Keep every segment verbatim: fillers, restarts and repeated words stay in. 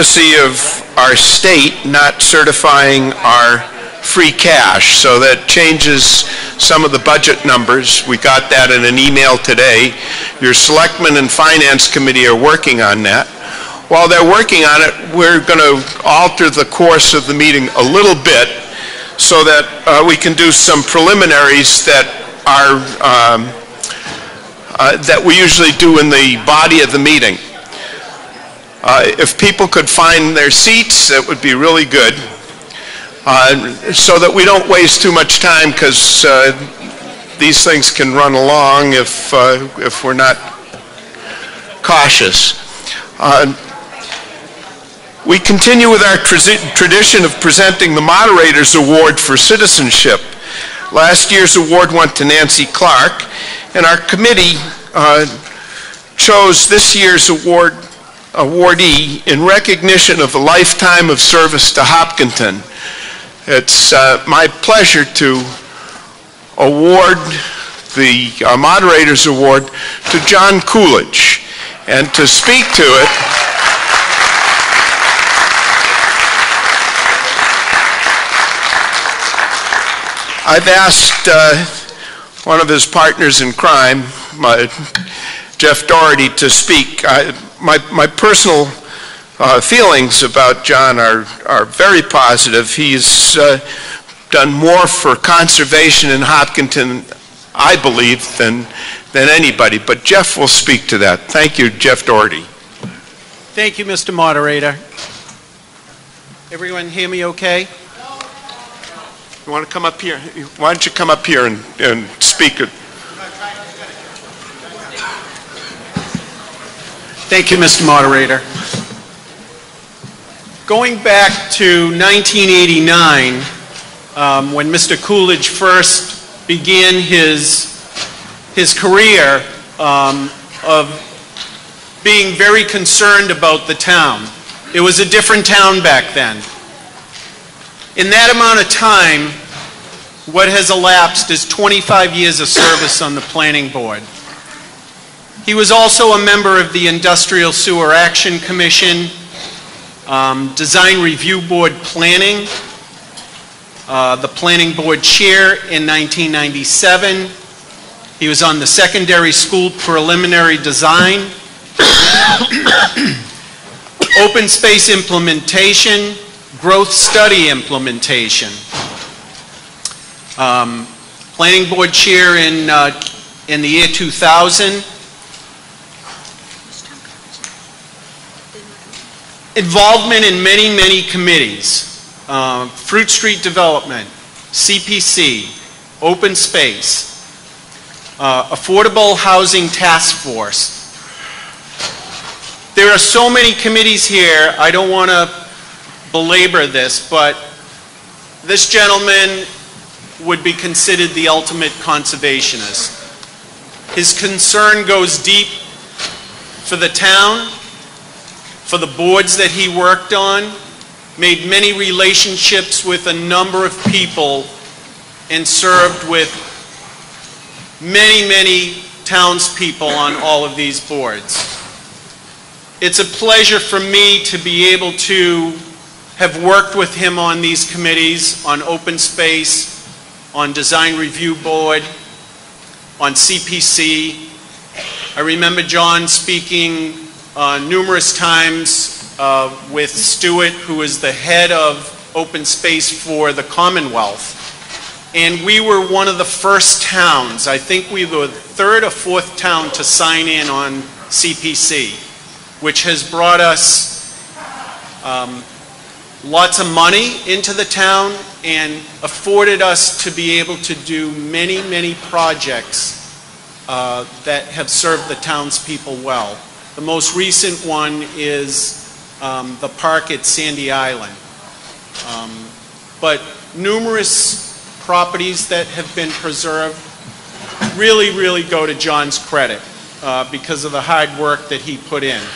courtesy of our state not certifying our free cash, so that changes some of the budget numbers. We got that in an email today. Your Selectmen and Finance Committee are working on that. While they're working on it, we're going to alter the course of the meeting a little bit so that uh, we can do some preliminaries that are um, uh, that we usually do in the body of the meeting. Uh, if people could find their seats, that would be really good. Uh, so that we don't waste too much time, because uh, these things can run along if, uh, if we're not cautious. Uh, we continue with our tra tradition of presenting the Moderator's Award for Citizenship. Last year's award went to Nancy Clark, and our committee uh, chose this year's award awardee in recognition of a lifetime of service to Hopkinton. It's uh, my pleasure to award the uh, Moderator's Award to John Coolidge. And to speak to it, I've asked uh, one of his partners in crime, my, Jeff Doherty, to speak. I, my, my personal Uh, feelings about John are, are very positive. He's uh, done more for conservation in Hopkinton, I believe, than, than anybody. But Jeff will speak to that. Thank you, Jeff Doherty. Thank you, Mister Moderator. Everyone hear me okay? You want to come up here? Why don't you come up here and, and speak? Thank you, Mister Moderator. Going back to nineteen eighty-nine, um, when Mister Coolidge first began his, his career um, of being very concerned about the town. It was a different town back then. In that amount of time, what has elapsed is twenty-five years of service on the Planning Board. He was also a member of the Industrial Sewer Action Commission, Um, Design Review Board Planning, uh, the Planning Board Chair in nineteen ninety-seven. He was on the Secondary School Preliminary Design, Open Space Implementation, Growth Study Implementation. Um, Planning Board Chair in, uh, in the year two thousand. Involvement in many, many committees, uh, Fruit Street Development, C P C, Open Space, uh, Affordable Housing Task Force. There are so many committees here, I don't want to belabor this, but this gentleman would be considered the ultimate conservationist. His concern goes deep for the town, for the boards that he worked on, made many relationships with a number of people, and served with many, many townspeople on all of these boards. It's a pleasure for me to be able to have worked with him on these committees, on Open Space, on Design Review Board, on C P C. I remember John speaking Uh, numerous times uh, with Stewart, who is the head of Open Space for the Commonwealth. And we were one of the first towns, I think we were the third or fourth town to sign in on C P C, which has brought us um, lots of money into the town and afforded us to be able to do many, many projects uh, that have served the townspeople well. The most recent one is um, the park at Sandy Island. Um, but numerous properties that have been preserved really, really go to John's credit uh, because of the hard work that he put in.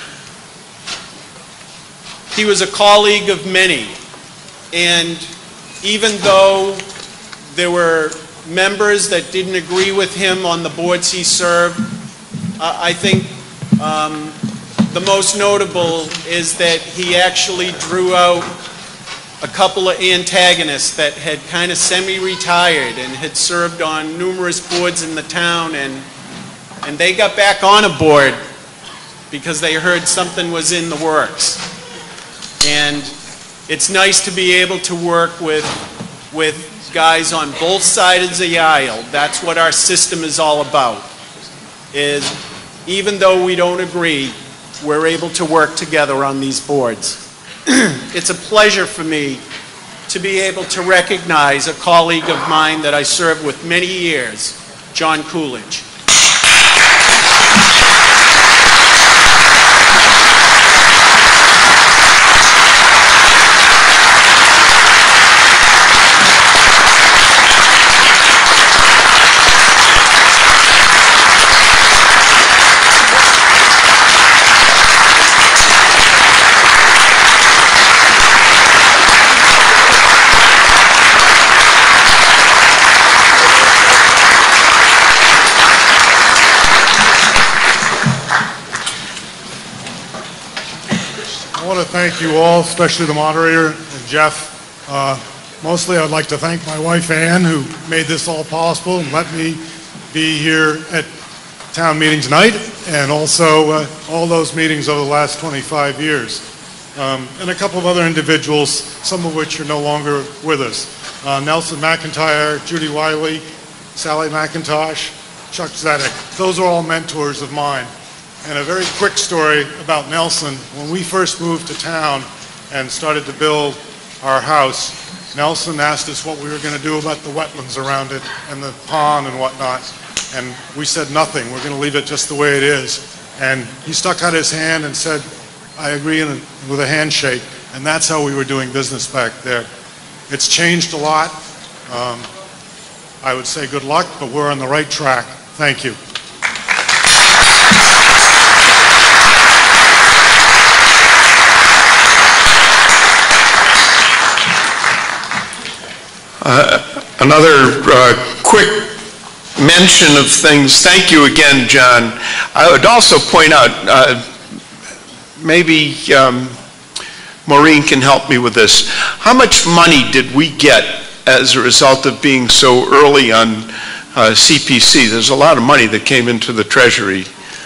He was a colleague of many, and even though there were members that didn't agree with him on the boards he served, uh, I think Um, the most notable is that he actually drew out a couple of antagonists that had kind of semi-retired and had served on numerous boards in the town, and, and they got back on a board because they heard something was in the works. And it's nice to be able to work with, with guys on both sides of the aisle. That's what our system is all about, is even though we don't agree, we're able to work together on these boards. It's a pleasure for me to be able to recognize a colleague of mine that I served with many years, John Coolidge. I want to thank you all, especially the moderator and Jeff. Uh, mostly I'd like to thank my wife Ann, who made this all possible and let me be here at town meeting tonight, and also uh, all those meetings over the last twenty-five years. Um, and a couple of other individuals, some of which are no longer with us. Uh, Nelson McIntyre, Judy Wiley, Sally McIntosh, Chuck Zedek. Those are all mentors of mine. And a very quick story about Nelson. When we first moved to town and started to build our house, Nelson asked us what we were going to do about the wetlands around it and the pond and whatnot. And we said nothing. We're going to leave it just the way it is. And he stuck out his hand and said, I agree, in a, with a handshake. And that's how we were doing business back there. It's changed a lot. Um, I would say good luck, but we're on the right track. Thank you. Uh, another uh, quick mention of things. Thank you again, John. I would also point out, uh, maybe um, Maureen can help me with this. How much money did we get as a result of being so early on uh, C P C? There's a lot of money that came into the Treasury.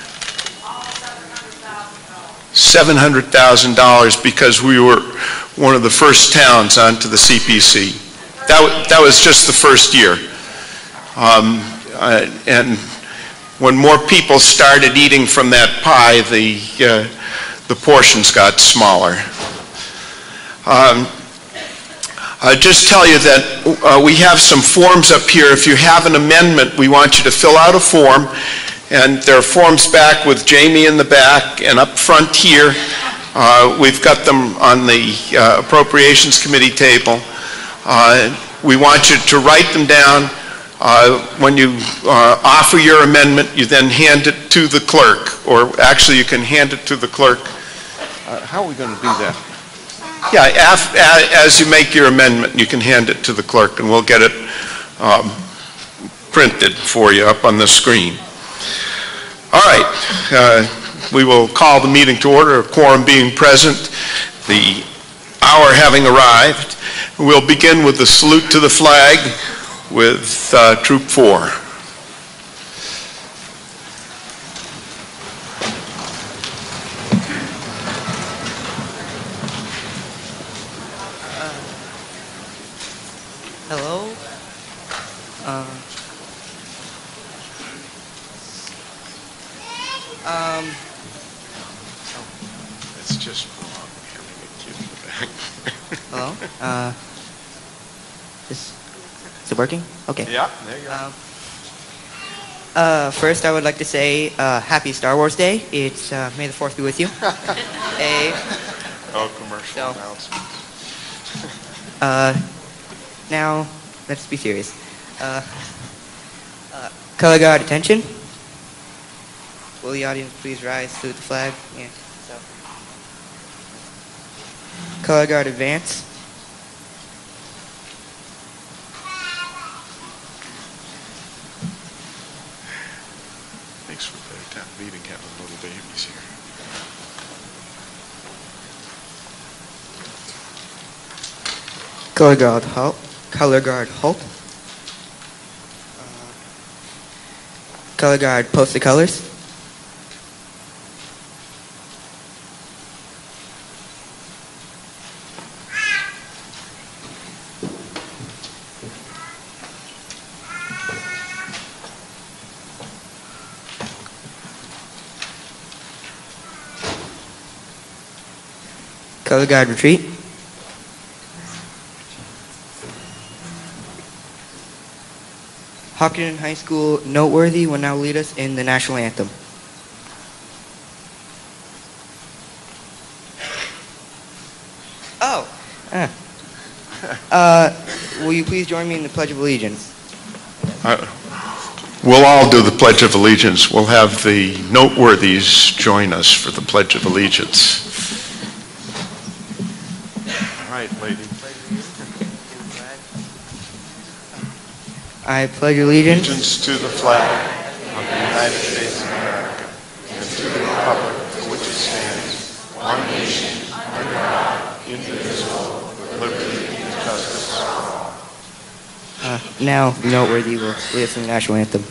seven hundred thousand dollars because we were one of the first towns onto the C P C. That, that was just the first year. Um, uh, and when more people started eating from that pie, the, uh, the portions got smaller. Um, I'll just tell you that uh, we have some forms up here. If you have an amendment, we want you to fill out a form. And there are forms back with Jamie in the back and up front here. Uh, we've got them on the uh, Appropriations Committee table. Uh, we want you to write them down. Uh, when you uh, offer your amendment, you then hand it to the clerk, or actually you can hand it to the clerk. Uh, how are we going to do that? Yeah, af as you make your amendment, you can hand it to the clerk, and we'll get it um, printed for you up on the screen. All right, uh, we will call the meeting to order, a quorum being present, the hour having arrived. We'll begin with the salute to the flag with uh, Troop four. Uh, hello? Uh, um, It's just wrong having a kid in the back. hello? Uh, is, is it working? Okay. Yeah, there you go. Um, uh, first, I would like to say uh, Happy Star Wars Day. It's uh, May the fourth be with you. A, oh, commercial so, announcements. uh, now, let's be serious. Uh, uh, color guard attention. Will the audience please rise, salute the flag? Yeah, so. Color guard advance. Makes for a better town meeting having little babies here. Color guard halt. Color guard halt. Uh, color guard post the colors. Color guard retreat. Hopkinton High School noteworthy will now lead us in the national anthem. Oh. Ah. Uh, will you please join me in the Pledge of Allegiance? Uh, we'll all do the Pledge of Allegiance. We'll have the noteworthies join us for the Pledge of Allegiance. All right, lady. I pledge allegiance Allegiance to the flag of the United States of America and to the republic for which it stands, one nation, under God, indivisible, with liberty and justice for all. Uh, now, the noteworthy will lead us in the national anthem.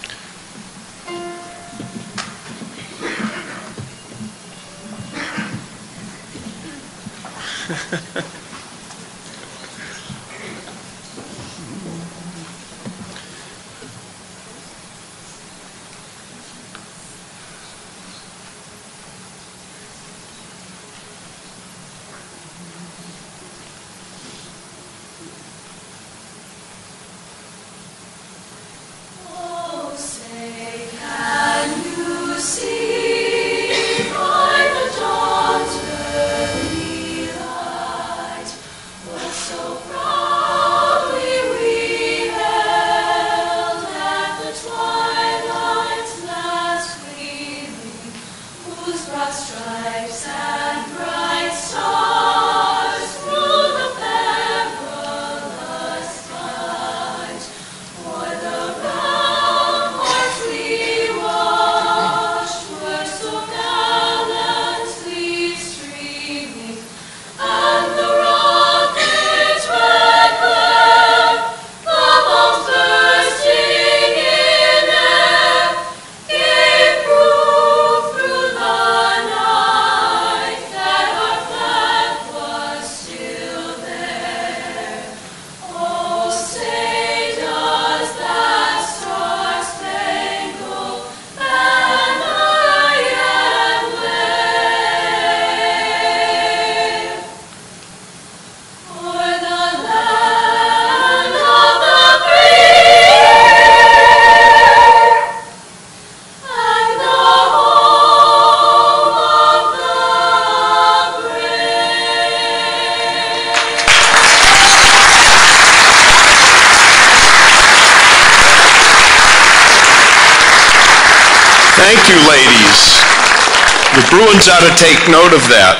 Thank you, ladies. The Bruins ought to take note of that.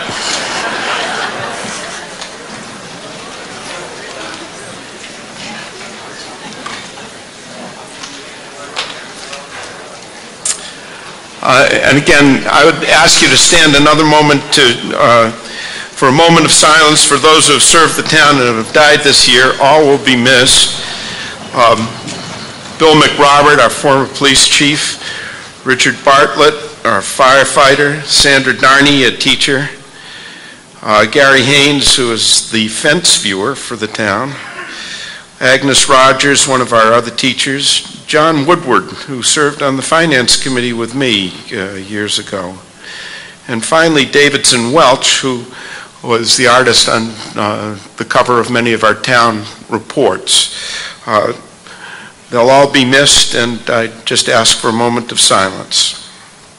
Uh, and again, I would ask you to stand another moment to, uh, for a moment of silence for those who have served the town and have died this year. All will be missed. Um, Bill McRobert, our former police chief, Richard Bartlett, our firefighter, Sandra Darney, a teacher, uh, Gary Haynes, who is the fence viewer for the town, Agnes Rogers, one of our other teachers, John Woodward, who served on the finance committee with me uh, years ago, and finally Davidson Welch, who was the artist on uh, the cover of many of our town reports. Uh, They'll all be missed, and I just ask for a moment of silence.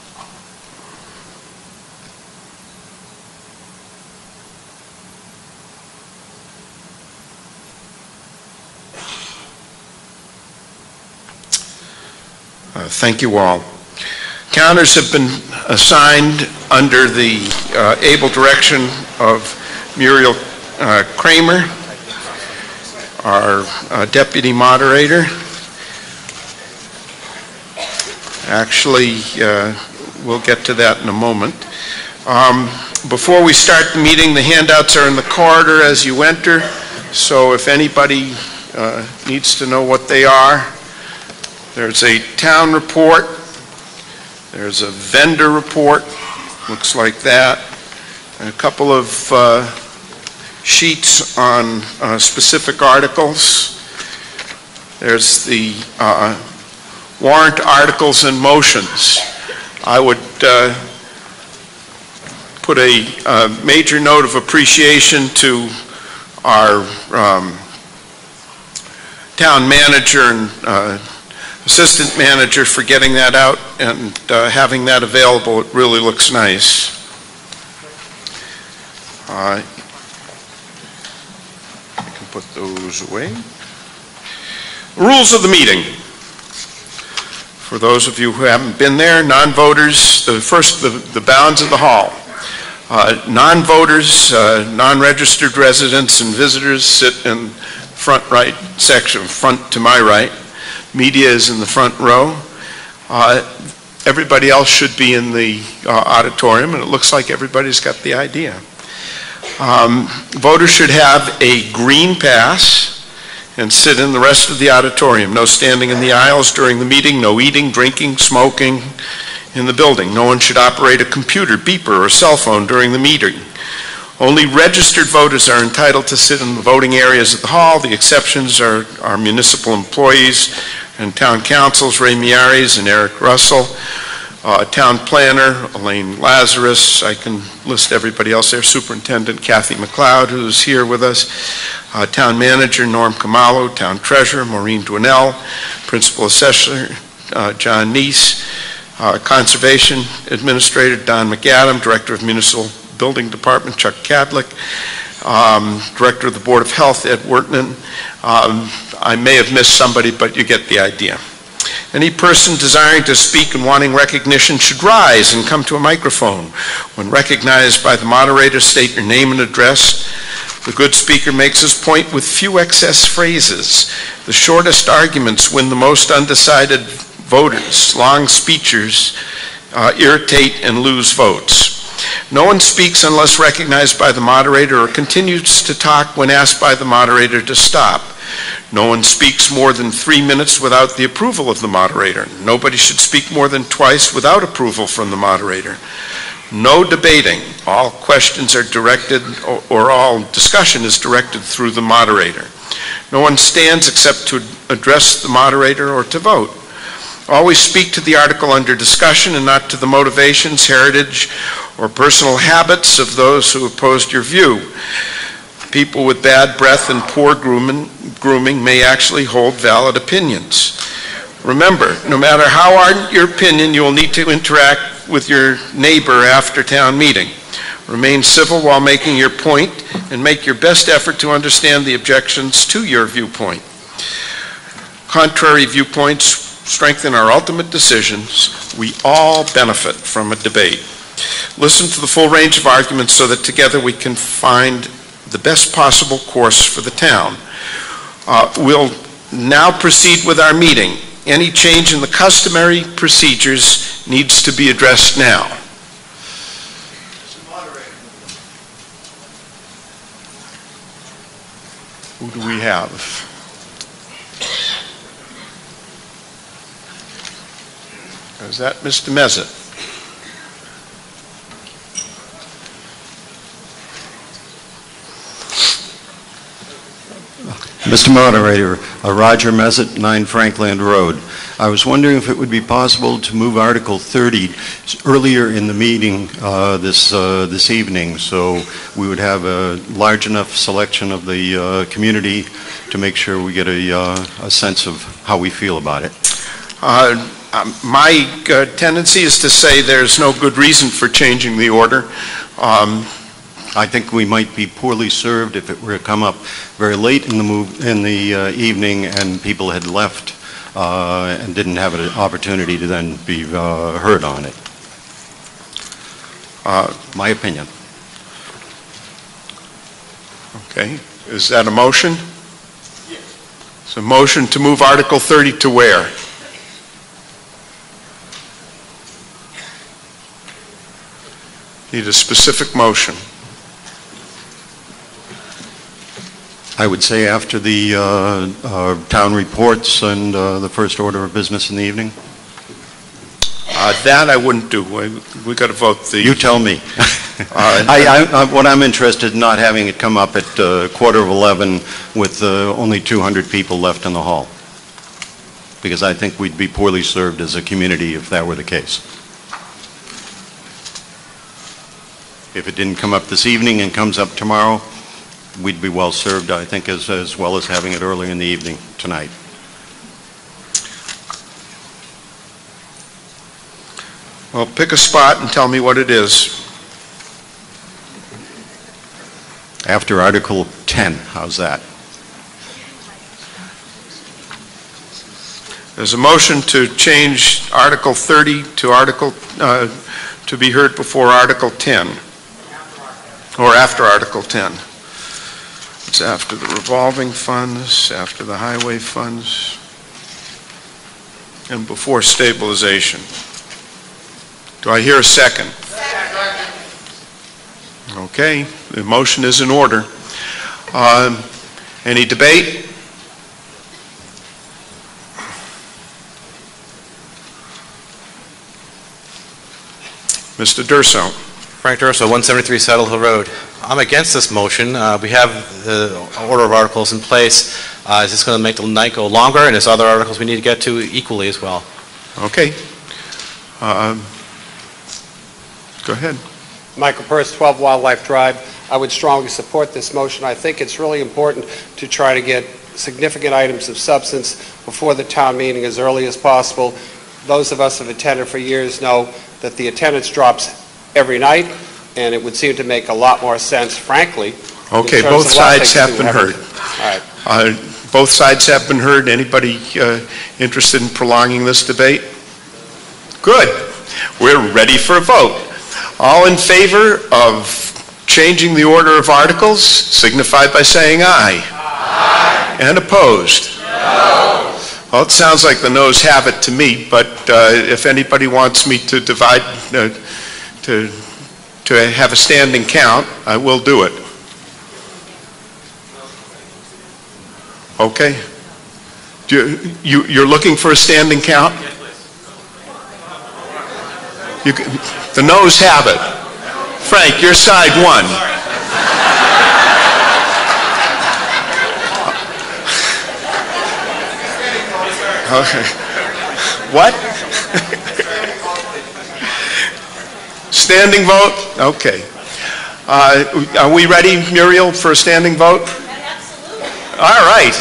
Uh, thank you all. Counters have been assigned under the uh, able direction of Muriel uh, Kramer, our uh, deputy moderator. Actually, uh, we'll get to that in a moment. Um, before we start the meeting, the handouts are in the corridor as you enter. So if anybody uh, needs to know what they are, there's a town report, there's a vendor report, looks like that, and a couple of uh, sheets on uh, specific articles. There's the uh, warrant articles and motions. I would uh, put a uh, major note of appreciation to our um, town manager and uh, assistant manager for getting that out and uh, having that available. It really looks nice. Uh, I can put those away. Rules of the meeting. For those of you who haven't been there, non-voters, the first, the, the bounds of the hall. Uh, non-voters, uh, non-registered residents and visitors sit in front right section, front to my right. Media is in the front row. Uh, everybody else should be in the uh, auditorium, and it looks like everybody's got the idea. Um, voters should have a green pass and sit in the rest of the auditorium. No standing in the aisles during the meeting, no eating, drinking, smoking in the building. No one should operate a computer, beeper, or cell phone during the meeting. Only registered voters are entitled to sit in the voting areas of the hall. The exceptions are our municipal employees and town councils, Ray Miaris and Eric Russell. Uh, town planner, Elaine Lazarus. I can list everybody else there. Superintendent Kathy McLeod, who's here with us. Uh, town manager, Norm Kamalo. Town treasurer, Maureen Dwinell. Principal assessor, uh, John Neese. Uh, conservation administrator, Don McAdam. Director of Municipal Building Department, Chuck Cadlick. Um, Director of the Board of Health, Ed Wertman. Um, I may have missed somebody, but you get the idea. Any person desiring to speak and wanting recognition should rise and come to a microphone. When recognized by the moderator, state your name and address. The good speaker makes his point with few excess phrases. The shortest arguments win the most undecided voters. Long speeches uh, irritate and lose votes. No one speaks unless recognized by the moderator or continues to talk when asked by the moderator to stop. No one speaks more than three minutes without the approval of the moderator. Nobody should speak more than twice without approval from the moderator. No debating. All questions are directed, or, or all discussion is directed through the moderator. No one stands except to address the moderator or to vote. Always speak to the article under discussion and not to the motivations, heritage, or personal habits of those who opposed your view. People with bad breath and poor grooming, grooming may actually hold valid opinions. Remember, no matter how ardent your opinion, you will need to interact with your neighbor after town meeting. Remain civil while making your point and make your best effort to understand the objections to your viewpoint. Contrary viewpoints strengthen our ultimate decisions. We all benefit from a debate. Listen to the full range of arguments so that together we can find the best possible course for the town. Uh, we'll now proceed with our meeting. Any change in the customary procedures needs to be addressed now. Who do we have? Is that Mister Mezet? Mister Moderator, uh, Roger Mezet, nine Frankland Road. I was wondering if it would be possible to move Article thirty earlier in the meeting uh, this uh, this evening, so we would have a large enough selection of the uh, community to make sure we get a, uh, a sense of how we feel about it. Uh, um, my uh, tendency is to say there's no good reason for changing the order. Um, I think we might be poorly served if it were to come up very late in the move in the uh, evening and people had left uh, and didn't have an opportunity to then be uh, heard on it. Uh, my opinion. Okay. Is that a motion? Yes. It's a motion to move Article thirty to where? Need a specific motion. I would say after the uh, uh, town reports and uh, the first order of business in the evening. Uh, That I wouldn't do. We- We got to vote the... You tell me. Uh, I, I, I- what I'm interested in not having it come up at uh, quarter of eleven with uh, only two hundred people left in the hall, because I think we'd be poorly served as a community if that were the case. If it didn't come up this evening and comes up tomorrow, we'd be well served, I think, as, as well as having it early in the evening tonight. Well, pick a spot and tell me what it is. After Article ten, how's that? There's a motion to change Article thirty to Article, uh, to be heard before Article ten. Or after Article ten. It's after the revolving funds, after the highway funds, and before stabilization. Do I hear a second? Second. Okay, the motion is in order. Um, Any debate? Mister Durso. Frank Durso, one seventy-three Saddle Hill Road. I'm against this motion. Uh, We have the order of articles in place. Uh, Is this going to make the night go longer? And there's other articles we need to get to equally as well. Okay. Um, Go ahead. Michael Purse, twelve Wildlife Drive. I would strongly support this motion. I think it's really important to try to get significant items of substance before the town meeting as early as possible. Those of us who have attended for years know that the attendance drops every night, and it would seem to make a lot more sense, frankly. Okay, in terms both of a lot of sides things have to been have- heard. All right. Uh, Both sides have been heard. Anybody uh, interested in prolonging this debate? Good. We're ready for a vote. All in favor of changing the order of articles signify by saying aye. Aye. And opposed? No. Well, it sounds like the noes have it to me, but uh, if anybody wants me to divide, uh, to, to have a standing count, I will do it. Okay. Do you, you, you're looking for a standing count? You, the noes have it. Frank, your side won. Okay. What? Standing vote? Okay. Uh, are we ready, Muriel, for a standing vote? Absolutely. All right.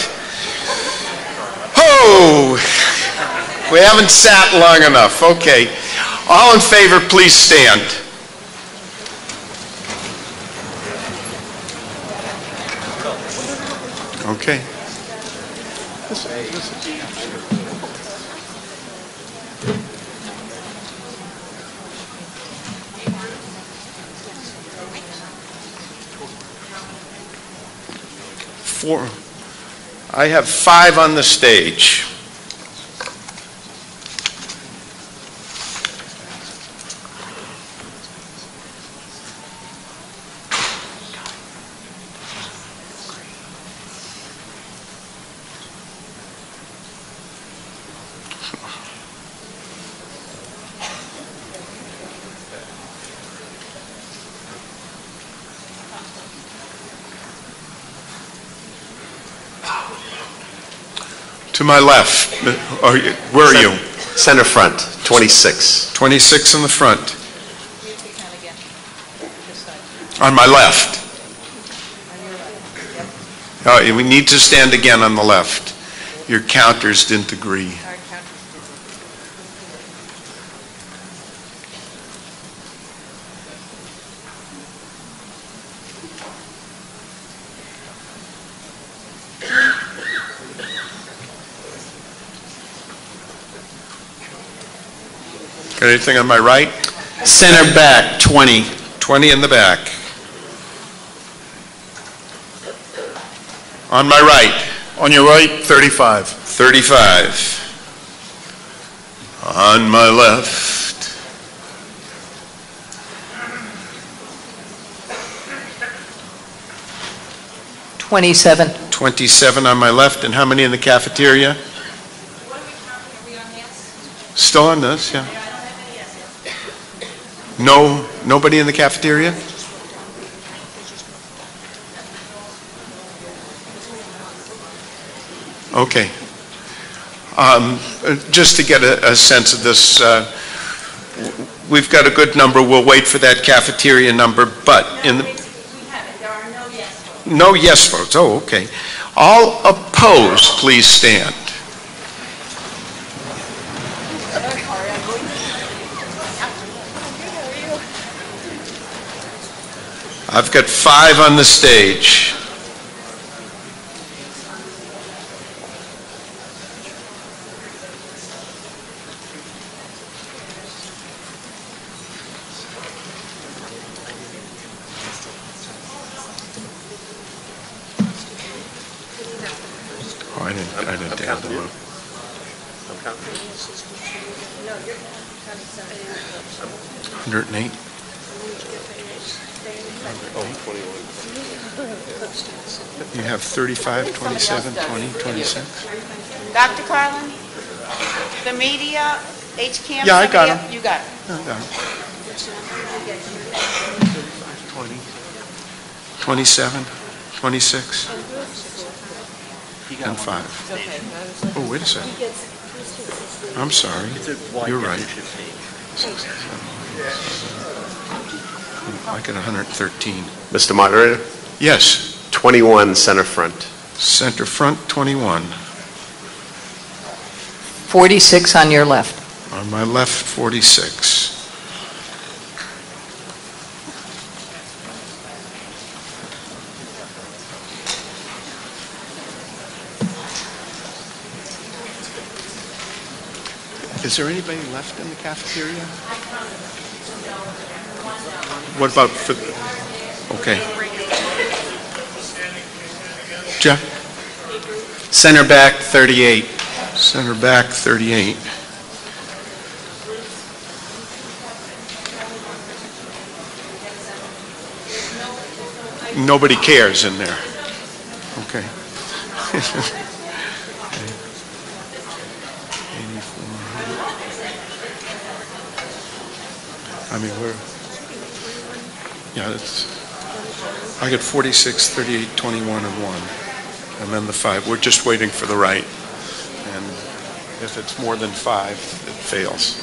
Oh, we haven't sat long enough. Okay. All in favor, please stand. Okay. Four. I have five on the stage. To my left, or where are you? Center front, twenty-six. twenty-six in the front. On my left. Oh, we need to stand again on the left. Your counters didn't agree. Got anything on my right? Center back, twenty. twenty in the back. On my right? On your right, thirty-five. thirty-five. On my left? twenty-seven. twenty-seven on my left, and how many in the cafeteria? Still on this, yeah. No, nobody in the cafeteria? Okay. Um, just to get a, a sense of this, uh, we've got a good number. We'll wait for that cafeteria number, but in the... No yes votes. Oh, okay. All opposed, please stand. I've got five on the stage. Oh, I didn't, I didn't add them up. one hundred eight. You have thirty-five, twenty-seven, twenty, twenty-six? Doctor Carlin, the media, H C A M. Yeah, I got somebody- him. You got it. I got it. twenty, twenty-seven, twenty-six, and five. Oh, wait a second. I'm sorry. You're right. I got one hundred thirteen. Mister Moderator, Yes, twenty-one center front. center front, twenty-one. forty-six on your left. On my left, forty-six. Is there anybody left in the cafeteria? What about for, okay. Jeff? Center back, thirty-eight. Center back, thirty-eight. Nobody cares in there. Okay. I mean, we're, yeah, it's, I get forty-six, thirty-eight, twenty-one, and one. And then the five. We're just waiting for the right. And if it's more than five, it fails.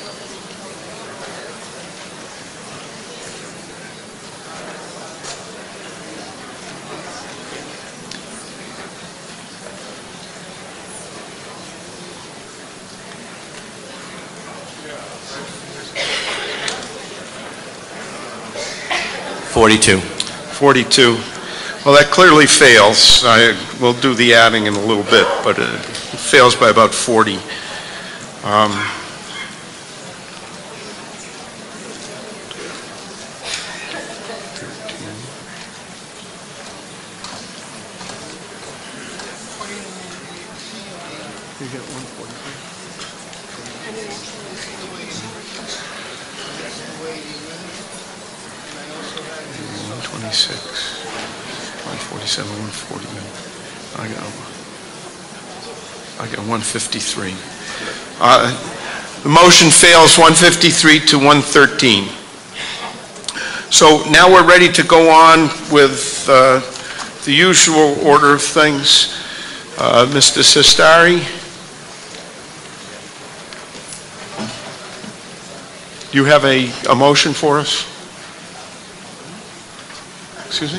forty-two. forty-two. Well, that clearly fails. I will do the adding in a little bit, but it fails by about forty. Um, you get one forty-three. one twenty-six, one forty-seven, one forty. I got, I got one fifty-three. Uh, the motion fails one fifty-three to one thirteen. So now we're ready to go on with uh, the usual order of things. Uh, Mister Sestari? You have a, a motion for us? Excuse me?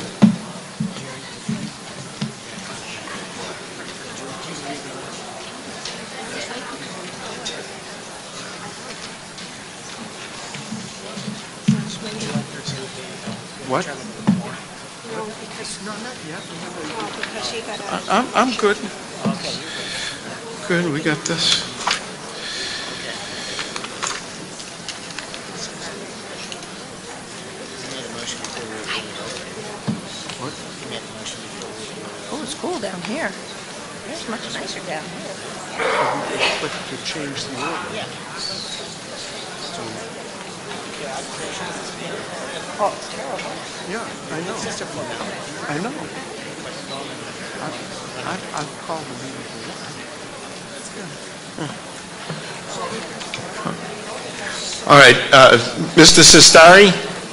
What? I- I'm, I'm good. Good, we got this. Oh, it's cool down here. It's much nicer down here. But to change the order. Yeah. Oh, it's terrible. Yeah, I know. I know. I've called the meeting for one. All right, uh, Mister Sistari?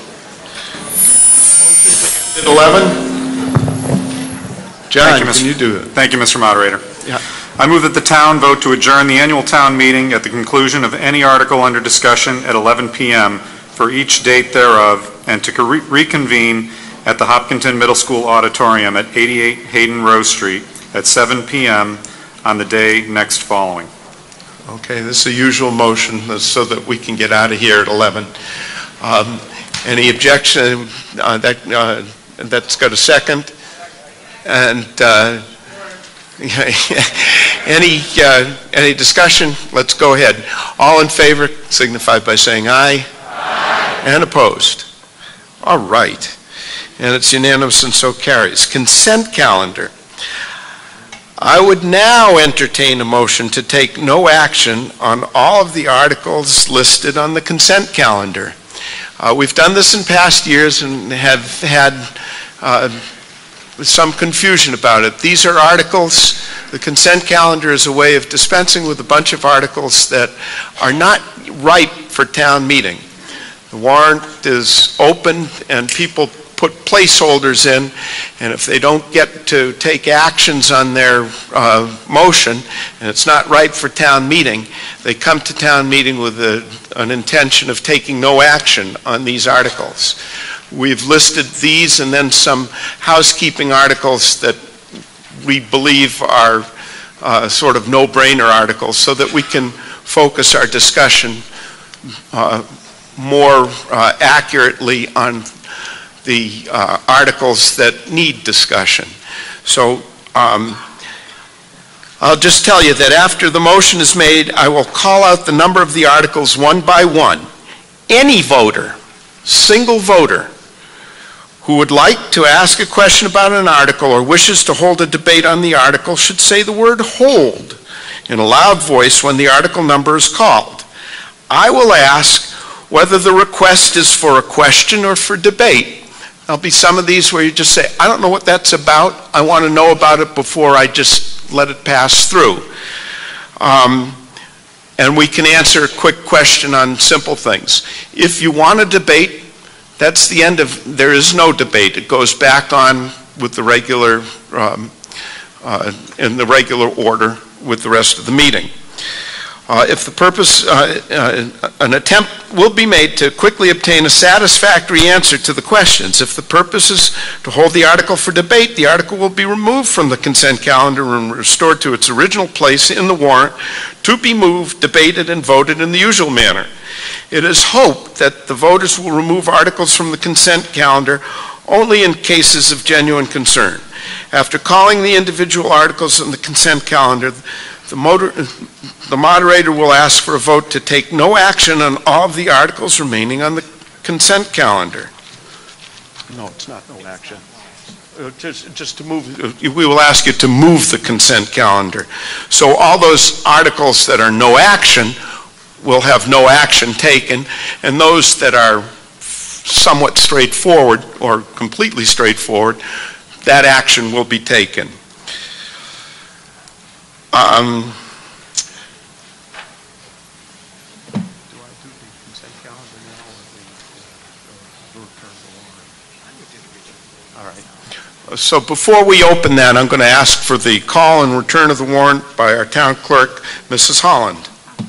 At eleven? John, can you do it? Thank you, Mister Moderator. Yeah. I move that the town vote to adjourn the annual town meeting at the conclusion of any article under discussion at eleven p m for each date thereof, and to re- reconvene at the Hopkinton Middle School Auditorium at eighty-eight Hayden Row Street at seven p m on the day next following. Okay, this is the usual motion so that we can get out of here at eleven. Um, any objection? Uh, that, uh, that's got a second. And uh, any, uh, any discussion? Let's go ahead. All in favor signify by saying aye. Aye. And opposed? All right. And it's unanimous and so carries. Consent calendar. I would now entertain a motion to take no action on all of the articles listed on the consent calendar. Uh, we've done this in past years and have had uh, some confusion about it. These are articles, the consent calendar is a way of dispensing with a bunch of articles that are not ripe for town meeting. The warrant is open and people put placeholders in, and if they don't get to take actions on their uh, motion, and it's not ripe for town meeting, they come to town meeting with a, an intention of taking no action on these articles. We've listed these and then some housekeeping articles that we believe are uh, sort of no-brainer articles so that we can focus our discussion uh, more uh, accurately on the uh, articles that need discussion. So um, I'll just tell you that after the motion is made, I will call out the number of the articles one by one. Any voter, single voter, who would like to ask a question about an article or wishes to hold a debate on the article should say the word hold in a loud voice when the article number is called. I will ask whether the request is for a question or for debate. There'll be some of these where you just say, I don't know what that's about. I want to know about it before I just let it pass through. Um, and we can answer a quick question on simple things. If you want to debate, that's the end of, there is no debate. It goes back on with the regular, um, uh, in the regular order with the rest of the meeting. Uh, if the purpose, uh, uh, an attempt will be made to quickly obtain a satisfactory answer to the questions. If the purpose is to hold the article for debate, the article will be removed from the consent calendar and restored to its original place in the warrant to be moved, debated, and voted in the usual manner. It is hoped that the voters will remove articles from the consent calendar only in cases of genuine concern. After calling the individual articles on the consent calendar, the, motor, the moderator will ask for a vote to take no action on all of the articles remaining on the consent calendar. No, it's not no action. Uh, just, just to move, uh, we will ask you to move the consent calendar. So all those articles that are no action will have no action taken, and those that are somewhat straightforward or completely straightforward, that action will be taken. Um, all right. So before we open that, I'm going to ask for the call and return of the warrant by our town clerk, Missus Holland.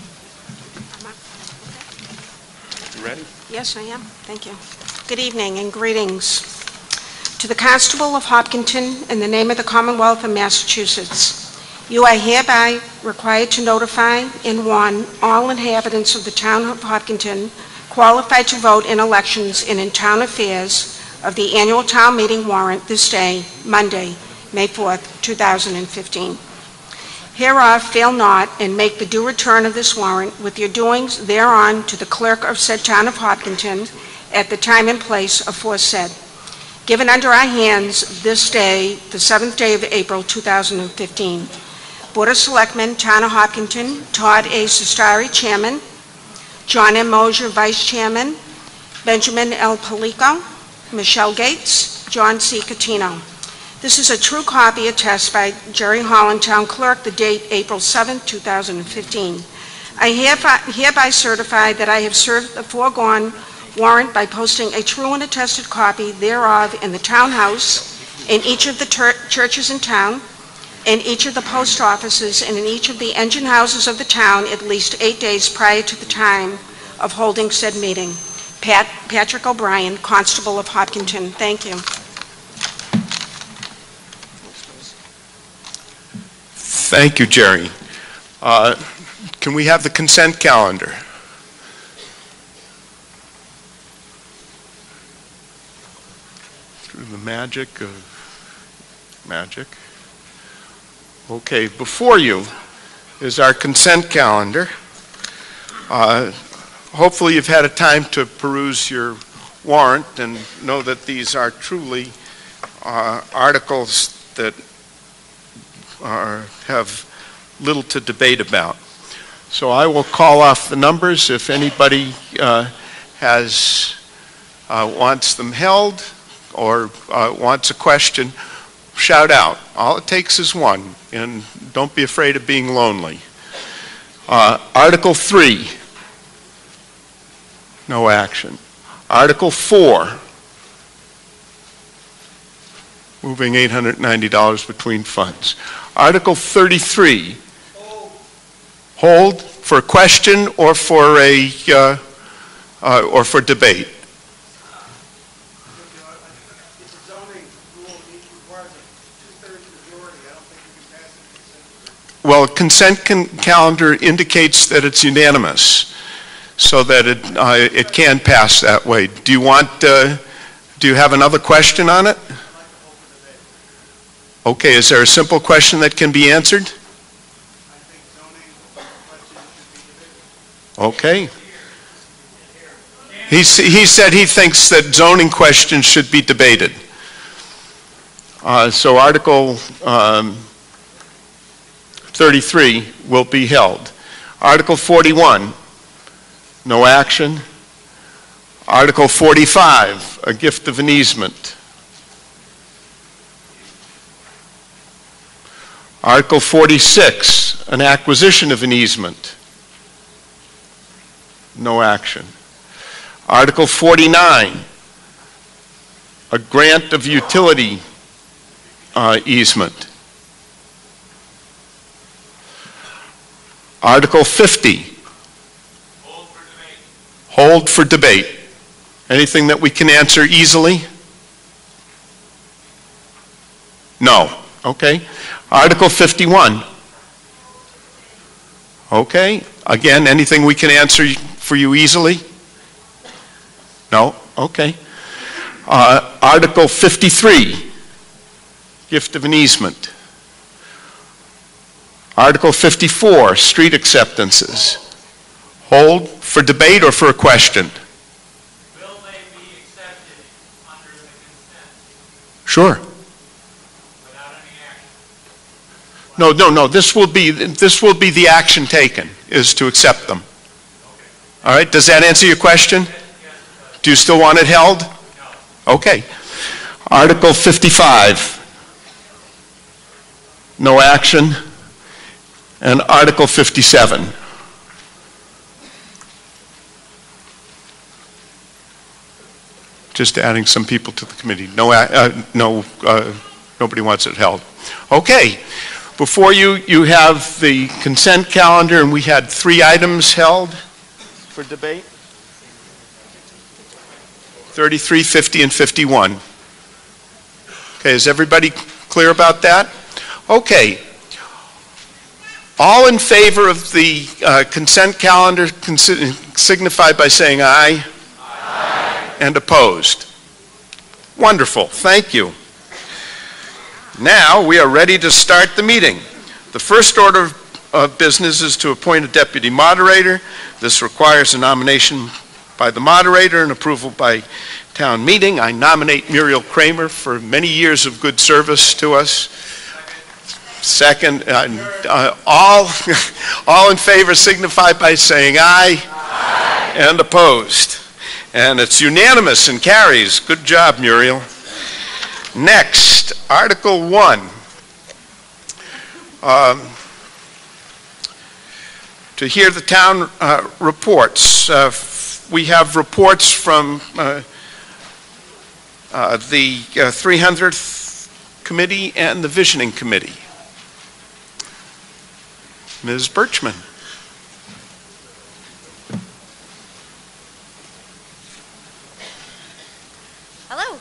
You ready? Yes, I am. Thank you. Good evening and greetings. To the Constable of Hopkinton, in the name of the Commonwealth of Massachusetts, you are hereby required to notify and warn all inhabitants of the town of Hopkinton qualified to vote in elections and in town affairs of the annual town meeting warrant this day, Monday, May fourth, two thousand fifteen. Hereof fail not and make the due return of this warrant with your doings thereon to the clerk of said town of Hopkinton at the time and place aforesaid. Given under our hands this day, the seventh day of April, two thousand fifteen. Board of Selectmen, Town of Hopkinton, Todd A. Sestari, Chairman, John M. Mosier, Vice Chairman, Benjamin L. Palico, Michelle Gates, John C. Catino. This is a true copy attested by Jerry Holland, Town Clerk, the date April seventh, two thousand fifteen. I hereby hereby certify that I have served the foregone warrant by posting a true and attested copy thereof in the townhouse, in each of the churches in town, in each of the post offices, and in each of the engine houses of the town at least eight days prior to the time of holding said meeting. Pat, Patrick O'Brien, Constable of Hopkinton. Thank you. Thank you, Jerry. Uh, can we have the consent calendar? Through the magic of magic. Okay, before you is our consent calendar. Uh, hopefully you've had a time to peruse your warrant and know that these are truly uh, articles that are, have little to debate about. So I will call off the numbers. If anybody uh, has uh, wants them held or uh, wants a question, shout out. All it takes is one, and don't be afraid of being lonely. Uh, Article three, no action. Article four, moving eight hundred ninety dollars between funds. Article thirty-three, hold for a question or for a uh, uh, or for debate. Well, consent con calendar indicates that it's unanimous, so that it uh, it can pass that way. Do you want? Uh, do you have another question on it? Okay. Is there a simple question that can be answered? Okay. He he said he thinks that zoning questions should be debated. Uh, so Article Um, thirty-three will be held. Article forty-one, no action. Article forty-five, a gift of an easement. Article forty-six, an acquisition of an easement. No action. Article forty-nine, a grant of utility uh, easement. Article fifty, hold for debate. Hold for debate. Anything that we can answer easily? No. Okay. Article fifty-one. Okay. Again, anything we can answer for you easily? No. Okay. Uh, Article fifty-three, gift of an easement. Article fifty-four, street acceptances. Hold for debate or for a question? Will they be accepted under the consent? Sure. Without any action? No, no, no. This will be this will be the action taken, is to accept them. Okay. All right. Does that answer your question? Yes, yes, do you still want it held? No. Okay. Article fifty-five. No action. And Article fifty-seven. Just adding some people to the committee. No, uh, no, uh, nobody wants it held. Okay. Before you, you have the consent calendar, and we had three items held for debate. thirty-three, fifty, and fifty-one. Okay, is everybody clear about that? Okay. All in favor of the uh, consent calendar signify by saying aye. Aye. And opposed. Wonderful. Thank you. Now we are ready to start the meeting. The first order of business is to appoint a deputy moderator. This requires a nomination by the moderator and approval by town meeting. I nominate Muriel Kramer for many years of good service to us. Second, uh, uh, all, all in favor signify by saying aye. Aye. And opposed. And it's unanimous and carries. Good job, Muriel. Next, Article one. Um, to hear the town uh, reports. Uh, we have reports from uh, uh, the uh, three hundredth Committee and the Visioning Committee. Miz Birchman. Hello.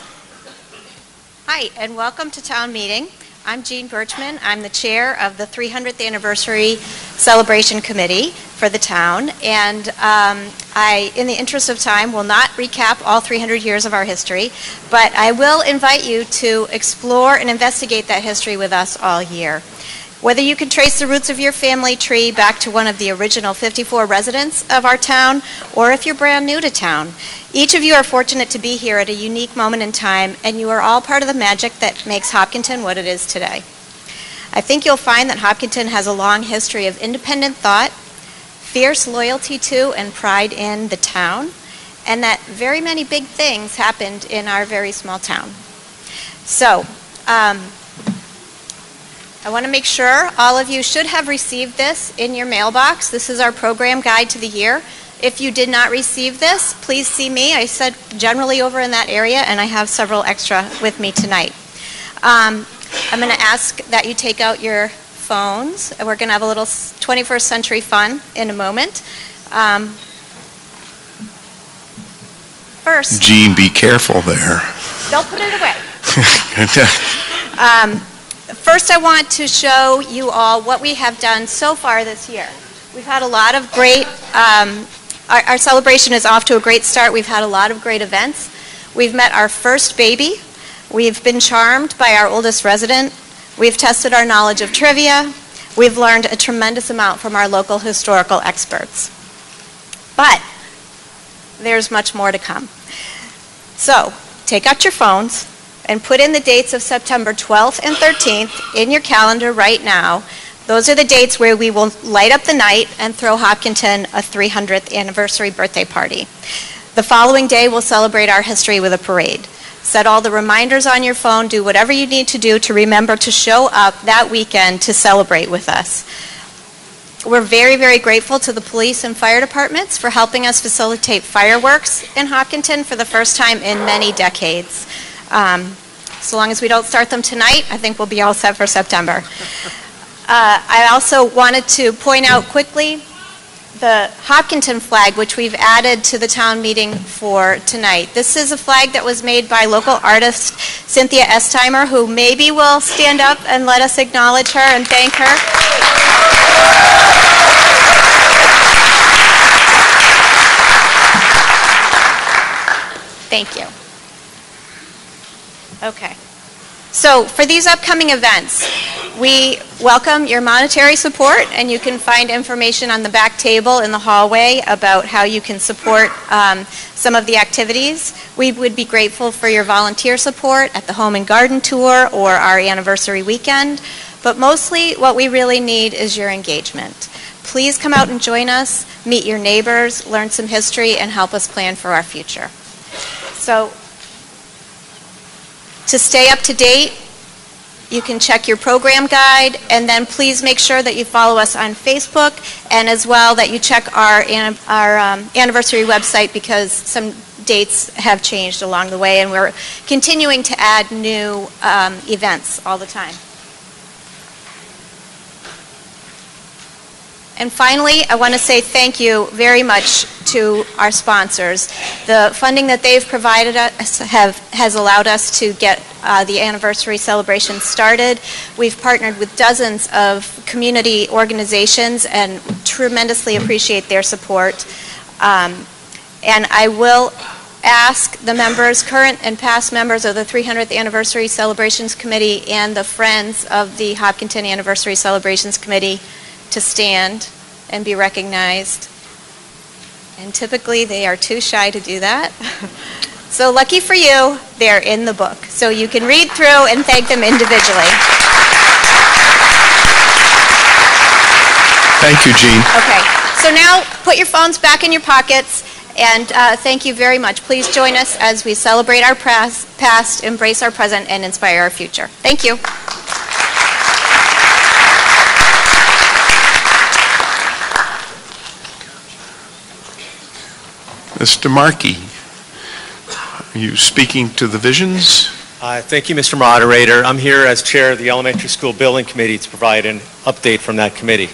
Hi, and welcome to town meeting. I'm Jean Birchman. I'm the chair of the three hundredth Anniversary Celebration Committee for the town, and um, I, in the interest of time, will not recap all three hundred years of our history, but I will invite you to explore and investigate that history with us all year. Whether you can trace the roots of your family tree back to one of the original fifty-four residents of our town, or if you're brand new to town, each of you are fortunate to be here at a unique moment in time, and you are all part of the magic that makes Hopkinton what it is today. I think you'll find that Hopkinton has a long history of independent thought, fierce loyalty to and pride in the town, and that very many big things happened in our very small town. So, um, I want to make sure all of you should have received this in your mailbox. This is our program guide to the year. If you did not receive this, please see me. I said generally over in that area, and I have several extra with me tonight. Um, I'm going to ask that you take out your phones. We're going to have a little twenty-first century fun in a moment. Um, first, Jean, be careful there. Don't put it away. um, First, I want to show you all what we have done so far this year. We've had a lot of great, um, our, our celebration is off to a great start. We've had a lot of great events. We've met our first baby. We've been charmed by our oldest resident. We've tested our knowledge of trivia. We've learned a tremendous amount from our local historical experts. But there's much more to come. So, take out your phones and put in the dates of September twelfth and thirteenth in your calendar right now. Those are the dates where we will light up the night and throw Hopkinton a three hundredth anniversary birthday party. The following day, we'll celebrate our history with a parade. Set all the reminders on your phone. Do whatever you need to do to remember to show up that weekend to celebrate with us. We're very, very grateful to the police and fire departments for helping us facilitate fireworks in Hopkinton for the first time in many decades. Um, so long as we don't start them tonight, I think we'll be all set for September. Uh, I also wanted to point out quickly the Hopkinton flag, which we've added to the town meeting for tonight. This is a flag that was made by local artist Cynthia Estimer, who maybe will stand up and let us acknowledge her and thank her. Thank you. Okay. So for these upcoming events, we welcome your monetary support, and you can find information on the back table in the hallway about how you can support um, some of the activities. We would be grateful for your volunteer support at the Home and Garden Tour or our anniversary weekend, but mostly what we really need is your engagement. Please come out and join us, meet your neighbors, learn some history, and help us plan for our future. So, to stay up to date, you can check your program guide, and then please make sure that you follow us on Facebook, and as well that you check our, our um, anniversary website, because some dates have changed along the way, and we're continuing to add new um, events all the time. And finally, I want to say thank you very much to our sponsors. The funding that they've provided us have, has allowed us to get uh, the anniversary celebration started. We've partnered with dozens of community organizations and tremendously appreciate their support. Um, and I will ask the members, current and past members of the three hundredth Anniversary Celebrations Committee and the Friends of the Hopkinton Anniversary Celebrations Committee to stand and be recognized. And typically they are too shy to do that. So lucky for you, they're in the book. So you can read through and thank them individually. Thank you, Jean. Okay, so now put your phones back in your pockets And uh, thank you very much. Please join us as we celebrate our past, embrace our present, and inspire our future. Thank you. Mister Markey, are you speaking to the visions? Uh, thank you, Mister Moderator. I'm here as chair of the Elementary School Building Committee to provide an update from that committee.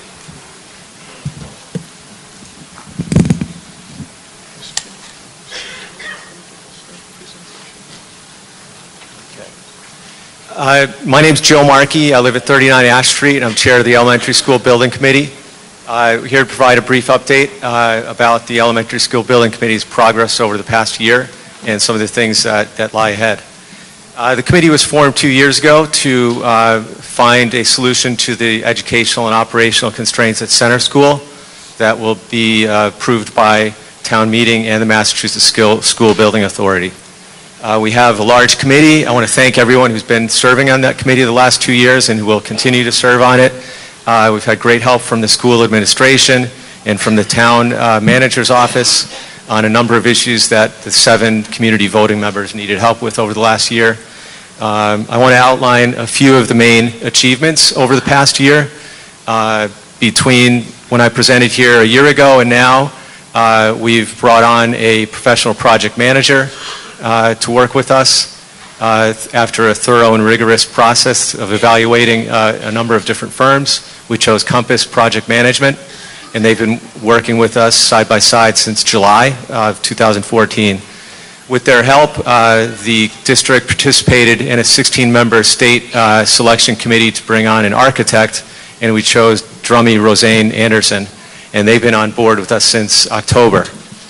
Uh, my name is Joe Markey. I live at thirty-nine Ash Street, and I'm chair of the Elementary School Building Committee. Uh, here to provide a brief update uh, about the Elementary School Building Committee's progress over the past year and some of the things uh, that lie ahead. Uh, the committee was formed two years ago to uh, find a solution to the educational and operational constraints at Center School that will be uh, approved by town meeting and the Massachusetts School, School Building Authority. Uh, we have a large committee. I want to thank everyone who's been serving on that committee the last two years and who will continue to serve on it. Uh, we've had great help from the school administration and from the town uh, manager's office on a number of issues that the seven community voting members needed help with over the last year. Um, I want to outline a few of the main achievements over the past year. Uh, between when I presented here a year ago and now, uh, we've brought on a professional project manager Uh, to work with us uh, after a thorough and rigorous process of evaluating uh, a number of different firms. We chose Compass Project Management, and they've been working with us side by side since July of two thousand fourteen. With their help, uh, the district participated in a sixteen member state uh, selection committee to bring on an architect, and we chose Drummy Roseanne Anderson, and they've been on board with us since October.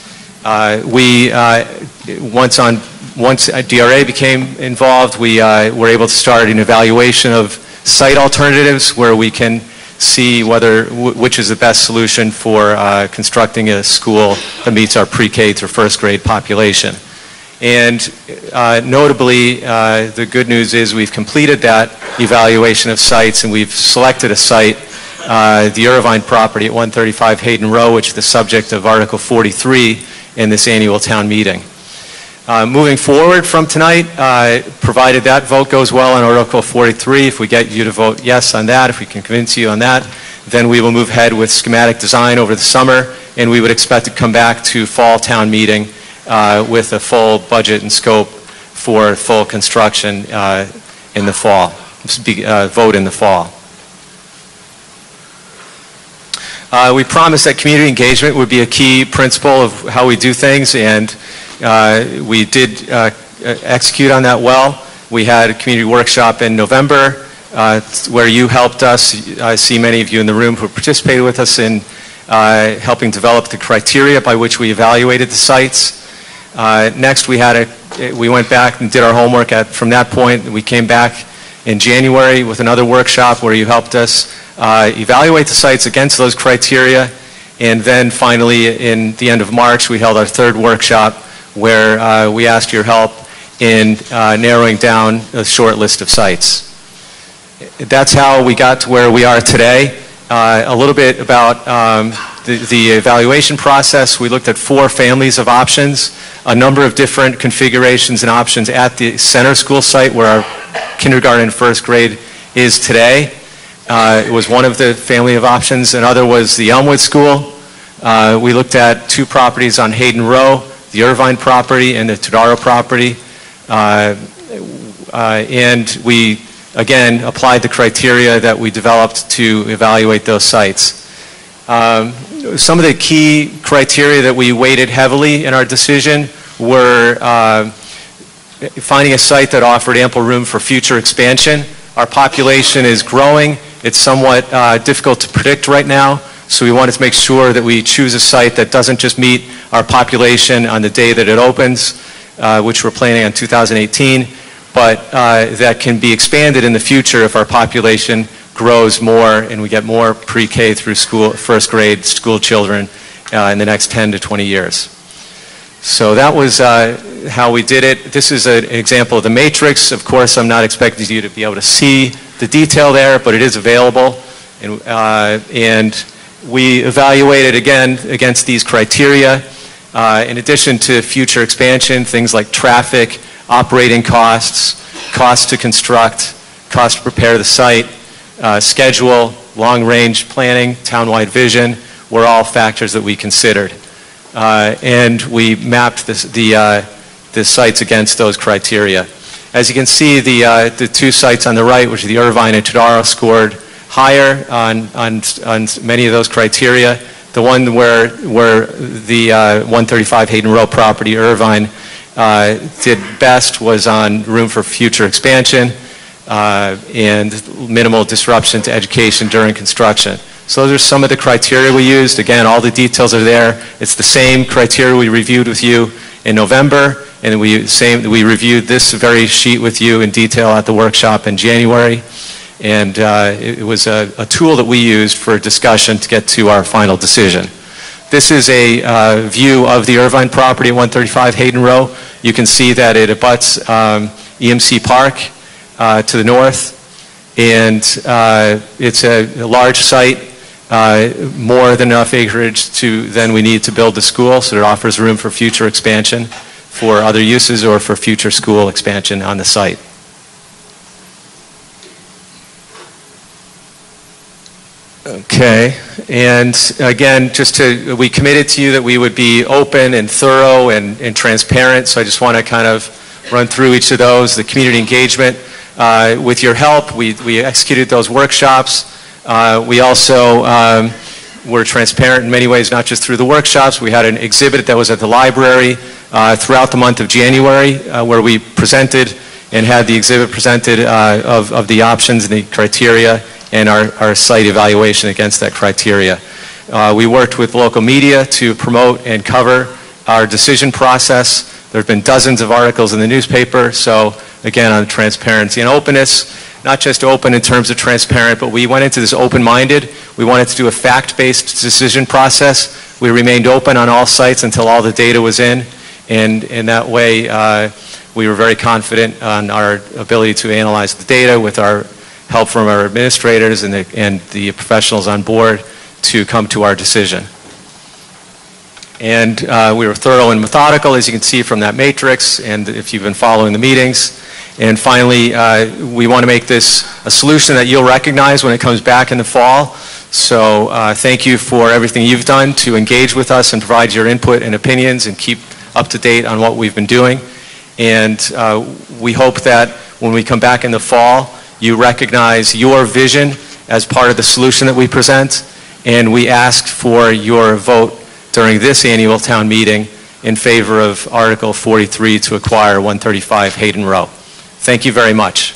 Uh, we, uh, once on, once D R A became involved, we uh, were able to start an evaluation of site alternatives where we can see whether, w which is the best solution for uh, constructing a school that meets our pre-K through first grade population. And uh, notably, uh, the good news is we've completed that evaluation of sites, and we've selected a site, uh, the Irvine property at one thirty-five Hayden Row, which is the subject of Article forty-three in this annual town meeting. Uh, moving forward from tonight, uh, provided that vote goes well on Article forty-three, if we get you to vote yes on that, if we can convince you on that, then we will move ahead with schematic design over the summer, and we would expect to come back to fall town meeting uh, with a full budget and scope for full construction uh, in the fall, uh, vote in the fall. Uh, we promised that community engagement would be a key principle of how we do things, and uh, we did uh, execute on that well. We had a community workshop in November uh, where you helped us. I see many of you in the room who participated with us in uh, helping develop the criteria by which we evaluated the sites. Uh, next, we had a, we went back and did our homework. At, from that point, we came back in January with another workshop where you helped us Uh, evaluate the sites against those criteria, and then finally in the end of March we held our third workshop where uh, we asked your help in uh, narrowing down a short list of sites. That's how we got to where we are today. Uh, a little bit about um, the, the evaluation process. We looked at four families of options, a number of different configurations and options at the Center School site where our kindergarten and first grade is today. Uh, it was one of the family of options. Another was the Elmwood School. Uh, we looked at two properties on Hayden Row, the Irvine property and the Todaro property. Uh, uh, and we, again, applied the criteria that we developed to evaluate those sites. Um, some of the key criteria that we weighted heavily in our decision were uh, finding a site that offered ample room for future expansion. Our population is growing. It's somewhat uh, difficult to predict right now, so we wanted to make sure that we choose a site that doesn't just meet our population on the day that it opens, uh, which we're planning on two thousand eighteen, but uh, that can be expanded in the future if our population grows more and we get more pre-K through school, first grade school children uh, in the next ten to twenty years. So that was uh, how we did it. This is an example of the matrix. Of course, I'm not expecting you to be able to see the detail there, but it is available. And, uh, and we evaluated again against these criteria. Uh, in addition to future expansion, things like traffic, operating costs, cost to construct, cost to prepare the site, uh, schedule, long-range planning, townwide vision were all factors that we considered. Uh, and we mapped this, the, uh, the sites against those criteria. As you can see, the, uh, the two sites on the right, which are the Irvine and Todaro, scored higher on, on, on many of those criteria. The one where, where the uh, one thirty-five Hayden Row property, Irvine, uh, did best was on room for future expansion uh, and minimal disruption to education during construction. So those are some of the criteria we used. Again, all the details are there. It's the same criteria we reviewed with you in November, and we, same, we reviewed this very sheet with you in detail at the workshop in January. And uh, it, it was a, a tool that we used for discussion to get to our final decision. This is a uh, view of the Irvine property at one thirty-five Hayden Row. You can see that it abuts um, E M C Park uh, to the north, and uh, it's a, a large site, uh, more than enough acreage to then we need to build the school, so it offers room for future expansion for other uses or for future school expansion on the site. Okay, and again, just to, we committed to you that we would be open and thorough and, and transparent, so I just want to kind of run through each of those. The community engagement, uh, with your help, we, we executed those workshops. Uh, we also um, were transparent in many ways, not just through the workshops. We had an exhibit that was at the library uh, throughout the month of January uh, where we presented and had the exhibit presented uh, of, of the options and the criteria and our, our site evaluation against that criteria. Uh, we worked with local media to promote and cover our decision process. There have been dozens of articles in the newspaper, so again, on transparency and openness, not just open in terms of transparent, but we went into this open-minded. We wanted to do a fact-based decision process. We remained open on all sites until all the data was in, and in that way, uh, we were very confident on our ability to analyze the data with our help from our administrators and the, and the professionals on board to come to our decision. And uh, we were thorough and methodical, as you can see from that matrix, and if you've been following the meetings. And finally, uh, we want to make this a solution that you'll recognize when it comes back in the fall. So uh, thank you for everything you've done to engage with us and provide your input and opinions and keep up to date on what we've been doing. And uh, we hope that when we come back in the fall, you recognize your vision as part of the solution that we present, and we ask for your vote during this annual town meeting in favor of Article forty-three to acquire one thirty-five Hayden Row. Thank you very much.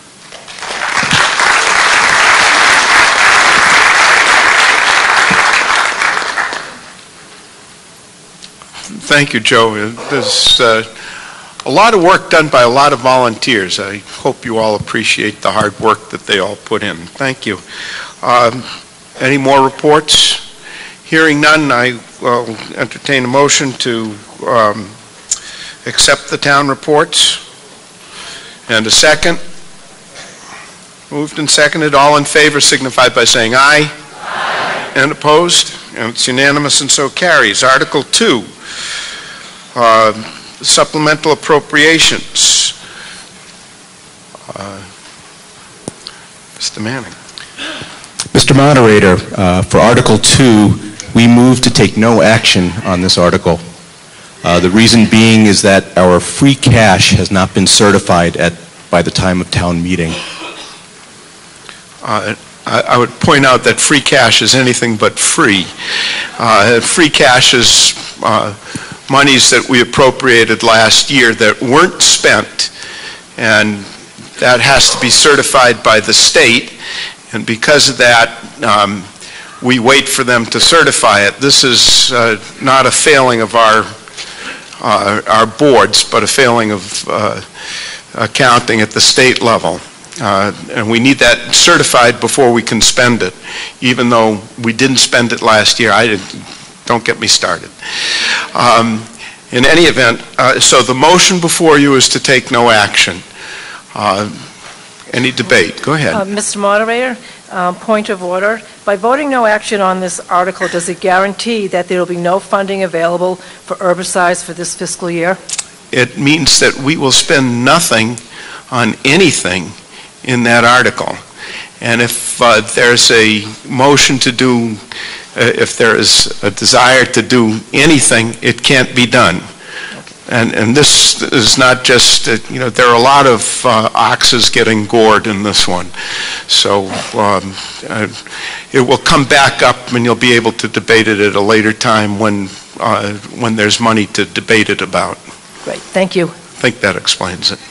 Thank you, Joe. There's uh, a lot of work done by a lot of volunteers. I hope you all appreciate the hard work that they all put in. Thank you. Um, any more reports? Hearing none, I will entertain a motion to um, accept the town reports. And a second? Moved and seconded. All in favor signify by saying aye. Aye. And opposed? And it's unanimous and so carries. Article two. Uh, Supplemental appropriations. Uh, Mister Manning. Mister Moderator, uh, for Article two, we move to take no action on this article. Uh, the reason being is that our free cash has not been certified at, by the time of town meeting. Uh, I, I would point out that free cash is anything but free. Uh, free cash is uh, monies that we appropriated last year that weren't spent, and that has to be certified by the state, and because of that, um, we wait for them to certify it. This is uh, not a failing of our, uh, our boards, but a failing of uh, accounting at the state level. Uh, and we need that certified before we can spend it, even though we didn't spend it last year. I didn't. Don't get me started. Um, in any event, uh, so the motion before you is to take no action. Uh, Any debate? Go ahead. Uh, Mister Moderator, um, point of order. By voting no action on this article, does it guarantee that there will be no funding available for herbicides for this fiscal year? It means that we will spend nothing on anything in that article. And if uh, there's a motion to do, uh, if there is a desire to do anything, it can't be done. And, and this is not just, uh, you know, there are a lot of uh, oxes getting gored in this one. So um, uh, it will come back up and you'll be able to debate it at a later time when, uh, when there's money to debate it about. Great, thank you. I think that explains it.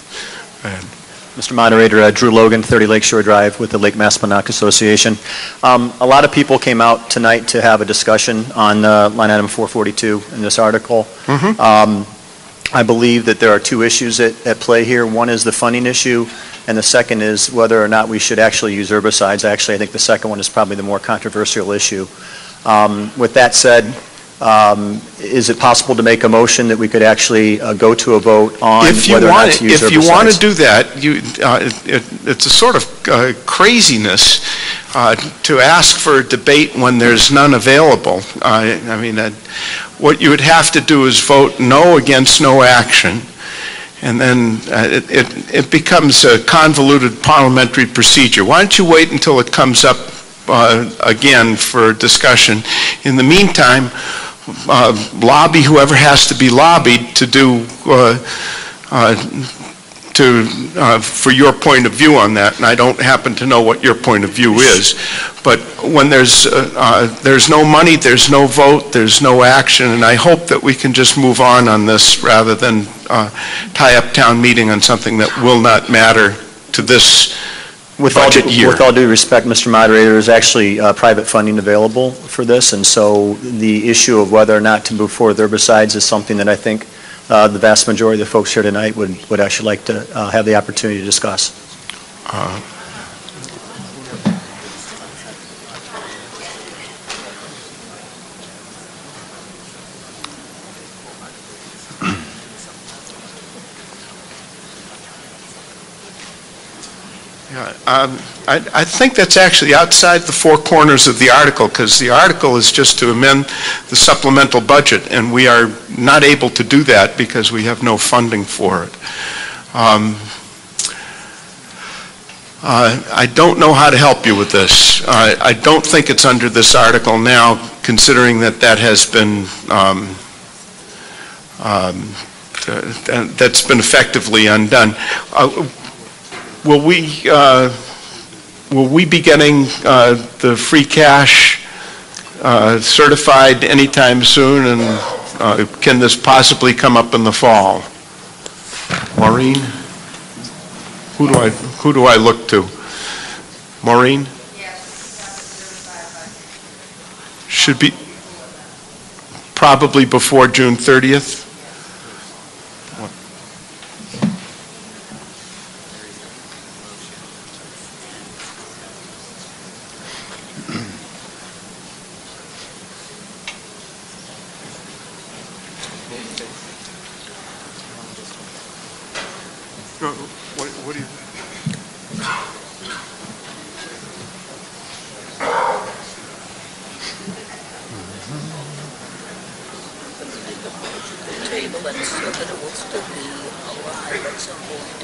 Go ahead. Mister Moderator, uh, Drew Logan, thirty Lakeshore Drive with the Lake Maspinock Association. Um, a lot of people came out tonight to have a discussion on uh, line item four forty-two in this article. Mm-hmm. um, I believe that there are two issues at, at play here. One is the funding issue, and the second is whether or not we should actually use herbicides. Actually, I think the second one is probably the more controversial issue. Um, with that said, Um, is it possible to make a motion that we could actually uh, go to a vote on if you whether want or not to use If herbicides? you want to do that, you, uh, it, it's a sort of uh, craziness uh, to ask for a debate when there's none available. Uh, I mean, uh, what you would have to do is vote no against no action, and then uh, it, it, it becomes a convoluted parliamentary procedure. Why don't you wait until it comes up uh, again for discussion? In the meantime, Uh, lobby whoever has to be lobbied to do uh, uh, to uh, for your point of view on that, and I don't happen to know what your point of view is. But when there's uh, uh, there's no money, there's no vote, there's no action, and I hope that we can just move on on this rather than uh, tie up town meeting on something that will not matter to this With all, budget due, year. with all due respect, Mister Moderator, there's actually uh, private funding available for this, and so the issue of whether or not to move forward with herbicides is something that I think uh, the vast majority of the folks here tonight would, would actually like to uh, have the opportunity to discuss. Uh, Yeah, um, I, I think that's actually outside the four corners of the article, because the article is just to amend the supplemental budget, and we are not able to do that because we have no funding for it. Um, uh, I don't know how to help you with this. Uh, I don't think it's under this article now, considering that that has been um, um, th that's been effectively undone. Uh, Will we, uh, will we be getting uh, the free cash uh, certified anytime soon, and uh, can this possibly come up in the fall? Maureen? Who do I, who do I look to? Maureen? Should be probably before June thirtieth. What, what do you table and so that it will still be alive at some point.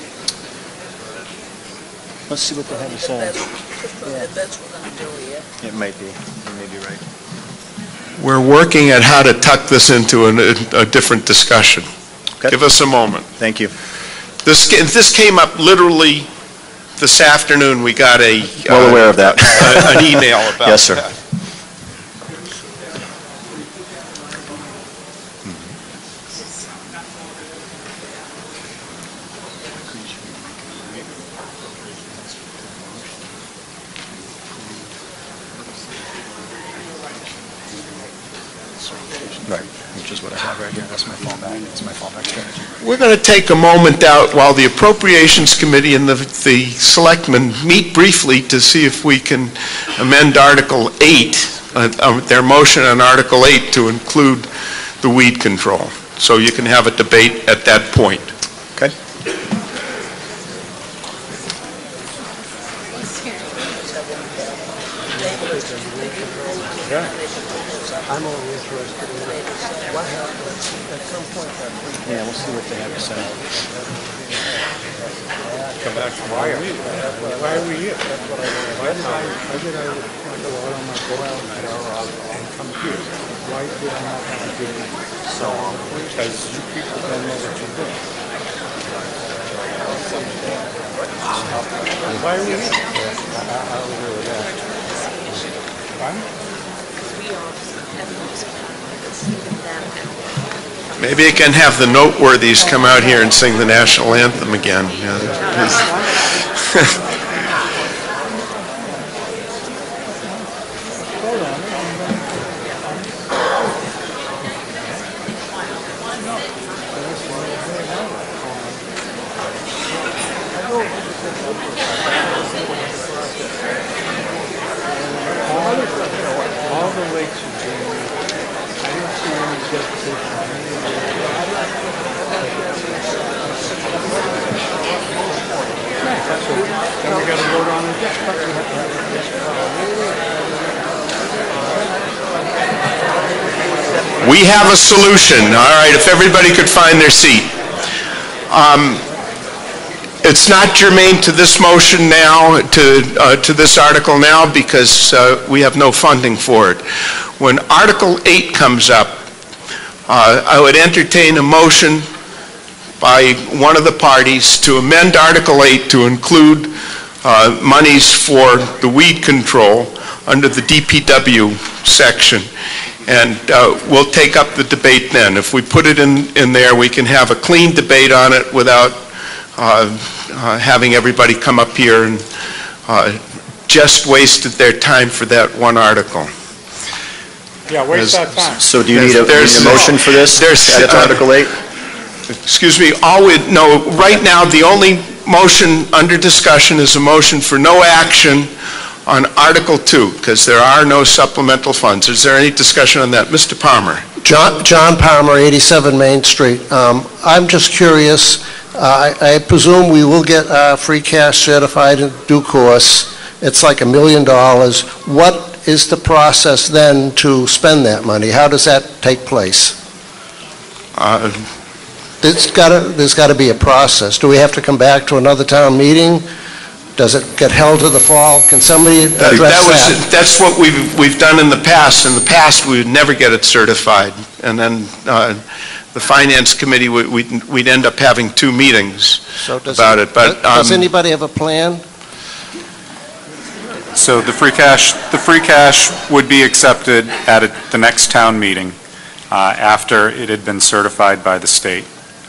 Let's see what they have to say. If that's, if that's what we're going to do here. It might be. You may be right. We're working at how to tuck this into an, a, a different discussion. Okay. Give us a moment. Thank you. This, this came up literally this afternoon. We got a well uh, aware of that. a, an email about yes, sir. that. Right, which is what I have right here. That's my fallback. That's my fallback strategy. We're going to take a moment out while the Appropriations Committee and the, the Selectmen meet briefly to see if we can amend Article eight, uh, uh, their motion on Article eight to include the weed control. So you can have a debate at that point. Okay. Yeah. I'm only interested in what happens at some point. Yeah, we'll see what they have to say. Come back to why are we? Why are we here? That's what I want. Why did I? Why did I go out on my boat and come here? Why did I not have a good night? So, because you people don't know what you're doing. Why are we here? I'll agree with that. Fine. Maybe I can have the noteworthies come out here and sing the national anthem again. Yeah. All the lakes are green. I don't see any vegetation. Then we got to vote on it. We have a solution. All right, if everybody could find their seat. Um, It's not germane to this motion now, to, uh, to this article now, because uh, we have no funding for it. When Article eight comes up, uh, I would entertain a motion by one of the parties to amend Article eight to include uh, monies for the weed control under the D P W section. And uh, we'll take up the debate then. If we put it in, in there, we can have a clean debate on it without Uh, uh, having everybody come up here and uh, just wasted their time for that one article. Yeah, waste that time. So do you need a, you need a motion for this? There's Add it to uh, Article eight? Excuse me, all we, no, right now, the only motion under discussion is a motion for no action on Article two, because there are no supplemental funds. Is there any discussion on that? Mister Palmer. John, John Palmer, eighty-seven Main Street. Um, I'm just curious, uh, I, I presume we will get uh, free cash certified in due course. It's like a million dollars. What is the process then to spend that money? How does that take place? Uh, There's got to, there's got to be a process. Do we have to come back to another town meeting? Does it get held to the fall? Can somebody address that? Was, that? That's what we've, we've done in the past. In the past, we would never get it certified. And then uh, the Finance Committee, we, we'd, we'd end up having two meetings so does about it. it. But, um, does anybody have a plan? So the free cash, the free cash would be accepted at a, the next town meeting uh, after it had been certified by the state.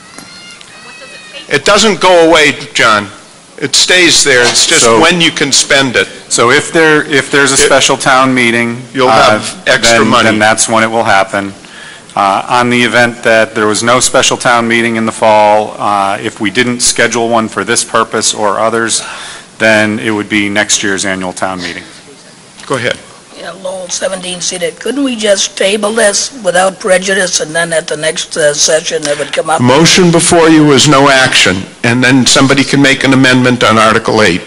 It doesn't go away, John. It stays there. It's just So- when you can spend it. So if there, if there's a special town meeting, You'll uh, have extra then- money. Then that's when it will happen. Uh, On the event that there was no special town meeting in the fall, uh, if we didn't schedule one for this purpose or others, then it would be next year's annual town meeting. Go ahead. Yeah, Lowell, seventeen seated. Couldn't we just table this without prejudice, and then at the next uh, session it would come up? Motion before you is no action, and then somebody can make an amendment on Article eight.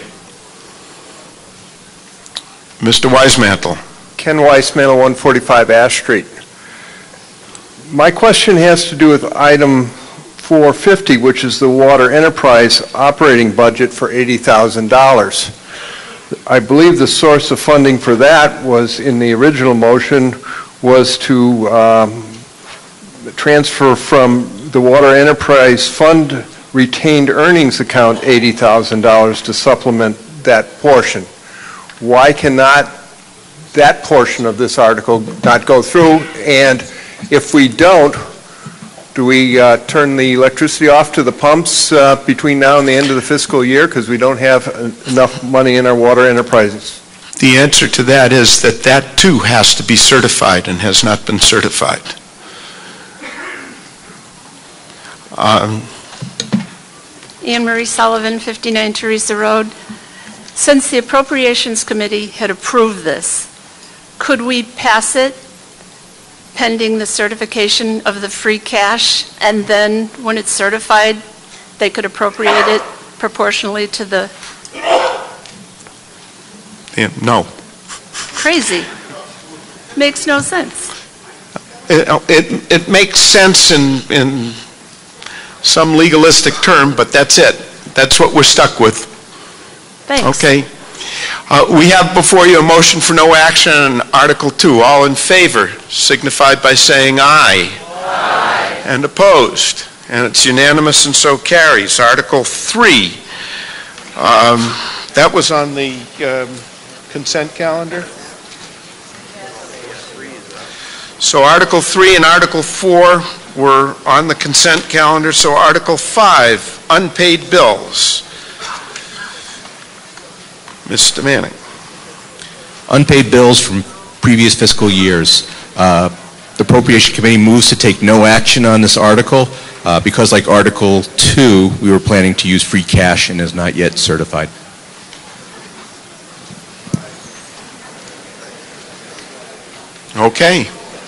Mister Weismantel. Ken Weismantel, one forty-five Ash Street. My question has to do with item four fifty, which is the water enterprise operating budget for eighty thousand dollars. I believe the source of funding for that was, in the original motion, was to um, transfer from the water enterprise fund retained earnings account eighty thousand dollars to supplement that portion. Why cannot that portion of this article not go through? And if we don't, do we uh, turn the electricity off to the pumps uh, between now and the end of the fiscal year because we don't have enough money in our water enterprises? The answer to that is that that too has to be certified and has not been certified. Um, Anne Marie Sullivan, fifty-nine Teresa Road. Since the Appropriations Committee had approved this, could we pass it pending the certification of the free cash, and then when it's certified, they could appropriate it proportionally to the Yeah, no. Crazy. Makes no sense. It, it, it makes sense in, in some legalistic term, but that's it. That's what we're stuck with. Thanks. Okay. Uh, we have before you a motion for no action on Article two. All in favor signify by saying aye. Aye. And opposed. And it's unanimous and so carries. Article three. Um, that was on the um, consent calendar. So Article three and Article four were on the consent calendar. So Article five, unpaid bills. Mister Manning. Unpaid bills from previous fiscal years. Uh, the Appropriation Committee moves to take no action on this article uh, because, like Article two, we were planning to use free cash and is not yet certified. Okay.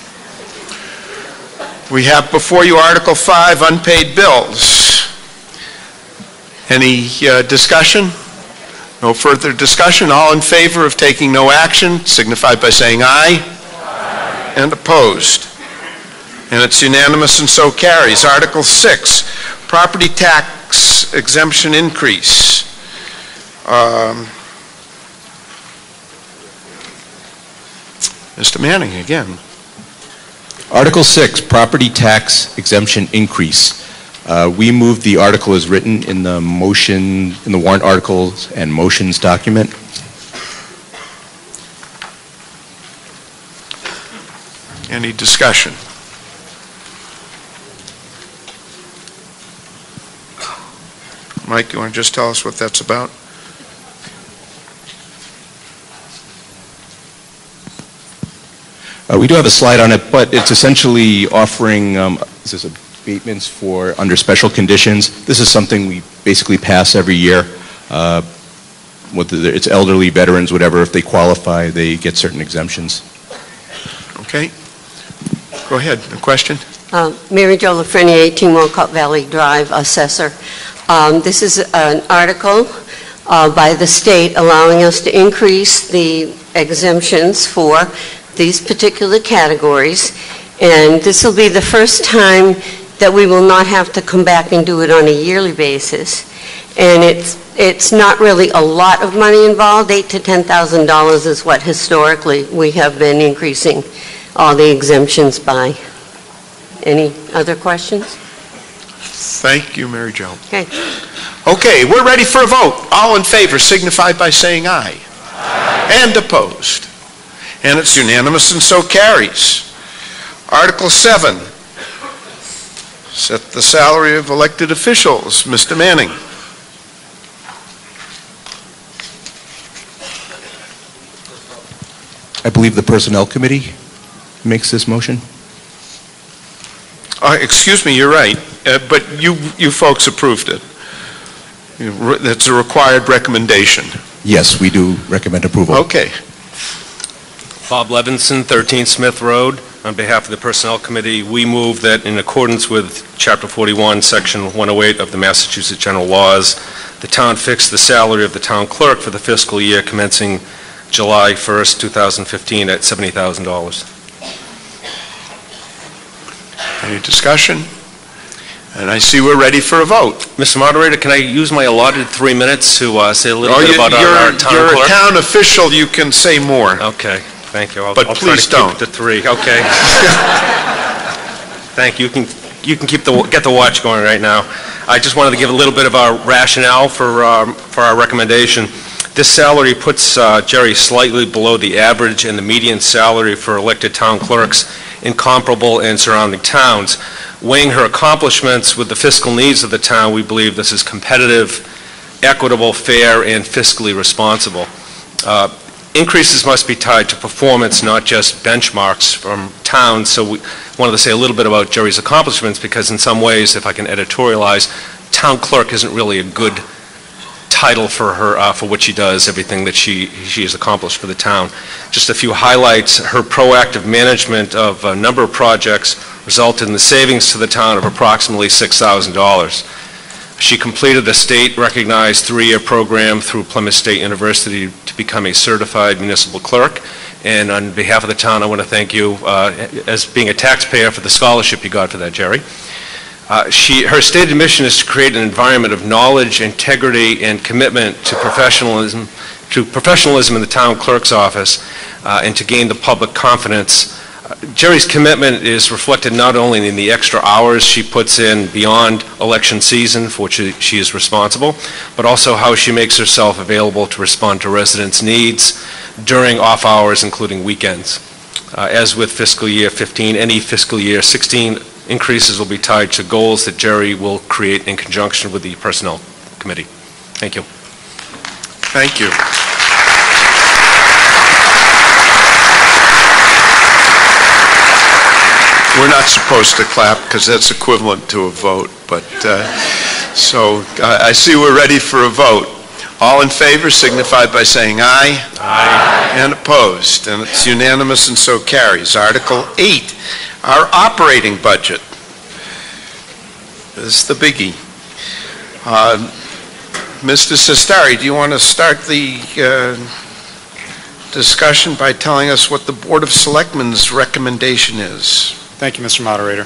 We have before you Article five, unpaid bills. Any uh, discussion? No further discussion. All in favor of taking no action signify by saying aye. Aye. And opposed. And it's unanimous and so carries. Article six, property tax exemption increase. Um, Mister Manning again. Article six, property tax exemption increase. Uh, we move the article as written in the motion, in the warrant articles and motions document. Any discussion? Mike, you want to just tell us what that's about? Uh, we do have a slide on it, but it's essentially offering um, this is abatements for under special conditions. This is something we basically pass every year. Uh, whether it's elderly, veterans, whatever, if they qualify, they get certain exemptions. Okay. Go ahead. A question? Uh, Mary Jo Lafreniere, eighteen Walcott Valley Drive, assessor. Um, this is an article uh, by the state allowing us to increase the exemptions for these particular categories, and this will be the first time that we will not have to come back and do it on a yearly basis. And it's it's not really a lot of money involved. Eight to ten thousand dollars is what historically we have been increasing all the exemptions by. Any other questions? Thank you, Mary Jo. Okay. Okay, we're ready for a vote. All in favor signify by saying aye. Aye. And opposed. And it's unanimous and so carries. Article seven, set the salary of elected officials. Mister Manning. I believe the Personnel Committee makes this motion. Uh, excuse me, you're right, uh, but you, you folks approved it. That's a required recommendation. Yes, we do recommend approval. Okay. Bob Levinson, thirteen Smith Road. On behalf of the Personnel Committee, we move that in accordance with Chapter forty-one, Section one oh eight of the Massachusetts General Laws, the town fix the salary of the town clerk for the fiscal year commencing July first, two thousand fifteen at seventy thousand dollars. Any discussion? And I see we're ready for a vote. Mister Moderator, can I use my allotted three minutes to uh, say a little oh, bit you, about you're, our, our town you're clerk? You're a town official, you can say more. Okay, thank you. I'll, but I'll please try to don't. Keep it to three. Okay. Thank you. You can you can keep the get the watch going right now. I just wanted to give a little bit of our rationale for um, for our recommendation. This salary puts uh, Jerry slightly below the average and the median salary for elected town clerks in comparable and surrounding towns. Weighing her accomplishments with the fiscal needs of the town, we believe this is competitive, equitable, fair, and fiscally responsible. Uh, increases must be tied to performance, not just benchmarks from towns. So we wanted to say a little bit about Jerry's accomplishments because in some ways, if I can editorialize, town clerk isn't really a good title for her, uh, for what she does, everything that she, she has accomplished for the town. Just a few highlights. Her proactive management of a number of projects resulted in the savings to the town of approximately six thousand dollars. She completed the state-recognized three-year program through Plymouth State University to become a certified municipal clerk. And on behalf of the town, I want to thank you uh, as being a taxpayer for the scholarship you got for that, Jerry. Uh, she, her stated mission is to create an environment of knowledge, integrity, and commitment to professionalism, to professionalism in the town clerk's office, uh, and to gain the public confidence. Uh, Jerry's commitment is reflected not only in the extra hours she puts in beyond election season, for which she, she is responsible, but also how she makes herself available to respond to residents' needs during off hours, including weekends. Uh, as with fiscal year fifteen, any fiscal year sixteen increases will be tied to goals that Jerry will create in conjunction with the Personnel Committee. Thank you. Thank you. We're not supposed to clap because that's equivalent to a vote, but uh, so uh, I see we're ready for a vote. All in favor signify by saying aye. Aye. And opposed, and it's unanimous and so carries. Article eight, our operating budget. This is the biggie. Uh, Mister Sestari, do you want to start the uh, discussion by telling us what the Board of Selectmen's recommendation is? Thank you, Mister Moderator.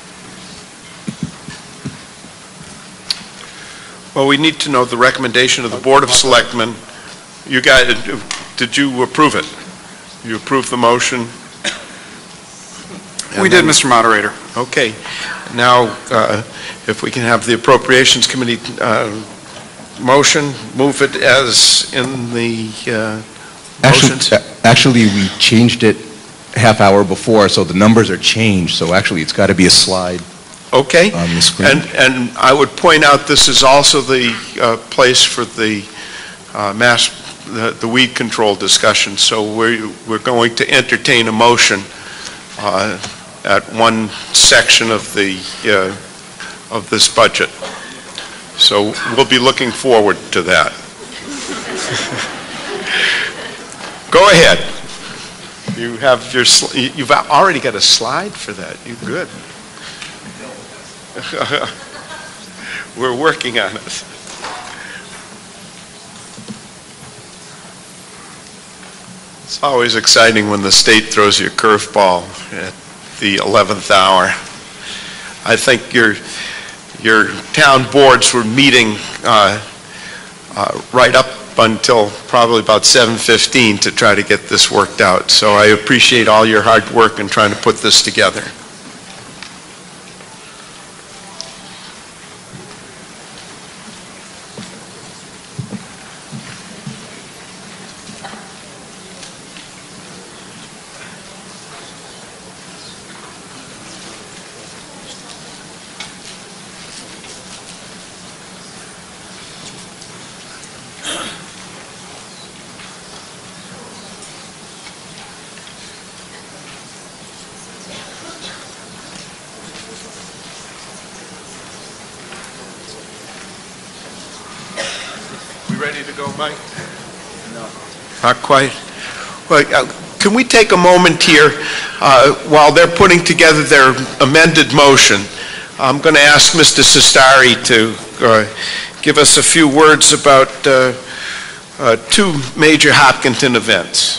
Well, we need to know the recommendation of the Board of Selectmen. You guys, did you approve it? You approved the motion? We did, Mister Moderator. Okay. Now, uh, if we can have the Appropriations Committee uh, motion, move it as in the uh, motions. Actually, actually, we changed it half hour before, so the numbers are changed. So actually, it's got to be a slide. Okay. On the screen. And, and I would point out this is also the uh, place for the uh, mass, the, the weed control discussion. So we're, we're going to entertain a motion uh, at one section of the uh, of this budget. So we'll be looking forward to that. Go ahead. You have your, you've already got a slide for that. You're good. We're working on it. It's always exciting when the state throws you a curveball at the eleventh hour. I think your your town boards were meeting uh, uh, right up until probably about seven fifteen to try to get this worked out. So I appreciate all your hard work in trying to put this together. Ready to go, Mike? No. Not quite. Well, uh, can we take a moment here uh, while they're putting together their amended motion? I'm going to ask Mister Sestari to uh, give us a few words about uh, uh, two major Hopkinton events.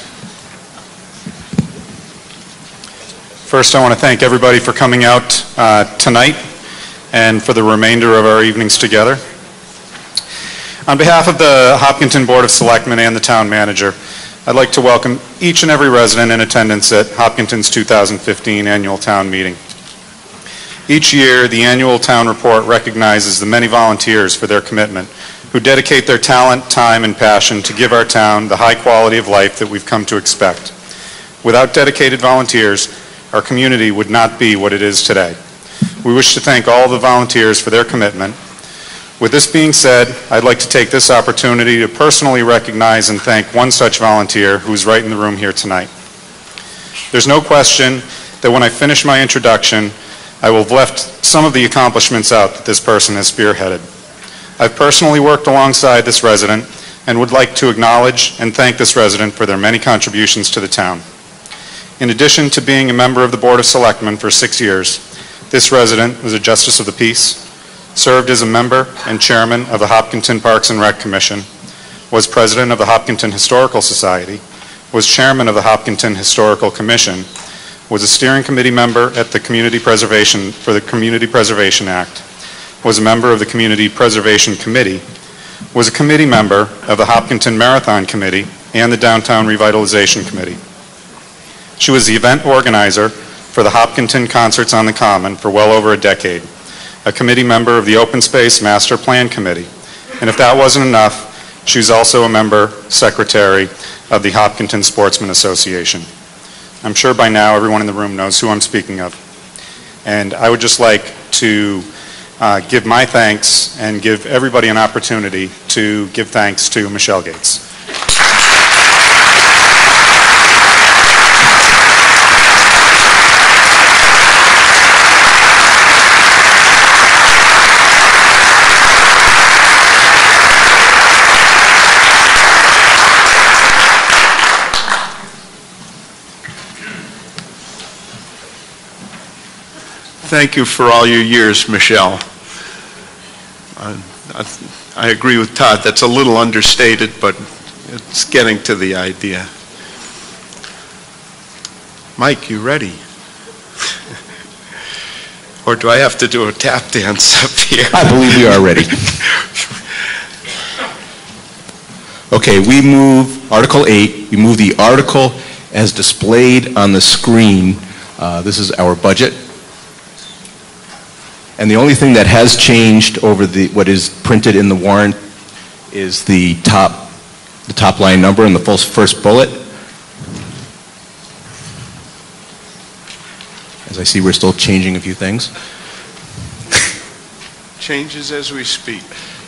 First, I want to thank everybody for coming out uh, tonight and for the remainder of our evenings together. On behalf of the Hopkinton Board of Selectmen and the Town Manager, I'd like to welcome each and every resident in attendance at Hopkinton's two thousand fifteen Annual Town Meeting. Each year, the annual town report recognizes the many volunteers for their commitment, who dedicate their talent, time, and passion to give our town the high quality of life that we've come to expect. Without dedicated volunteers, our community would not be what it is today. We wish to thank all the volunteers for their commitment. With this being said, I'd like to take this opportunity to personally recognize and thank one such volunteer who's right in the room here tonight. There's no question that when I finish my introduction, I will have left some of the accomplishments out that this person has spearheaded. I've personally worked alongside this resident and would like to acknowledge and thank this resident for their many contributions to the town. In addition to being a member of the Board of Selectmen for six years, this resident was a Justice of the Peace, served as a member and chairman of the Hopkinton Parks and Rec Commission, was president of the Hopkinton Historical Society, was chairman of the Hopkinton Historical Commission, was a steering committee member at the Community Preservation for the Community Preservation Act, was a member of the Community Preservation Committee, was a committee member of the Hopkinton Marathon Committee and the Downtown Revitalization Committee. She was the event organizer for the Hopkinton Concerts on the Common for well over a decade, a committee member of the Open Space Master Plan Committee, and if that wasn't enough, she was also a member secretary of the Hopkinton Sportsman Association. I'm sure by now everyone in the room knows who I'm speaking of. And I would just like to uh, give my thanks and give everybody an opportunity to give thanks to Michelle Gates. Thank you for all your years, Michelle. Uh, I, I agree with Todd. That's a little understated, but it's getting to the idea. Mike, you ready? Or do I have to do a tap dance up here? I believe we are ready. Okay, we move Article eight. We move the article as displayed on the screen. Uh, this is our budget. And the only thing that has changed over the what is printed in the warrant is the top the top line number in the full first bullet. As I see, we're still changing a few things. Changes as we speak.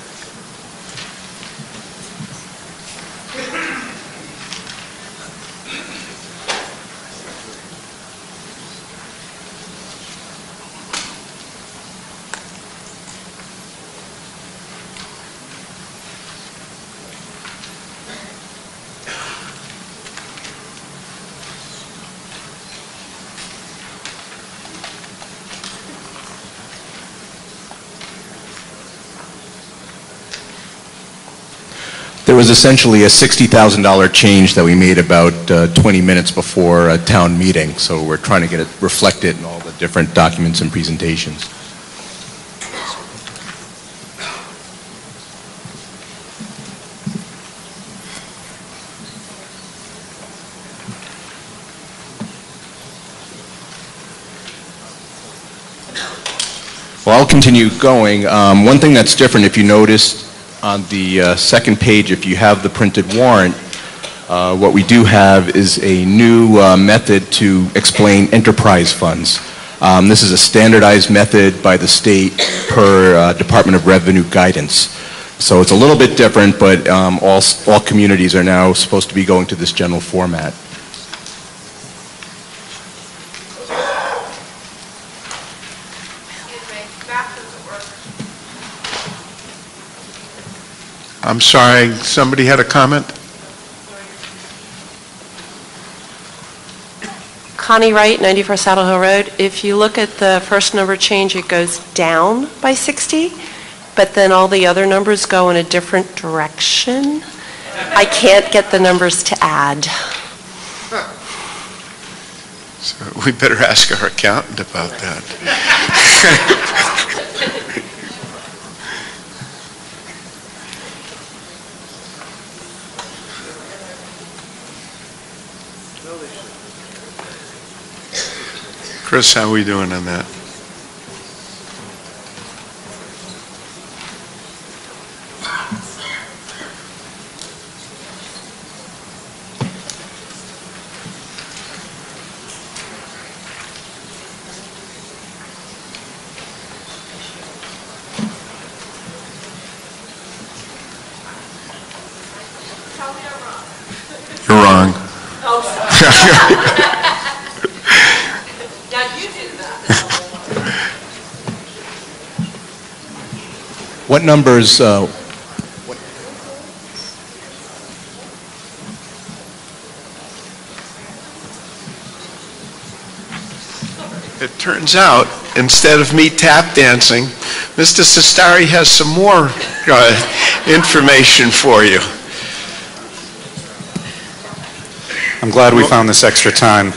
There was essentially a sixty thousand dollar change that we made about uh, twenty minutes before a town meeting, so we're trying to get it reflected in all the different documents and presentations. Well, I'll continue going. Um, one thing that's different, if you noticed, on the uh, second page, if you have the printed warrant, uh, what we do have is a new uh, method to explain enterprise funds. Um, this is a standardized method by the state per uh, Department of Revenue guidance. So it's a little bit different, but um, all, all communities are now supposed to be going to this general format. I'm sorry, somebody had a comment? Connie Wright, ninety-four Saddle Hill Road. If you look at the first number change, it goes down by sixty, but then all the other numbers go in a different direction. I can't get the numbers to add. So we better ask our accountant about that. Chris, how are we doing on that? You're wrong. What numbers, uh, It turns out instead of me tap dancing, Mister Sestari has some more uh, information for you. I'm glad we found this extra time.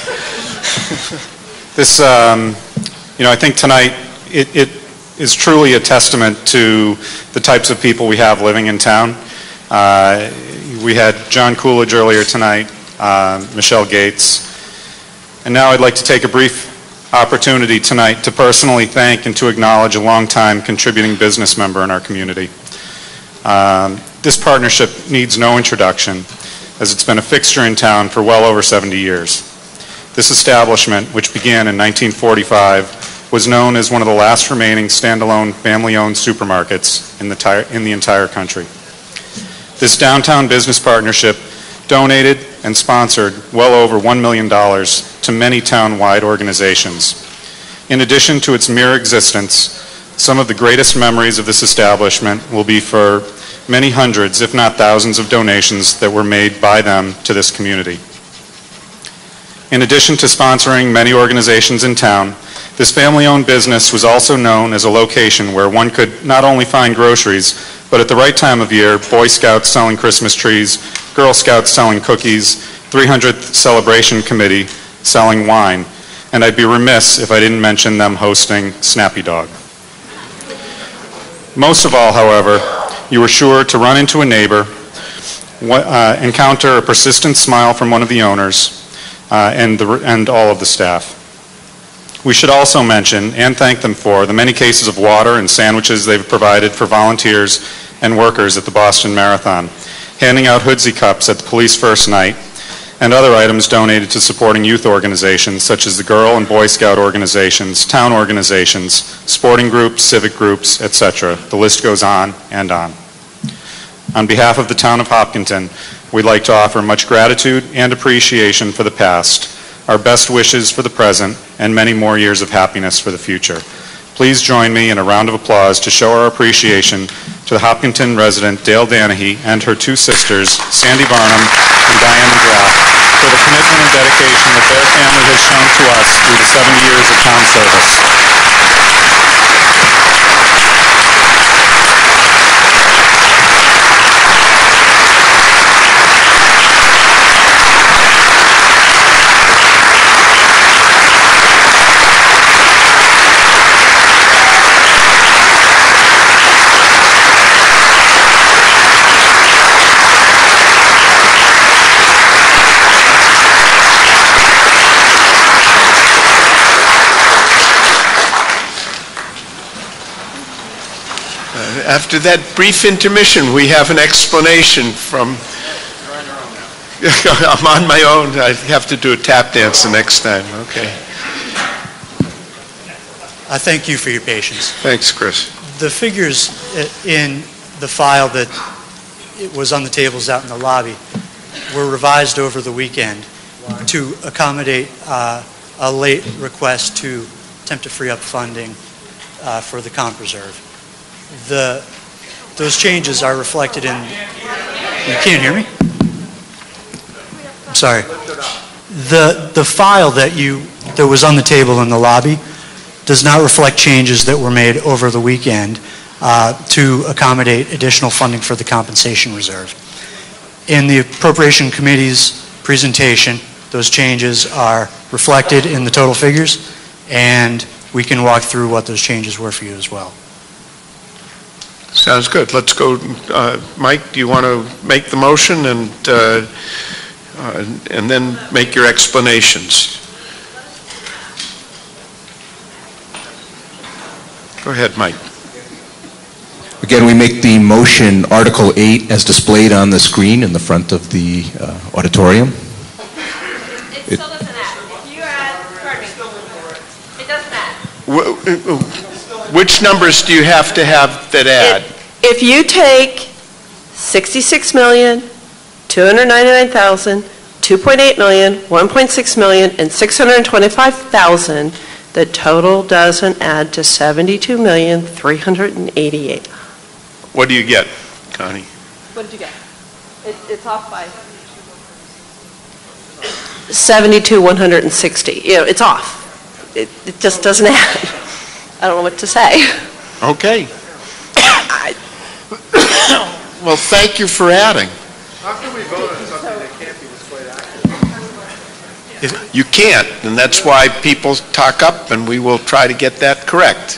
This, um, you know, I think tonight it, it is truly a testament to the types of people we have living in town. Uh, we had John Coolidge earlier tonight, uh, Michelle Gates, and now I'd like to take a brief opportunity tonight to personally thank and to acknowledge a longtime contributing business member in our community. Um, this partnership needs no introduction, as it's been a fixture in town for well over seventy years. This establishment, which began in nineteen forty-five, was known as one of the last remaining standalone family-owned supermarkets in the, tire, in the entire country. This downtown business partnership donated and sponsored well over one million dollars to many town-wide organizations. In addition to its mere existence, some of the greatest memories of this establishment will be for many hundreds, if not thousands, of donations that were made by them to this community. In addition to sponsoring many organizations in town, this family-owned business was also known as a location where one could not only find groceries, but at the right time of year, Boy Scouts selling Christmas trees, Girl Scouts selling cookies, three hundredth Celebration Committee selling wine, and I'd be remiss if I didn't mention them hosting Snappy Dog. Most of all, however, you were sure to run into a neighbor, uh, encounter a persistent smile from one of the owners, uh, and, the, and all of the staff. We should also mention and thank them for the many cases of water and sandwiches they've provided for volunteers and workers at the Boston Marathon, handing out hoodsie cups at the police first night, and other items donated to supporting youth organizations such as the Girl and Boy Scout organizations, town organizations, sporting groups, civic groups, et cetera. The list goes on and on. On behalf of the town of Hopkinton, we'd like to offer much gratitude and appreciation for the past, our best wishes for the present, and many more years of happiness for the future. Please join me in a round of applause to show our appreciation to the Hopkinton resident Dale Danahy and her two sisters, Sandy Barnum and Diane McGrath, for the commitment and dedication that their family has shown to us through the seventy years of town service. After that brief intermission, we have an explanation from... I'm on my own. I have to do a tap dance the next time. Okay. I thank you for your patience. Thanks, Chris. The figures in the file that it was on the tables out in the lobby were revised over the weekend to accommodate uh, a late request to attempt to free up funding uh, for the comp reserve. The, those changes are reflected in, you can't hear me? I'm sorry. The, the file that you, that was on the table in the lobby does not reflect changes that were made over the weekend uh, to accommodate additional funding for the compensation reserve. In the Appropriation Committee's presentation, those changes are reflected in the total figures, and we can walk through what those changes were for you as well. Sounds good. Let's go. Uh, Mike, do you want to make the motion and uh, uh, and then make your explanations? Go ahead, Mike. Again, we make the motion Article eight as displayed on the screen in the front of the uh, auditorium. It still doesn't add. If you add, pardon me, it doesn't add. Which numbers do you have to have that add? If you take sixty-six million, two hundred ninety-nine thousand, two point eight million, one point six million, and six hundred twenty-five thousand, the total doesn't add to seventy-two million, three hundred eighty-eight. What do you get, Connie? What did you get? It, it's off by seventy-two, one hundred sixty. You know, it's off. it, it just doesn't add. I don't know what to say. Okay. Well, thank you for adding. How can we vote on something that can't be displayed accurately? You can't, and that's why people talk up, and we will try to get that correct.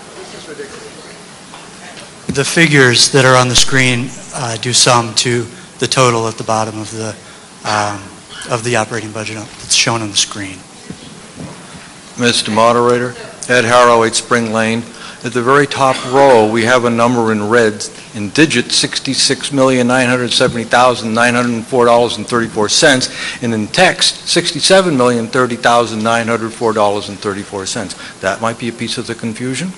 The figures that are on the screen uh, do sum to the total at the bottom of the um, of the operating budget that's shown on the screen. Mister Moderator, Ed Harrow, eight Spring Lane. At the very top row, we have a number in red, in digits, sixty-six million nine hundred seventy thousand nine hundred four dollars and thirty-four cents, and in text, sixty-seven million thirty thousand nine hundred four dollars and thirty-four cents. That might be a piece of the confusion.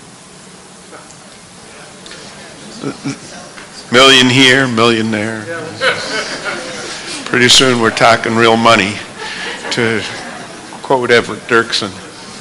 Million here, million there. Pretty soon we're talking real money, to quote Everett Dirksen.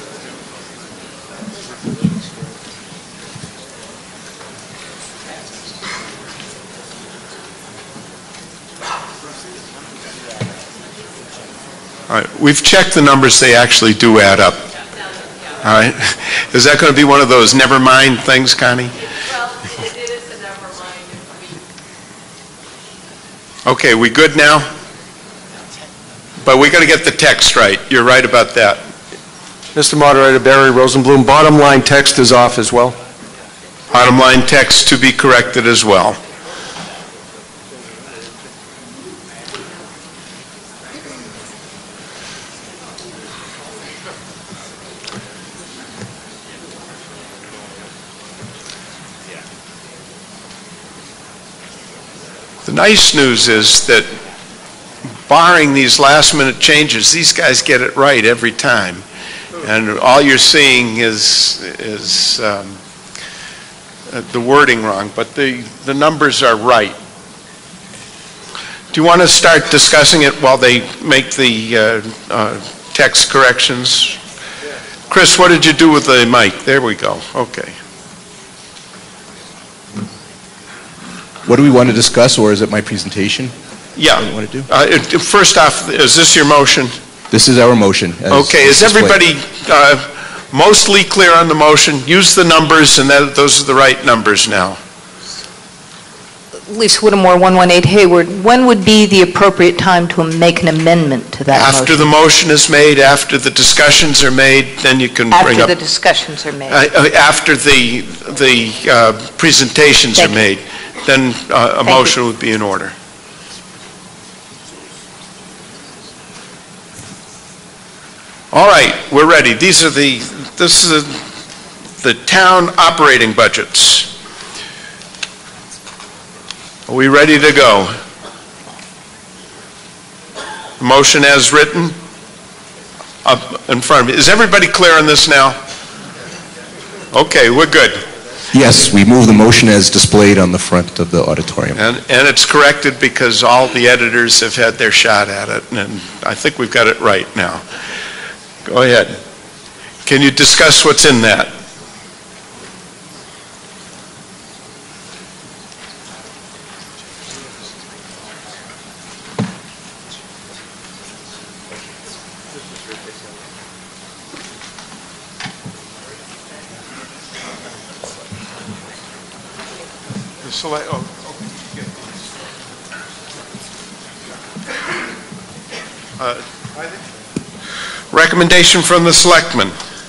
All right, we've checked the numbers, they actually do add up. All right, is that going to be one of those never mind things, Connie? Well, it, it is a never mind. Okay, we good now? But we got to get the text right. You're right about that. Mister Moderator, Barry Rosenblum, bottom line text is off as well. Bottom line text to be corrected as well. The nice news is that barring these last minute changes, these guys get it right every time. And all you're seeing is, is um, the wording wrong, but the, the numbers are right. Do you want to start discussing it while they make the uh, uh, text corrections? Chris, what did you do with the mic? There we go. Okay. What do we want to discuss, or is it my presentation? Yeah. What do you want to do? Uh, it, first off, is this your motion? This is our motion. as- Okay, is as displayed. everybody uh, mostly clear on the motion? Use the numbers, and that, those are the right numbers now. Lisa Whittemore, one one eight Hayward. When would be the appropriate time to make an amendment to that motion? After the motion is made, after the discussions are made, then you can bring After up... the discussions are made. Uh, uh, after the, the uh, presentations Thank are you. made, then uh, a Thank motion would be in order. All right, we're ready. These are the, this is the town operating budgets. Are we ready to go? Motion as written up in front of me. Is everybody clear on this now? Okay, we're good. Yes, we move the motion as displayed on the front of the auditorium. And, and it's corrected because all the editors have had their shot at it, and I think we've got it right now. Go ahead. Can you discuss what's in that? The select, oh, okay. Uh, Recommendation from the selectmen.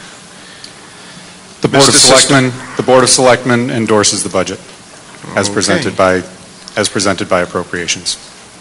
The Board of Mister Selectmen, the Board of Selectmen endorses the budget as Okay. presented by, as presented by appropriations.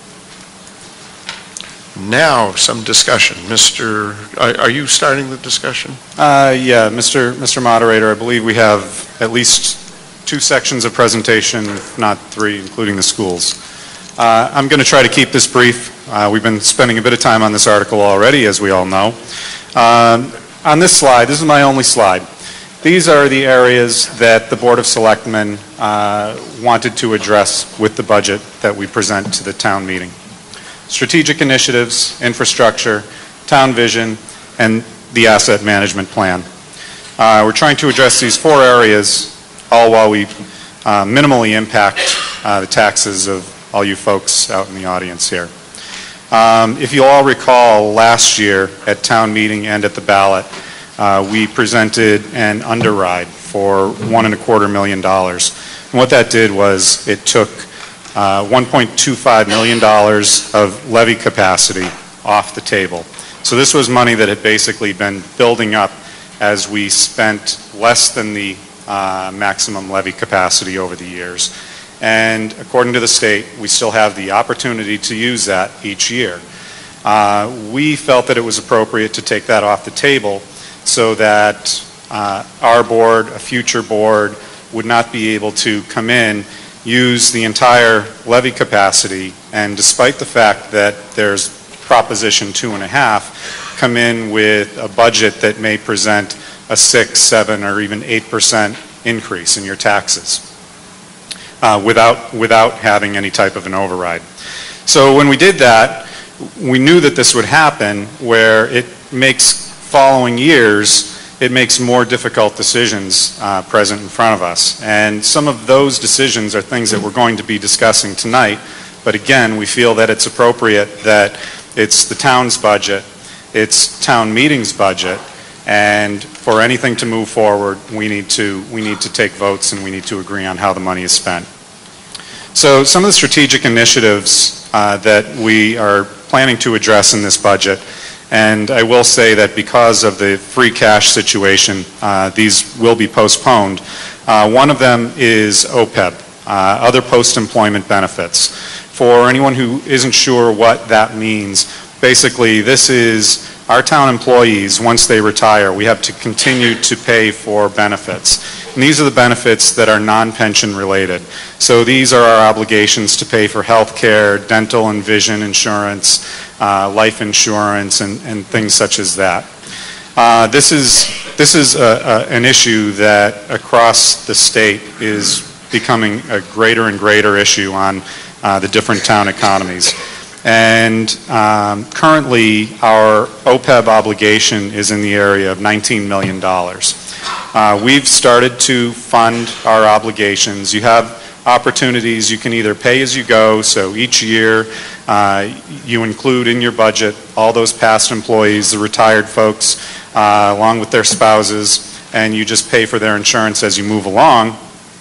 Now, some discussion. Mister, are are you starting the discussion? Uh, yeah, Mister Mister Moderator, I believe we have at least two sections of presentation, if not three, including the schools. Uh, I'm going to try to keep this brief. Uh, we've been spending a bit of time on this article already, as we all know. Um, on this slide, this is my only slide. These are the areas that the Board of Selectmen uh, wanted to address with the budget that we present to the town meeting. Strategic initiatives, infrastructure, town vision, and the asset management plan. Uh, we're trying to address these four areas, all while we uh, minimally impact uh, the taxes of all you folks out in the audience here. Um, if you all recall, last year at town meeting and at the ballot, uh, we presented an underride for one and a quarter million dollars. And what that did was it took uh, one point two five million dollars of levy capacity off the table. So this was money that had basically been building up as we spent less than the uh, maximum levy capacity over the years. And according to the state, we still have the opportunity to use that each year. Uh, we felt that it was appropriate to take that off the table so that uh, our board, a future board, would not be able to come in, use the entire levy capacity, and despite the fact that there's Proposition two and a half, come in with a budget that may present a six, seven, or even eight percent increase in your taxes uh, without, without having any type of an override. So when we did that, we knew that this would happen, where it makes following years, it makes more difficult decisions uh, present in front of us. And some of those decisions are things that we're going to be discussing tonight, but again, we feel that it's appropriate that it's the town's budget, it's town meeting's budget, and for anything to move forward, we need to, we need to take votes and we need to agree on how the money is spent. So some of the strategic initiatives uh, that we are planning to address in this budget, and I will say that because of the free cash situation, uh, these will be postponed. Uh, one of them is O P E B, uh, other post-employment benefits. For anyone who isn't sure what that means, basically this is our town employees, once they retire, we have to continue to pay for benefits. And these are the benefits that are non-pension related. So these are our obligations to pay for health care, dental and vision insurance, uh, life insurance, and, and things such as that. Uh, this is, this is a, a, an issue that across the state is becoming a greater and greater issue on uh, the different town economies. And um, currently our O P E B obligation is in the area of nineteen million dollars. Uh, we've started to fund our obligations. You have opportunities. You can either pay as you go, so each year uh, you include in your budget all those past employees, the retired folks, uh, along with their spouses, and you just pay for their insurance as you move along,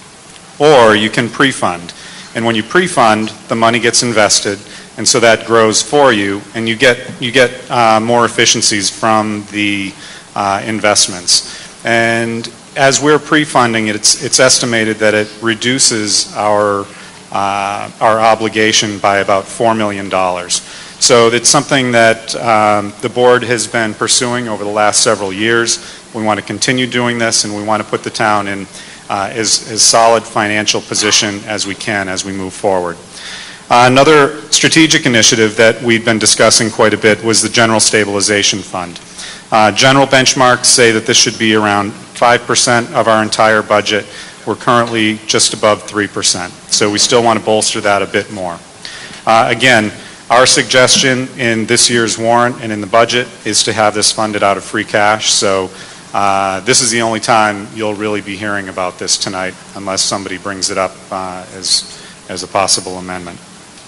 or you can pre-fund. And when you pre-fund, the money gets invested, and so that grows for you, and you get, you get uh, more efficiencies from the uh, investments. And as we're pre-funding it, it's, it's estimated that it reduces our, uh, our obligation by about four million dollars. So it's something that um, the board has been pursuing over the last several years. We want to continue doing this, and we want to put the town in uh, as, as solid financial position as we can as we move forward. Uh, another strategic initiative that we've been discussing quite a bit was the General Stabilization Fund. Uh, general benchmarks say that this should be around five percent of our entire budget. We're currently just above three percent, so we still want to bolster that a bit more. Uh, again, our suggestion in this year's warrant and in the budget is to have this funded out of free cash, so uh, this is the only time you'll really be hearing about this tonight, unless somebody brings it up uh, as, as a possible amendment.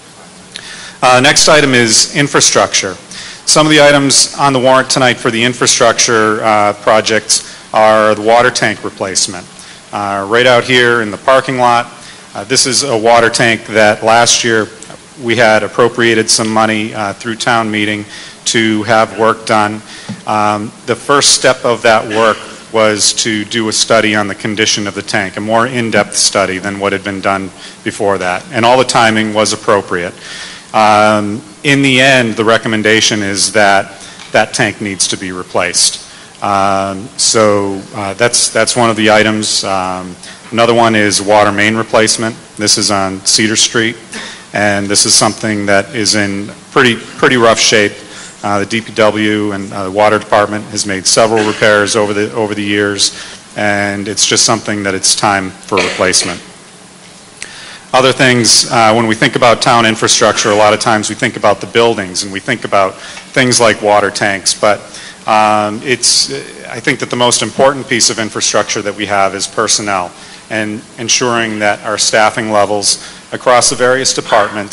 Uh, next item is infrastructure. Some of the items on the warrant tonight for the infrastructure uh, projects are the water tank replacement. Uh, right out here in the parking lot, uh, this is a water tank that last year we had appropriated some money uh, through town meeting to have work done. Um, the first step of that work was to do a study on the condition of the tank, a more in-depth study than what had been done before that, and all the timing was appropriate. Um, in the end, the recommendation is that that tank needs to be replaced. Um, so uh, that's, that's one of the items. Um, another one is water main replacement. This is on Cedar Street, and this is something that is in pretty, pretty rough shape. Uh, the D P W and uh, the Water Department has made several repairs over the, over the years, and it's just something that it's time for replacement. Other things, uh, when we think about town infrastructure, a lot of times we think about the buildings and we think about things like water tanks, but um, it's, I think that the most important piece of infrastructure that we have is personnel, and ensuring that our staffing levels across the various departments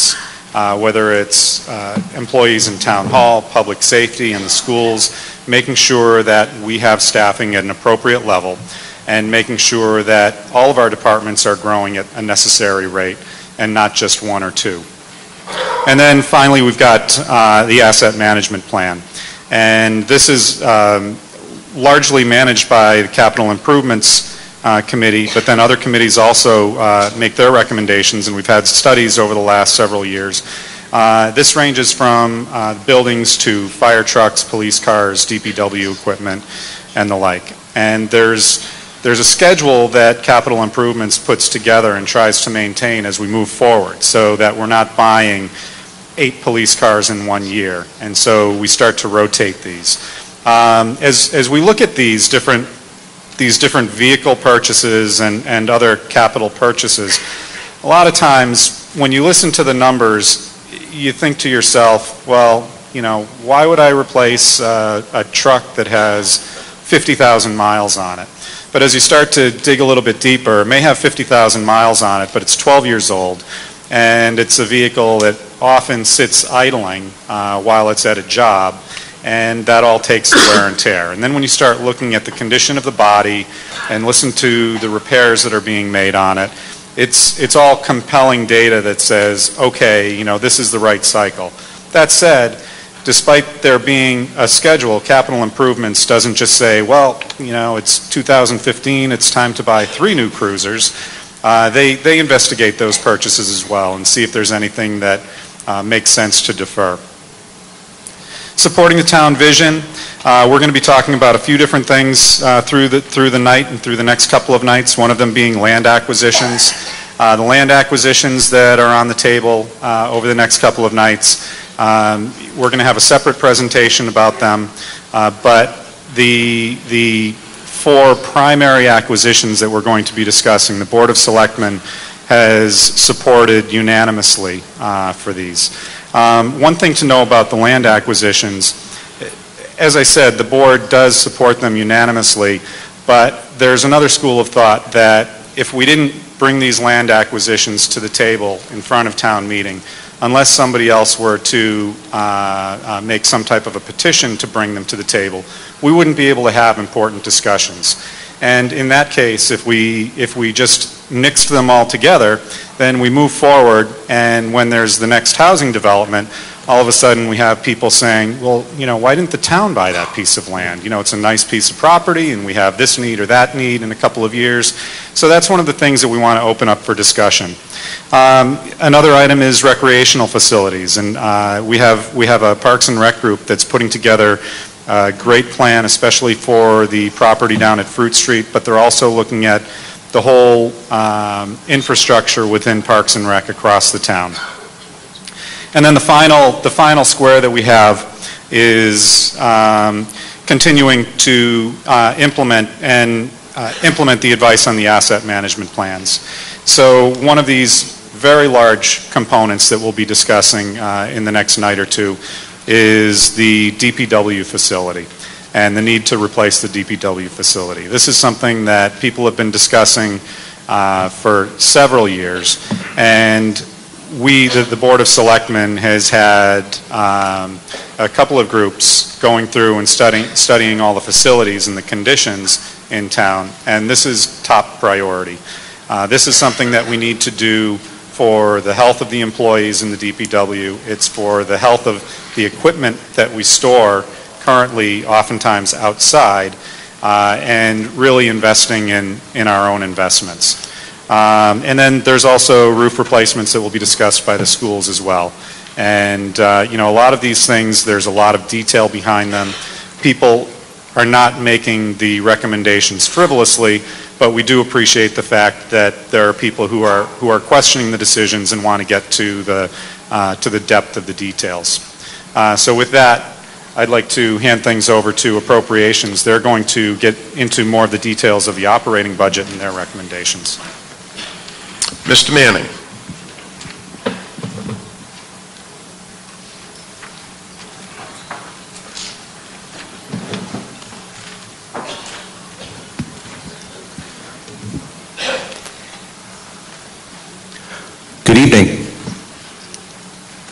uh, whether it's uh, employees in town hall, public safety, and the schools, making sure that we have staffing at an appropriate level, and making sure that all of our departments are growing at a necessary rate and not just one or two. And then finally, we've got uh, the asset management plan. And this is um, largely managed by the Capital Improvements uh, Committee, but then other committees also uh, make their recommendations, and we've had studies over the last several years. Uh, this ranges from uh, buildings to fire trucks, police cars, D P W equipment, and the like. And there's There's a schedule that Capital Improvements puts together and tries to maintain as we move forward, so that we're not buying eight police cars in one year, and so we start to rotate these. Um, as, as we look at these different, these different vehicle purchases and, and other capital purchases, a lot of times when you listen to the numbers, you think to yourself, well, you know, why would I replace uh, a truck that has fifty thousand miles on it? But as you start to dig a little bit deeper, it may have fifty thousand miles on it, but it's twelve years old, and it's a vehicle that often sits idling uh, while it's at a job, and that all takes wear and tear. And then when you start looking at the condition of the body and listen to the repairs that are being made on it, it's, it's all compelling data that says, okay, you know, this is the right cycle. That said, despite there being a schedule, Capital Improvements doesn't just say, well, you know, it's two thousand fifteen, it's time to buy three new cruisers. Uh, they, they investigate those purchases as well and see if there's anything that uh, makes sense to defer. Supporting the town vision, uh, we're going to be talking about a few different things uh, through, the, through the night and through the next couple of nights, one of them being land acquisitions. Uh, the land acquisitions that are on the table uh, over the next couple of nights, Um, we're going to have a separate presentation about them, uh, but the, the four primary acquisitions that we're going to be discussing, the Board of Selectmen has supported unanimously uh, for these. Um, one thing to know about the land acquisitions, as I said, the board does support them unanimously, but there's another school of thought that if we didn't bring these land acquisitions to the table in front of town meeting, unless somebody else were to uh, uh, make some type of a petition to bring them to the table, we wouldn't be able to have important discussions. And in that case, if we, if we just nixed them all together, then we move forward, and when there's the next housing development, all of a sudden we have people saying, well, you know, why didn't the town buy that piece of land? You know, it's a nice piece of property, and we have this need or that need in a couple of years. So that's one of the things that we want to open up for discussion. Um, another item is recreational facilities, and uh, we have we have a Parks and Rec group that's putting together a great plan, especially for the property down at Fruit Street, but they're also looking at the whole um, infrastructure within Parks and Rec across the town. And then the final, the final square that we have is um, continuing to uh, implement and uh, implement the advice on the asset management plans. So one of these very large components that we'll be discussing uh, in the next night or two is the D P W facility and the need to replace the D P W facility. This is something that people have been discussing uh, for several years, and we, the, the Board of Selectmen, has had um, a couple of groups going through and studying, studying all the facilities and the conditions in town, and this is top priority. Uh, this is something that we need to do for the health of the employees in the D P W. It's for the health of the equipment that we store currently oftentimes outside, uh, and really investing in, in our own investments. Um, and then there's also roof replacements that will be discussed by the schools as well. And, uh, you know, a lot of these things, there's a lot of detail behind them. People are not making the recommendations frivolously, but we do appreciate the fact that there are people who are, who are questioning the decisions and want to get to the, uh, to the depth of the details. Uh, so with that, I'd like to hand things over to appropriations. They're going to get into more of the details of the operating budget and their recommendations. Mister Manning. Good evening.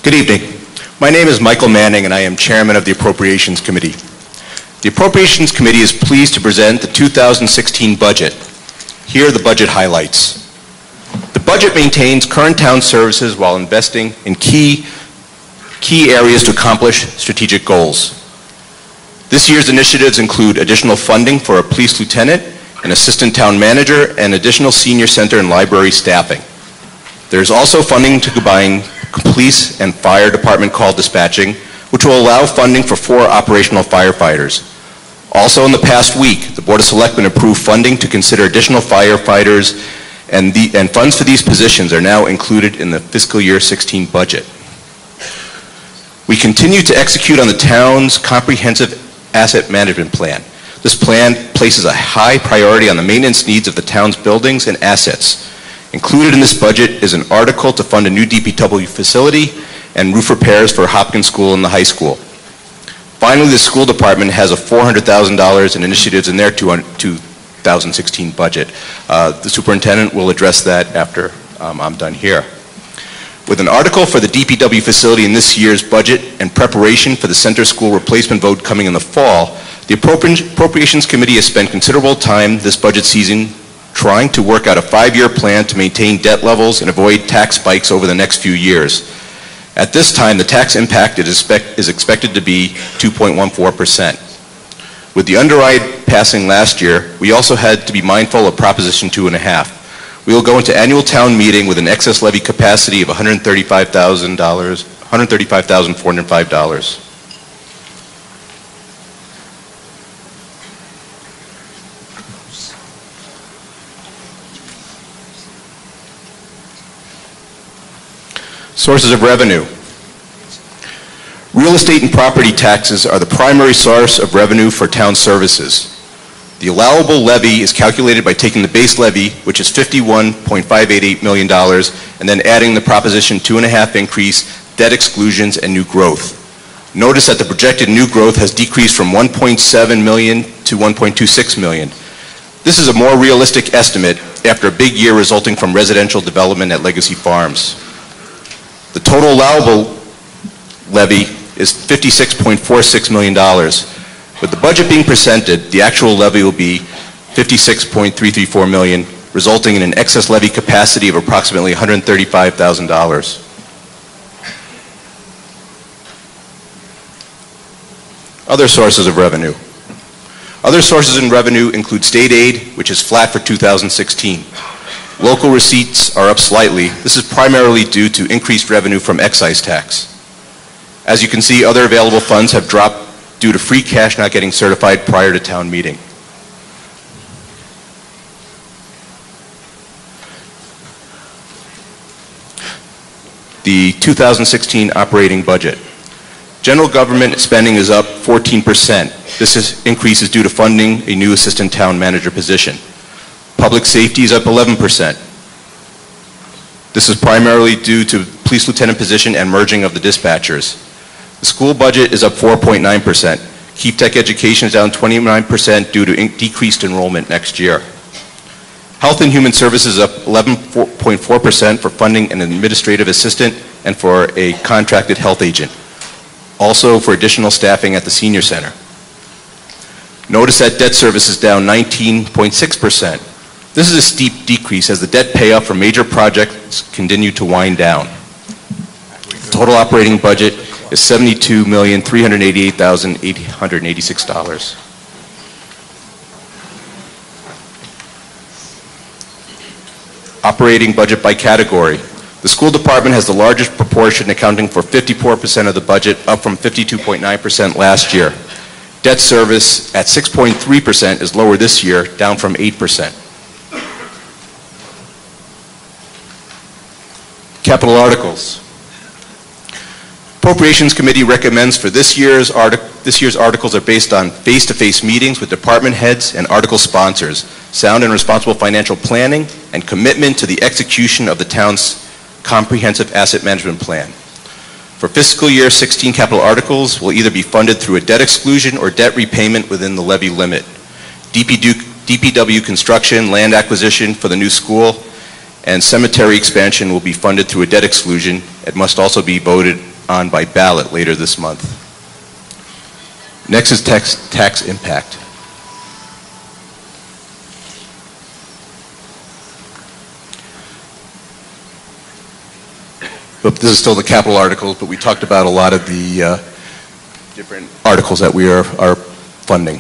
Good evening. My name is Michael Manning, and I am Chairman of the Appropriations Committee. The Appropriations Committee is pleased to present the two thousand sixteen budget. Here are the budget highlights. The budget maintains current town services while investing in key, key areas to accomplish strategic goals. This year's initiatives include additional funding for a police lieutenant, an assistant town manager, and additional senior center and library staffing. There is also funding to combine police and fire department call dispatching, which will allow funding for four operational firefighters. Also in the past week, the Board of Selectmen approved funding to consider additional firefighters, and, the, and funds for these positions are now included in the fiscal year sixteen budget. We continue to execute on the town's comprehensive asset management plan. This plan places a high priority on the maintenance needs of the town's buildings and assets. Included in this budget is an article to fund a new D P W facility and roof repairs for Hopkinton School and the high school. Finally, the school department has a four hundred thousand dollars in initiatives in their two thousand sixteen budget. Uh, the superintendent will address that after um, I'm done here. With an article for the D P W facility in this year's budget and preparation for the center school replacement vote coming in the fall, the Appropriations Committee has spent considerable time this budget season trying to work out a five-year plan to maintain debt levels and avoid tax spikes over the next few years. At this time, the tax impact is, expect, is expected to be two point one four percent. With the underride passing last year, we also had to be mindful of Proposition two and a half. We will go into annual town meeting with an excess levy capacity of one hundred thirty-five thousand dollars, one hundred thirty-five thousand four hundred five dollars. Sources of revenue. Real estate and property taxes are the primary source of revenue for town services. The allowable levy is calculated by taking the base levy, which is fifty-one point five eight eight million dollars, and then adding the Proposition two and a half increase, debt exclusions, and new growth. Notice that the projected new growth has decreased from one point seven million to one point two six million. This is a more realistic estimate after a big year resulting from residential development at Legacy Farms. The total allowable levy is fifty-six point four six million dollars. With the budget being presented, the actual levy will be fifty-six point three three four million dollars, resulting in an excess levy capacity of approximately one hundred thirty-five thousand dollars. Other sources of revenue. Other sources in revenue include state aid, which is flat for two thousand sixteen. Local receipts are up slightly. This is primarily due to increased revenue from excise tax. As you can see, other available funds have dropped due to free cash not getting certified prior to town meeting. The two thousand sixteen operating budget. General government spending is up fourteen percent. This is, increase is due to funding a new assistant town manager position. Public safety is up eleven percent. This is primarily due to police lieutenant position and merging of the dispatchers. The school budget is up four point nine percent. Keep Tech education is down twenty-nine percent due to in decreased enrollment next year. Health and Human Services is up eleven point four percent for funding an administrative assistant and for a contracted health agent. Also for additional staffing at the senior center. Notice that debt service is down nineteen point six percent. This is a steep decrease as the debt payoff for major projects continue to wind down. Total operating budget is seventy-two million three hundred eighty-eight thousand eight hundred eighty-six dollars. Operating budget by category. The school department has the largest proportion, accounting for fifty-four percent of the budget, up from fifty-two point nine percent last year. Debt service at six point three percent is lower this year, down from eight percent. Capital articles. Appropriations Committee recommends for this year's, artic this year's articles are based on face-to-face meetings with department heads and article sponsors, sound and responsible financial planning, and commitment to the execution of the town's comprehensive asset management plan. For fiscal year sixteen capital articles will either be funded through a debt exclusion or debt repayment within the levy limit. D P W construction, land acquisition for the new school, and cemetery expansion will be funded through a debt exclusion. It must also be voted on by ballot later this month. Next is tax, tax impact. But this is still the capital articles, but we talked about a lot of the uh, different articles that we are, are funding.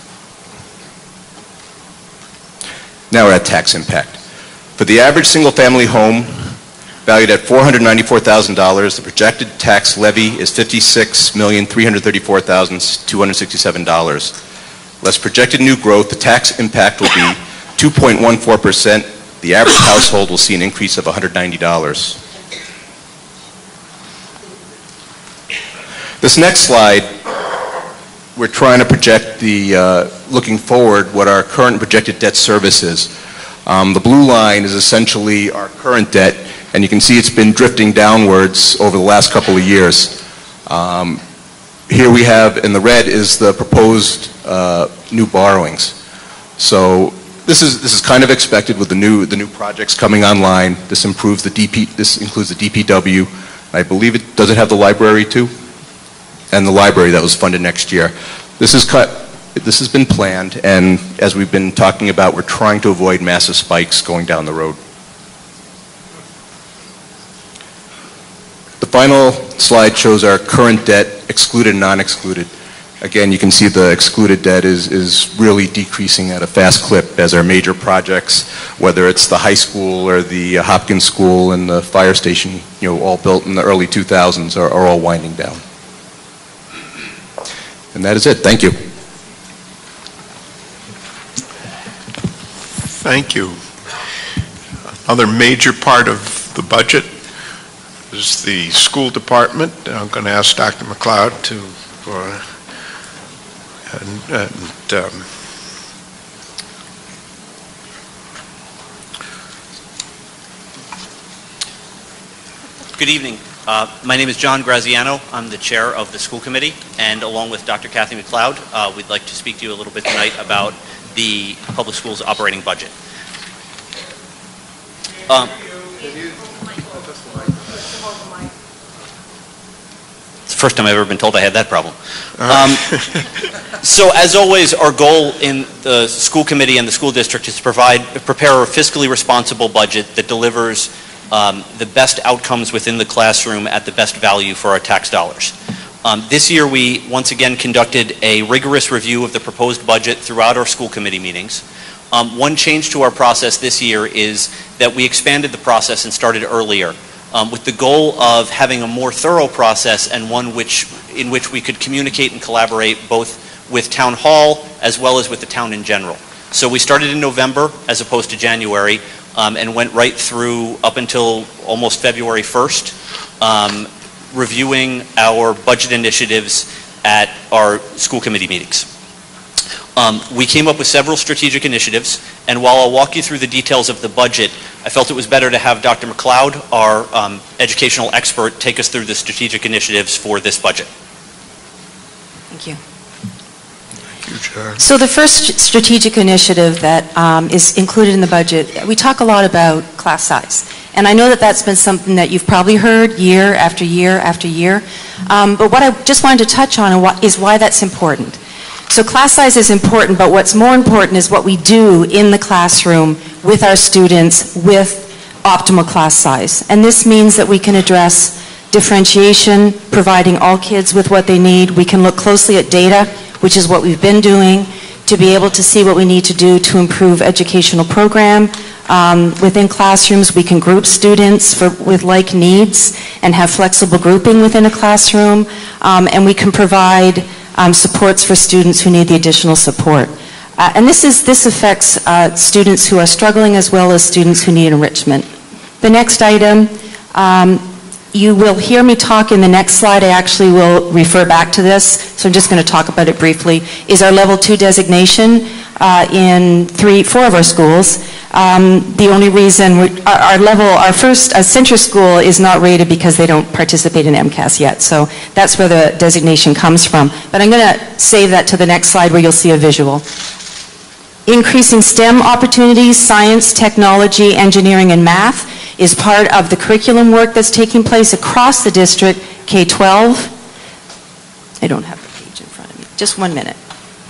Now we're at tax impact. For the average single-family home valued at four hundred ninety-four thousand dollars, the projected tax levy is fifty-six million three hundred thirty-four thousand two hundred sixty-seven dollars. Less projected new growth, the tax impact will be two point one four percent. The average household will see an increase of one hundred ninety dollars. This next slide, we're trying to project the, uh, looking forward, what our current projected debt service is. Um, the blue line is essentially our current debt, and you can see it's been drifting downwards over the last couple of years. Um, here we have, in the red, is the proposed uh, new borrowings. So this is this is kind of expected with the new the new projects coming online. This improves the D P. This includes the D P W. I believe it does it have the library too, and the library that was funded next year. This is cut. This has been planned, and as we've been talking about, we're trying to avoid massive spikes going down the road. The final slide shows our current debt, excluded and non-excluded. Again, you can see the excluded debt is, is really decreasing at a fast clip as our major projects, whether it's the high school or the uh, Hopkins School and the fire station, you know, all built in the early two thousands, are, are all winding down. And that is it. Thank you. Thank you. Another major part of the budget is the school department. I'm going to ask Doctor McLeod to, uh, and, and um, Good evening. Uh, my name is John Graziano. I'm the chair of the school committee, and along with Doctor Kathy McLeod, uh, we'd like to speak to you a little bit tonight about the public schools operating budget. Um, it's the first time I've ever been told I had that problem. Um, so as always, our goal in the school committee and the school district is to provide, prepare a fiscally responsible budget that delivers um, the best outcomes within the classroom at the best value for our tax dollars. Um, this year we once again conducted a rigorous review of the proposed budget throughout our school committee meetings. Um, one change to our process this year is that we expanded the process and started earlier um, with the goal of having a more thorough process and one which, in which we could communicate and collaborate both with Town Hall as well as with the town in general. So we started in November as opposed to January um, and went right through up until almost February first. Um, reviewing our budget initiatives at our school committee meetings. Um, we came up with several strategic initiatives, and while I'll walk you through the details of the budget, I felt it was better to have Doctor McLeod, our um, educational expert, take us through the strategic initiatives for this budget. Thank you. So the first strategic initiative that um, is included in the budget, we talk a lot about class size. And I know that that's been something that you've probably heard year after year after year. Um, but what I just wanted to touch on is why that's important. So class size is important, but what's more important is what we do in the classroom with our students with optimal class size. And this means that we can address differentiation, providing all kids with what they need. We can look closely at data, which is what we've been doing, to be able to see what we need to do to improve educational program. Um, within classrooms, we can group students for, with like needs and have flexible grouping within a classroom, um, and we can provide um, supports for students who need the additional support. Uh, and this, is, this affects uh, students who are struggling as well as students who need enrichment. The next item, um, you will hear me talk in the next slide. I actually will refer back to this, so I'm just going to talk about it briefly, is our level two designation uh, in three, four of our schools. Um, the only reason, we, our, our level, our first uh, Central School is not rated because they don't participate in MCAS yet, so that's where the designation comes from. But I'm going to save that to the next slide where you'll see a visual. Increasing STEM opportunities, science, technology, engineering, and math is part of the curriculum work that's taking place across the district K twelve. I don't have the page in front of me. Just one minute.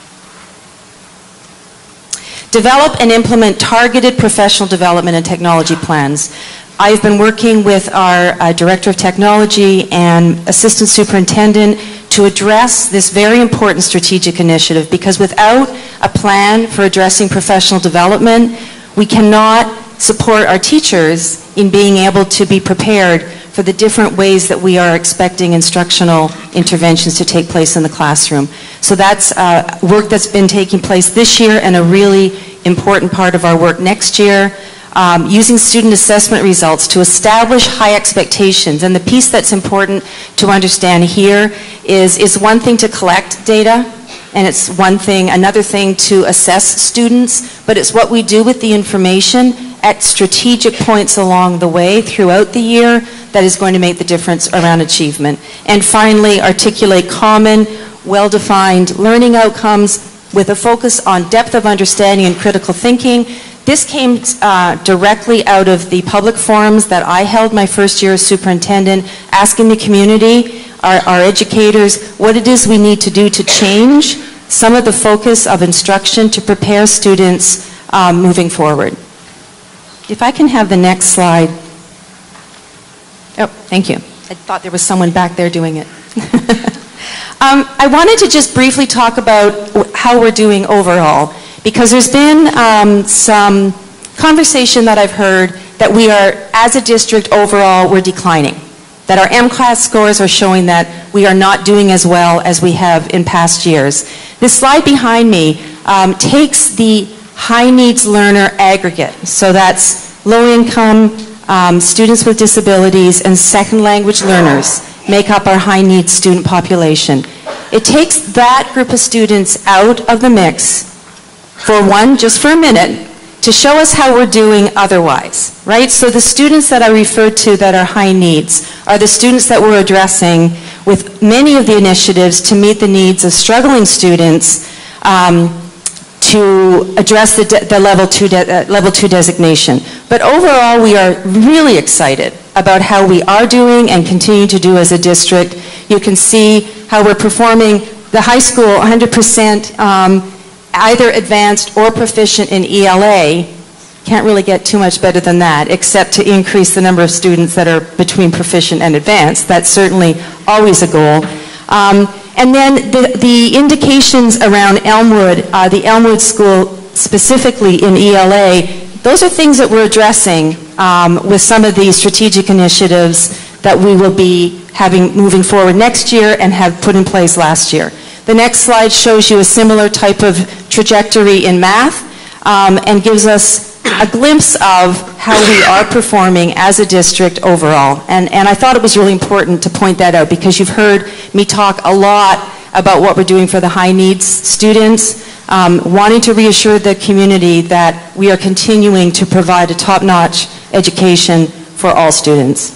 Develop and implement targeted professional development and technology plans. I've been working with our uh, Director of Technology and Assistant Superintendent to address this very important strategic initiative, because without a plan for addressing professional development, we cannot support our teachers in being able to be prepared for the different ways that we are expecting instructional interventions to take place in the classroom. So that's uh, work that's been taking place this year and a really important part of our work next year. Um, using student assessment results to establish high expectations. And the piece that's important to understand here is it's one thing to collect data, and it's one thing, another thing to assess students, but it's what we do with the information at strategic points along the way throughout the year that is going to make the difference around achievement. And finally, articulate common, well-defined learning outcomes with a focus on depth of understanding and critical thinking. This came uh, directly out of the public forums that I held my first year as superintendent, asking the community, our, our educators, what it is we need to do to change some of the focus of instruction to prepare students um, moving forward. If I can have the next slide. Oh, thank you. I thought there was someone back there doing it. um, I wanted to just briefly talk about how we're doing overall, because there's been um, some conversation that I've heard that we are, as a district overall, we're declining. That our M CLAS scores are showing that we are not doing as well as we have in past years. This slide behind me um, takes the high needs learner aggregate. So that's low income, um, students with disabilities, and second language learners make up our high needs student population. It takes that group of students out of the mix for one, just for a minute, to show us how we're doing otherwise, right? So the students that I referred to that are high needs are the students that we're addressing with many of the initiatives to meet the needs of struggling students um, to address the, de the level, two de uh, level two designation. But overall, we are really excited about how we are doing and continue to do as a district. You can see how we're performing the high school one hundred percent um, either advanced or proficient in E L A. Can't really get too much better than that, except to increase the number of students that are between proficient and advanced. That's certainly always a goal. Um, and then the, the indications around Elmwood, uh, the Elmwood School specifically in E L A, those are things that we're addressing um, with some of the strategic initiatives that we will be having moving forward next year and have put in place last year. The next slide shows you a similar type of trajectory in math um, and gives us a glimpse of how we are performing as a district overall. And, and I thought it was really important to point that out, because you've heard me talk a lot about what we're doing for the high needs students, um, wanting to reassure the community that we are continuing to provide a top-notch education for all students.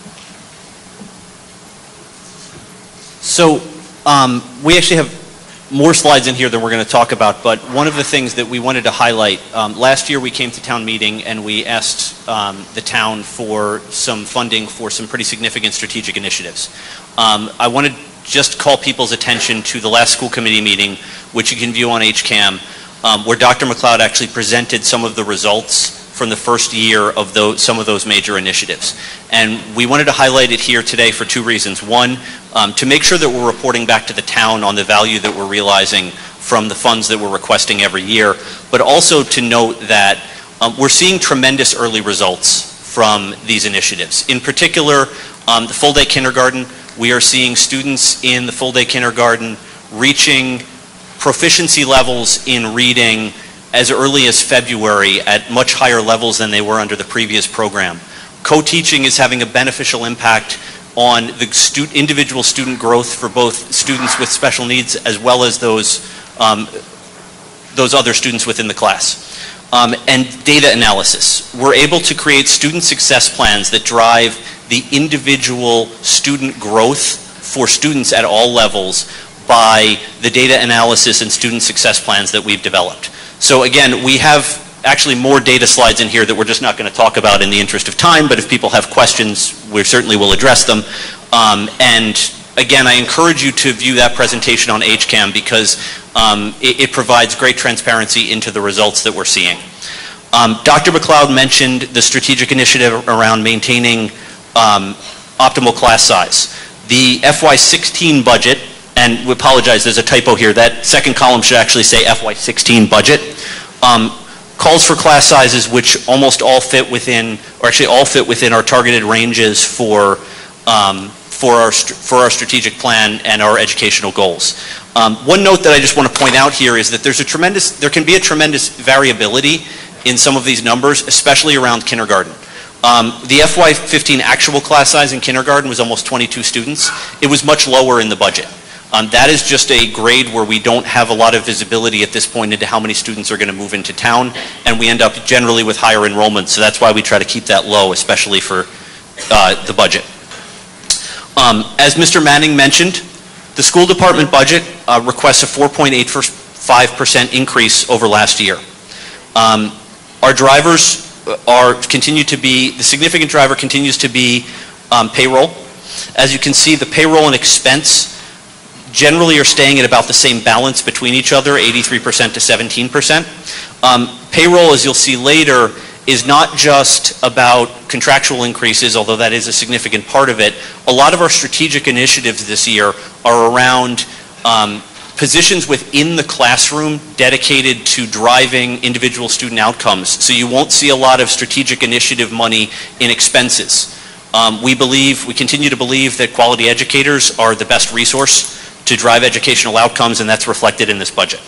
So um, we actually have more slides in here than we're going to talk about, but one of the things that we wanted to highlight, um, last year we came to town meeting and we asked um, the town for some funding for some pretty significant strategic initiatives. Um, I want to just call people's attention to the last school committee meeting, which you can view on H CAM, um, where Doctor McLeod actually presented some of the results from the first year of those, some of those major initiatives. And we wanted to highlight it here today for two reasons. One, um, to make sure that we're reporting back to the town on the value that we're realizing from the funds that we're requesting every year, but also to note that um, we're seeing tremendous early results from these initiatives. In particular, um, the full-day kindergarten, we are seeing students in the full-day kindergarten reaching proficiency levels in reading as early as February at much higher levels than they were under the previous program. Co-teaching is having a beneficial impact on the stu individual student growth for both students with special needs as well as those, um, those other students within the class. Um, and data analysis. We're able to create student success plans that drive the individual student growth for students at all levels by the data analysis and student success plans that we've developed. So again, we have actually more data slides in here that we're just not going to talk about in the interest of time, but if people have questions, we certainly will address them. Um, and again, I encourage you to view that presentation on H CAM because um, it, it provides great transparency into the results that we're seeing. Um, Doctor McLeod mentioned the strategic initiative around maintaining um, optimal class size. The F Y sixteen budget, and we apologize, there's a typo here, that second column should actually say F Y sixteen budget, um, calls for class sizes which almost all fit within, or actually all fit within our targeted ranges for um, for our for our strategic plan and our educational goals. Um, one note that I just want to point out here is that there's a tremendous, there can be a tremendous variability in some of these numbers, especially around kindergarten. Um, the F Y fifteen actual class size in kindergarten was almost twenty-two students. It was much lower in the budget. Um, that is just a grade where we don't have a lot of visibility at this point into how many students are going to move into town, and we end up generally with higher enrollment, so that's why we try to keep that low, especially for uh, the budget. Um, as Mister Manning mentioned, the school department budget uh, requests a four point eight five percent increase over last year. Um, our drivers are continue to be, the significant driver continues to be um, payroll. As you can see, the payroll and expense generally are staying at about the same balance between each other, eighty-three percent to seventeen percent. Um, payroll, as you'll see later, is not just about contractual increases, although that is a significant part of it. A lot of our strategic initiatives this year are around um, positions within the classroom dedicated to driving individual student outcomes. So you won't see a lot of strategic initiative money in expenses. Um, we believe, we continue to believe that quality educators are the best resource to drive educational outcomes, and that's reflected in this budget.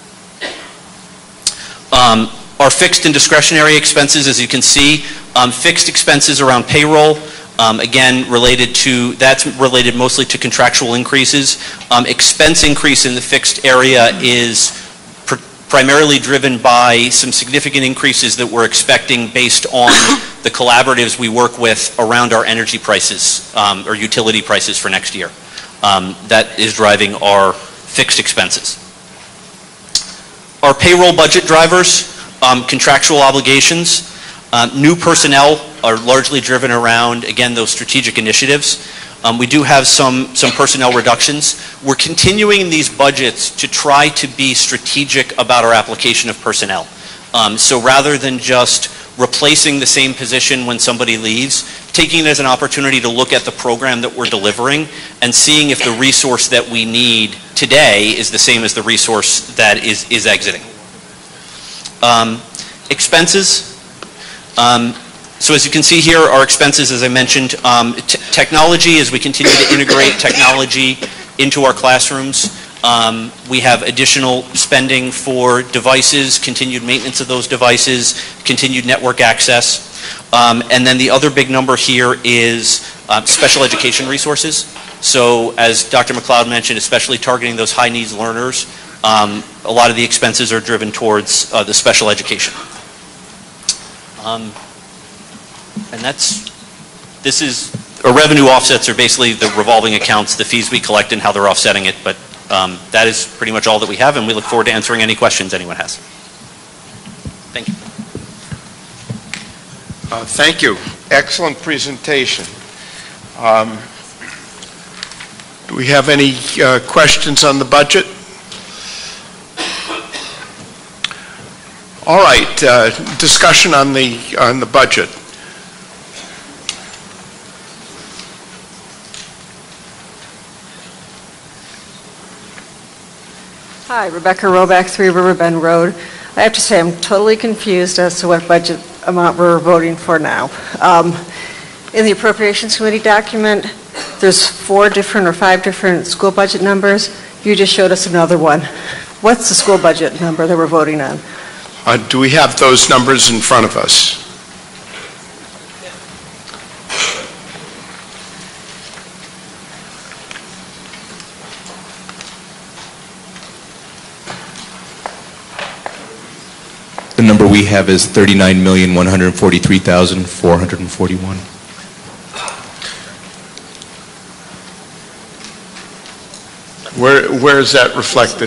Um, our fixed and discretionary expenses, as you can see, um, fixed expenses around payroll, um, again, related to, that's related mostly to contractual increases. Um, expense increase in the fixed area is pr primarily driven by some significant increases that we're expecting based on the collaboratives we work with around our energy prices, um, or utility prices for next year. Um, that is driving our fixed expenses. Our payroll budget drivers, um, contractual obligations, um, new personnel are largely driven around, again, those strategic initiatives. Um, we do have some, some personnel reductions. We're continuing in these budgets to try to be strategic about our application of personnel. Um, so rather than just replacing the same position when somebody leaves, taking it as an opportunity to look at the program that we're delivering and seeing if the resource that we need today is the same as the resource that is, is exiting. Um, expenses. Um, so as you can see here, our expenses, as I mentioned, um, technology, as we continue to integrate technology into our classrooms. Um, we have additional spending for devices, continued maintenance of those devices, continued network access. Um, and then the other big number here is uh, special education resources. So as Doctor McLeod mentioned, especially targeting those high needs learners, um, a lot of the expenses are driven towards uh, the special education. Um, and that's, this is, our revenue offsets are basically the revolving accounts, the fees we collect and how they're offsetting it, but Um, that is pretty much all that we have, and we look forward to answering any questions anyone has. Thank you. Uh, thank you. Excellent presentation. Um, do we have any uh, questions on the budget? All right. Uh, discussion on the on the budget. Hi, Rebecca Roback, three River Bend Road. I have to say I'm totally confused as to what budget amount we're voting for now. Um, in the Appropriations Committee document, there's four different or five different school budget numbers. You just showed us another one. What's the school budget number that we're voting on? Uh, do we have those numbers in front of us? The number we have is thirty-nine million, one hundred forty-three thousand, four hundred forty-one. Where, where is that reflected?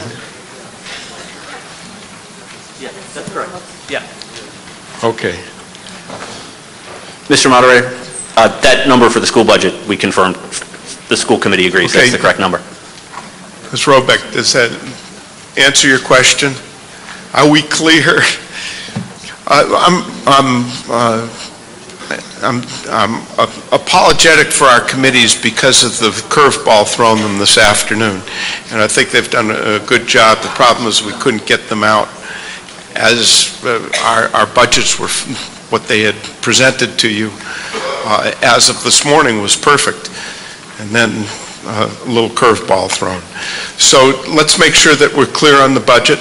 Yeah, that's correct. Yeah. Okay. Mister Moderator, uh, that number for the school budget we confirmed the school committee agrees Okay. that's the correct number. Miz Robeck, does that answer your question? Are we clear? Uh, I'm, I'm, uh, I'm, I'm apologetic for our committees because of the curveball thrown them this afternoon, and I think they've done a good job. The problem is we couldn't get them out as uh, our, our budgets were, what they had presented to you uh, as of this morning was perfect, and then uh, a little curveball thrown. So let's make sure that we're clear on the budget.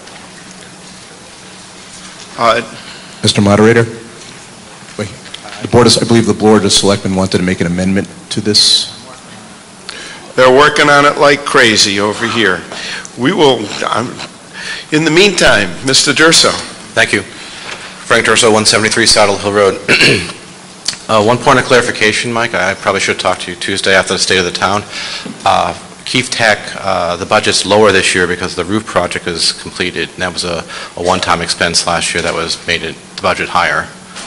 Uh, Mister Moderator? Wait. The board is, I believe the Board of Selectmen wanted to make an amendment to this. They're working on it like crazy over here. We will, um, in the meantime, Mister Durso. Thank you. Frank Durso, one seventy-three Saddle Hill Road. uh, one point of clarification, Mike. I probably should talk to you Tuesday after the State of the Town. Uh, Keefe Tech, uh, the budget's lower this year because the roof project is completed, and that was a, a one-time expense last year that was made it, the budget higher.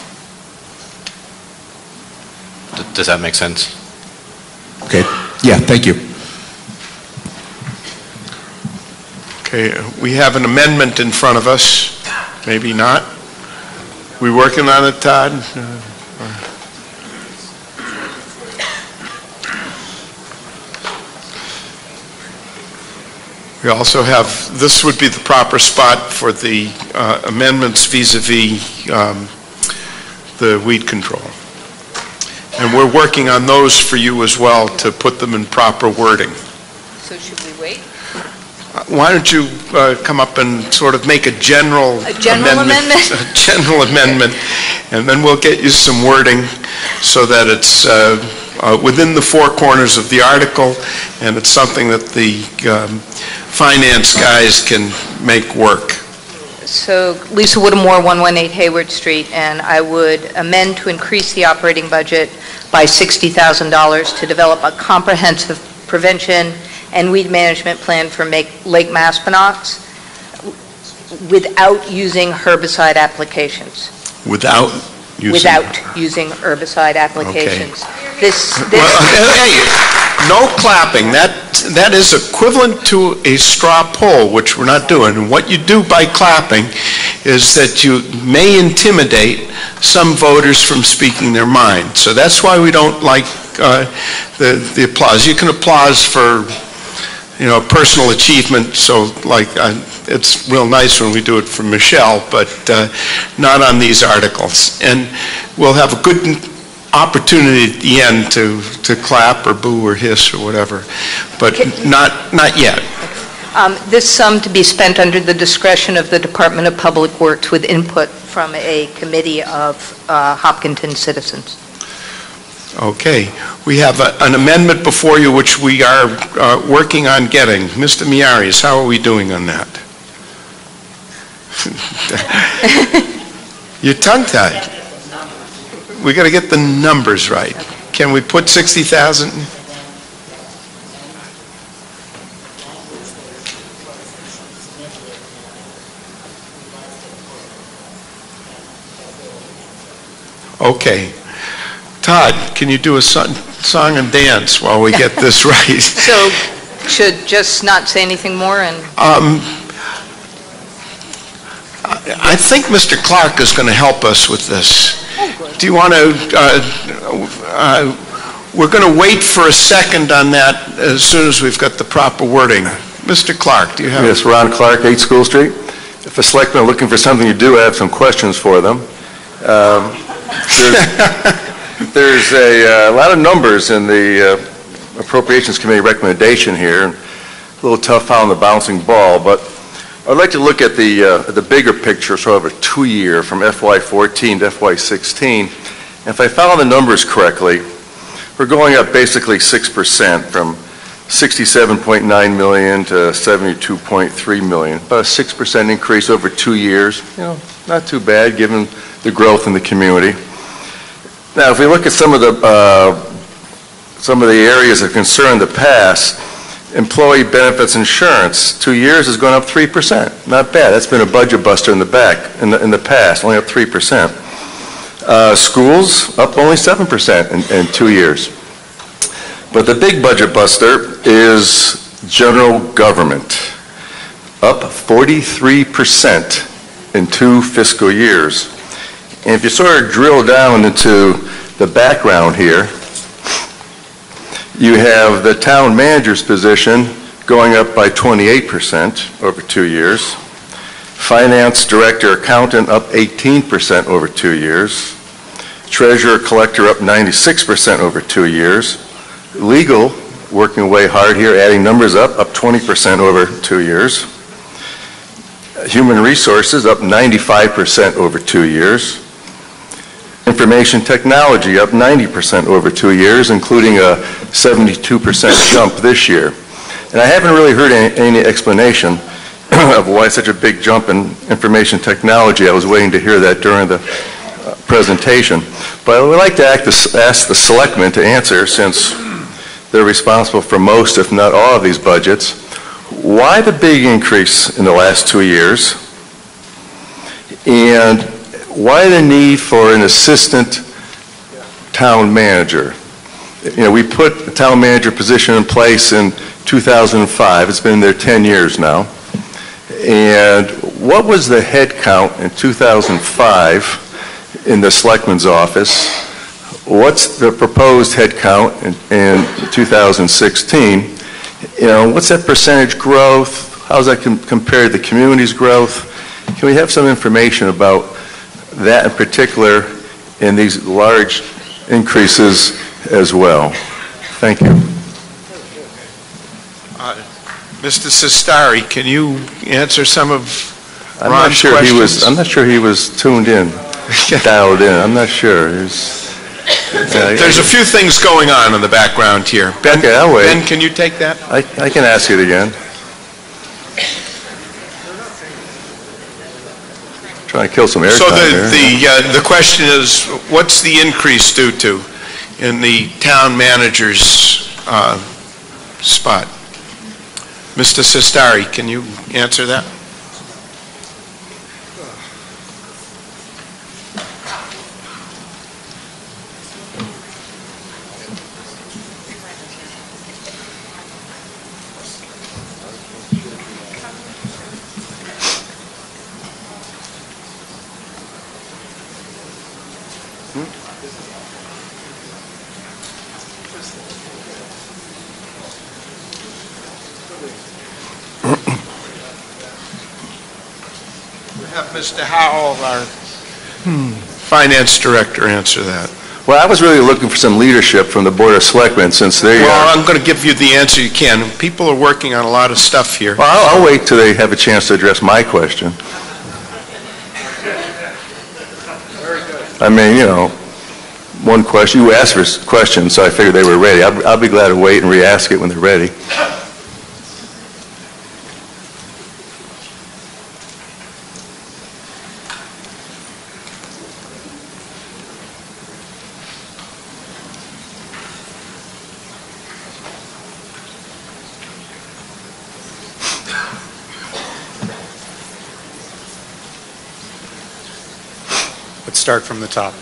D does that make sense? Okay. Yeah, thank you. Okay, we have an amendment in front of us. Maybe not. We working on it, Todd? Uh, We also have, this would be the proper spot for the uh, amendments vis-a-vis um, the weed control. And we're working on those for you as well to put them in proper wording. So should we wait? Uh, Why don't you uh, come up and sort of make a general A general amendment? A general amendment, and then we'll get you some wording so that it's uh, uh, within the four corners of the article, and it's something that the um, finance guys can make work. So Lisa Whittemore, one eighteen Hayward Street, and I would amend to increase the operating budget by sixty thousand dollars to develop a comprehensive prevention and weed management plan for make, Lake Maspinox without using herbicide applications. Without using... Without using herbicide applications. This, this... Well, hey, no clapping. That, that is equivalent to a straw poll, which we're not doing. And what you do by clapping is that you may intimidate some voters from speaking their mind. So that's why we don't like uh, the, the applause. You can applause for, you know, personal achievement. So, like, uh, it's real nice when we do it for Michelle, but uh, not on these articles. And we'll have a good opportunity at the end to, to clap or boo or hiss or whatever, but not, not yet. Um, this sum to be spent under the discretion of the Department of Public Works with input from a committee of uh, Hopkinton citizens. Okay. We have a, an amendment before you which we are uh, working on getting. Mister Miaris, how are we doing on that? You're tongue-tied. We got to get the numbers right. Can we put sixty thousand? Okay. Todd, can you do a song, song and dance while we get this right? So, should just not say anything more and... Um, I think Mister Clark is going to help us with this. Do you want to, uh, uh, we're going to wait for a second on that as soon as we've got the proper wording. Mister Clark, do you have? Yes, Ron Clark, eight School Street. If a selectman are looking for something to do, I have some questions for them. Um, there's, there's a, uh, lot of numbers in the uh, Appropriations Committee recommendation here. A little tough following the bouncing ball, but I'd like to look at the, uh, the bigger picture, sort of a two-year from F Y fourteen to F Y sixteen. And if I follow the numbers correctly, we're going up basically six percent from sixty-seven point nine million to seventy-two point three million, about a six percent increase over two years. You know, not too bad given the growth in the community. Now, if we look at some of the uh, some of the areas of concern in the past, employee benefits insurance, two years has gone up three percent. Not bad. That's been a budget buster in the back, in the, in the past, only up three percent. Uh, schools, up only seven percent in, in two years. But the big budget buster is general government, up forty-three percent in two fiscal years. And if you sort of drill down into the background here, you have the town manager's position going up by twenty-eight percent over two years, finance director accountant up eighteen percent over two years, treasurer collector up ninety-six percent over two years, legal working away hard here, adding numbers up, up twenty percent over two years, human resources up ninety-five percent over two years, information technology up ninety percent over two years, including a seventy-two percent jump this year. And I haven't really heard any, any explanation of why such a big jump in information technology. I was waiting to hear that during the uh, presentation. But I would like to act this, ask the selectmen to answer, since they're responsible for most, if not all, of these budgets. Why the big increase in the last two years? And why the need for an assistant town manager? You know, we put the town manager position in place in two thousand five. It's been there ten years now. And what was the head count in two thousand five in the selectman's office? What's the proposed head count in, in two thousand sixteen? You know, what's that percentage growth? How does that com- compare to the community's growth? Can we have some information about that in particular in these large increases as well? Thank you. Uh, Mister Sestari, can you answer some of I'm Ron's not sure questions? he was. I'm not sure he was tuned in, dialed in. I'm not sure. He's, uh, There's a few things going on in the background here. Ben, Okay, I'll wait. Ben, can you take that? I, I can ask it again. Trying to kill some airtime So the here. the uh, the question is, what's the increase due to in the town manager's uh, spot? Mister Sestari, can you answer that? Have Mister Howell, our finance director, answer that. Well, I was really looking for some leadership from the Board of Selectmen, since they Well, are... I'm going to give you the answer you can. People are working on a lot of stuff here. Well, I'll, I'll wait till they have a chance to address my question. I mean, you know, one question, you asked for questions, so I figured they were ready. I'll, I'll be glad to wait and re-ask it when they're ready. Let's start from the top.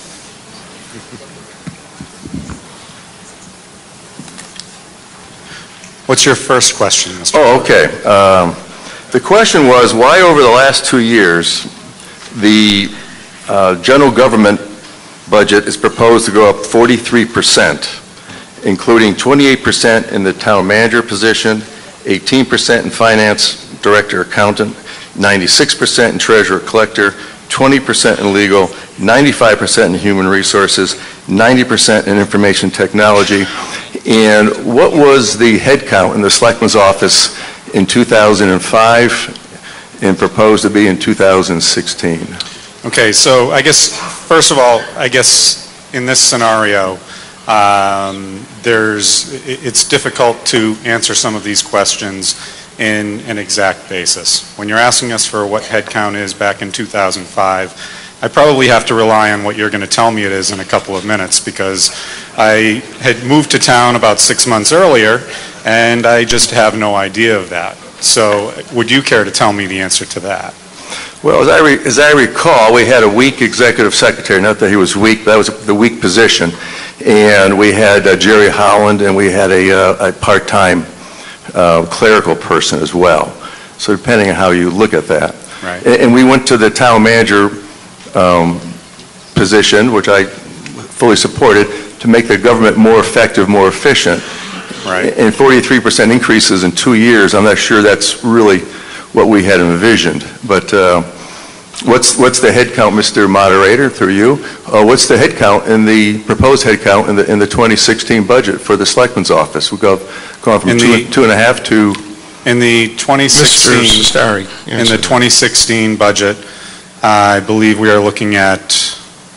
What's your first question, Mister Oh, okay. Um, the question was, why over the last two years the uh, general government budget is proposed to go up forty-three percent, including twenty-eight percent in the town manager position, eighteen percent in finance director accountant, ninety-six percent in treasurer collector, twenty percent in legal, ninety-five percent in human resources, ninety percent in information technology. And what was the head count in the selectman's office in two thousand five and proposed to be in two thousand sixteen? Okay, so I guess, first of all, I guess in this scenario, um, there's, it- it's difficult to answer some of these questions in an exact basis. When you're asking us for what head count is back in two thousand five, I probably have to rely on what you're going to tell me it is in a couple of minutes, because I had moved to town about six months earlier, and I just have no idea of that. So would you care to tell me the answer to that? Well, as I, re- as I recall, we had a weak executive secretary, not that he was weak, but that was the weak position. and we had uh, Jerry Holland, and we had a, uh, a part-time uh, clerical person as well. So depending on how you look at that. Right. And, and we went to the town manager um, position, which I fully supported, to make the government more effective, more efficient. Right. And forty-three percent increases in two years, I'm not sure that's really what we had envisioned. But uh, what's what's the head count, Mister Moderator, through you? Uh, what's the head count in the proposed head count in the in the twenty sixteen budget for the Selectman's office? We've gone gone from In two, the- two and a half to. In the twenty sixteen, Mister Sestari, in answer the that. twenty sixteen budget, I believe we are looking at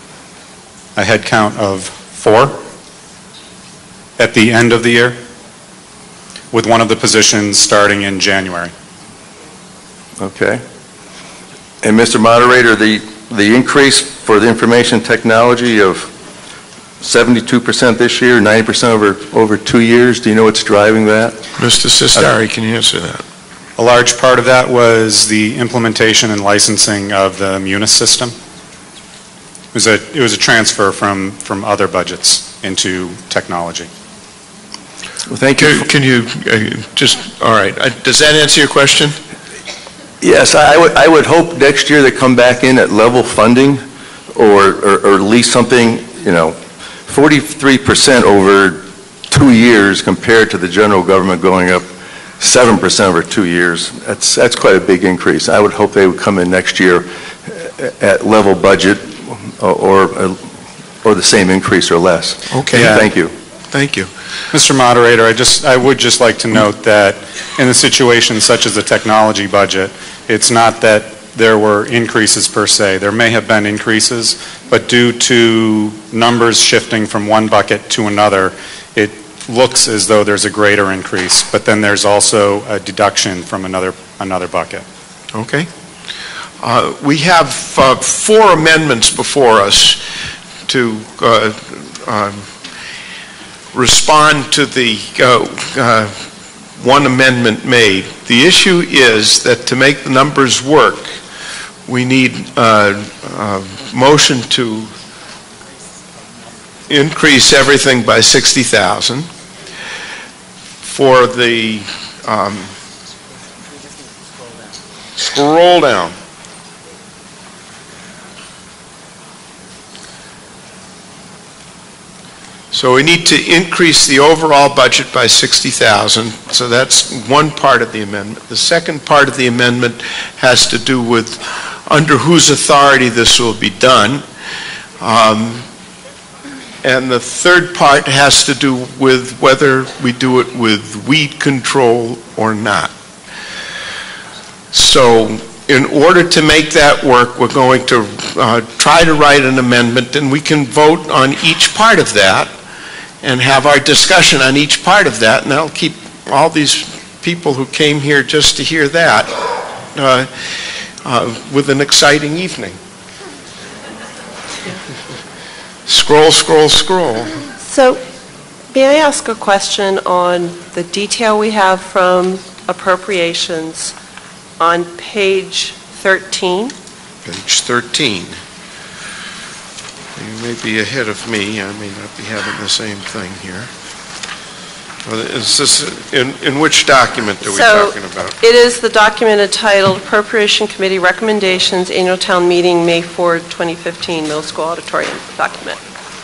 a head count of four at the end of the year, with one of the positions starting in January. Okay. And Mister Moderator, the, the increase for the information technology of seventy-two percent this year, ninety percent over, over two years, do you know what's driving that? Mister Sestari, can you answer that? A large part of that was the implementation and licensing of the Munis system. It was a, it was a transfer from, from other budgets into technology. Well, thank you. Can, can you uh, just, all right, uh, does that answer your question? Yes, I would, I would hope next year they come back in at level funding, or, or, or at least something, you know, forty-three percent over two years compared to the general government going up seven percent over two years. That's, that's quite a big increase. I would hope they would come in next year at level budget, or, or, or the same increase or less. Okay. Yeah. Thank you. Thank you. Mister Moderator, I just, I would just like to note that in a situation such as the technology budget, it's not that there were increases per se. There may have been increases, but due to numbers shifting from one bucket to another, it looks as though there's a greater increase, but then there's also a deduction from another, another bucket. Okay. Uh, We have uh, four amendments before us to uh, um, respond to the uh, uh, one amendment made. The issue is that to make the numbers work, we need uh, a motion to increase everything by sixty thousand for the, um, scroll down. So we need to increase the overall budget by sixty thousand, so that's one part of the amendment. The second part of the amendment has to do with under whose authority this will be done. Um, and the third part has to do with whether we do it with weed control or not. So in order to make that work, we're going to uh, try to write an amendment, and we can vote on each part of that and have our discussion on each part of that, and that'll keep all these people who came here just to hear that uh, uh, with an exciting evening. Scroll, scroll, scroll. So, may I ask a question on the detail we have from appropriations on page thirteen? Page thirteen. You may be ahead of me. I may not be having the same thing here. Well, is this, in, in which document are we So, talking about? it is the document entitled Appropriation Committee Recommendations, Annual Town Meeting, May fourth, twenty fifteen, Middle School Auditorium document.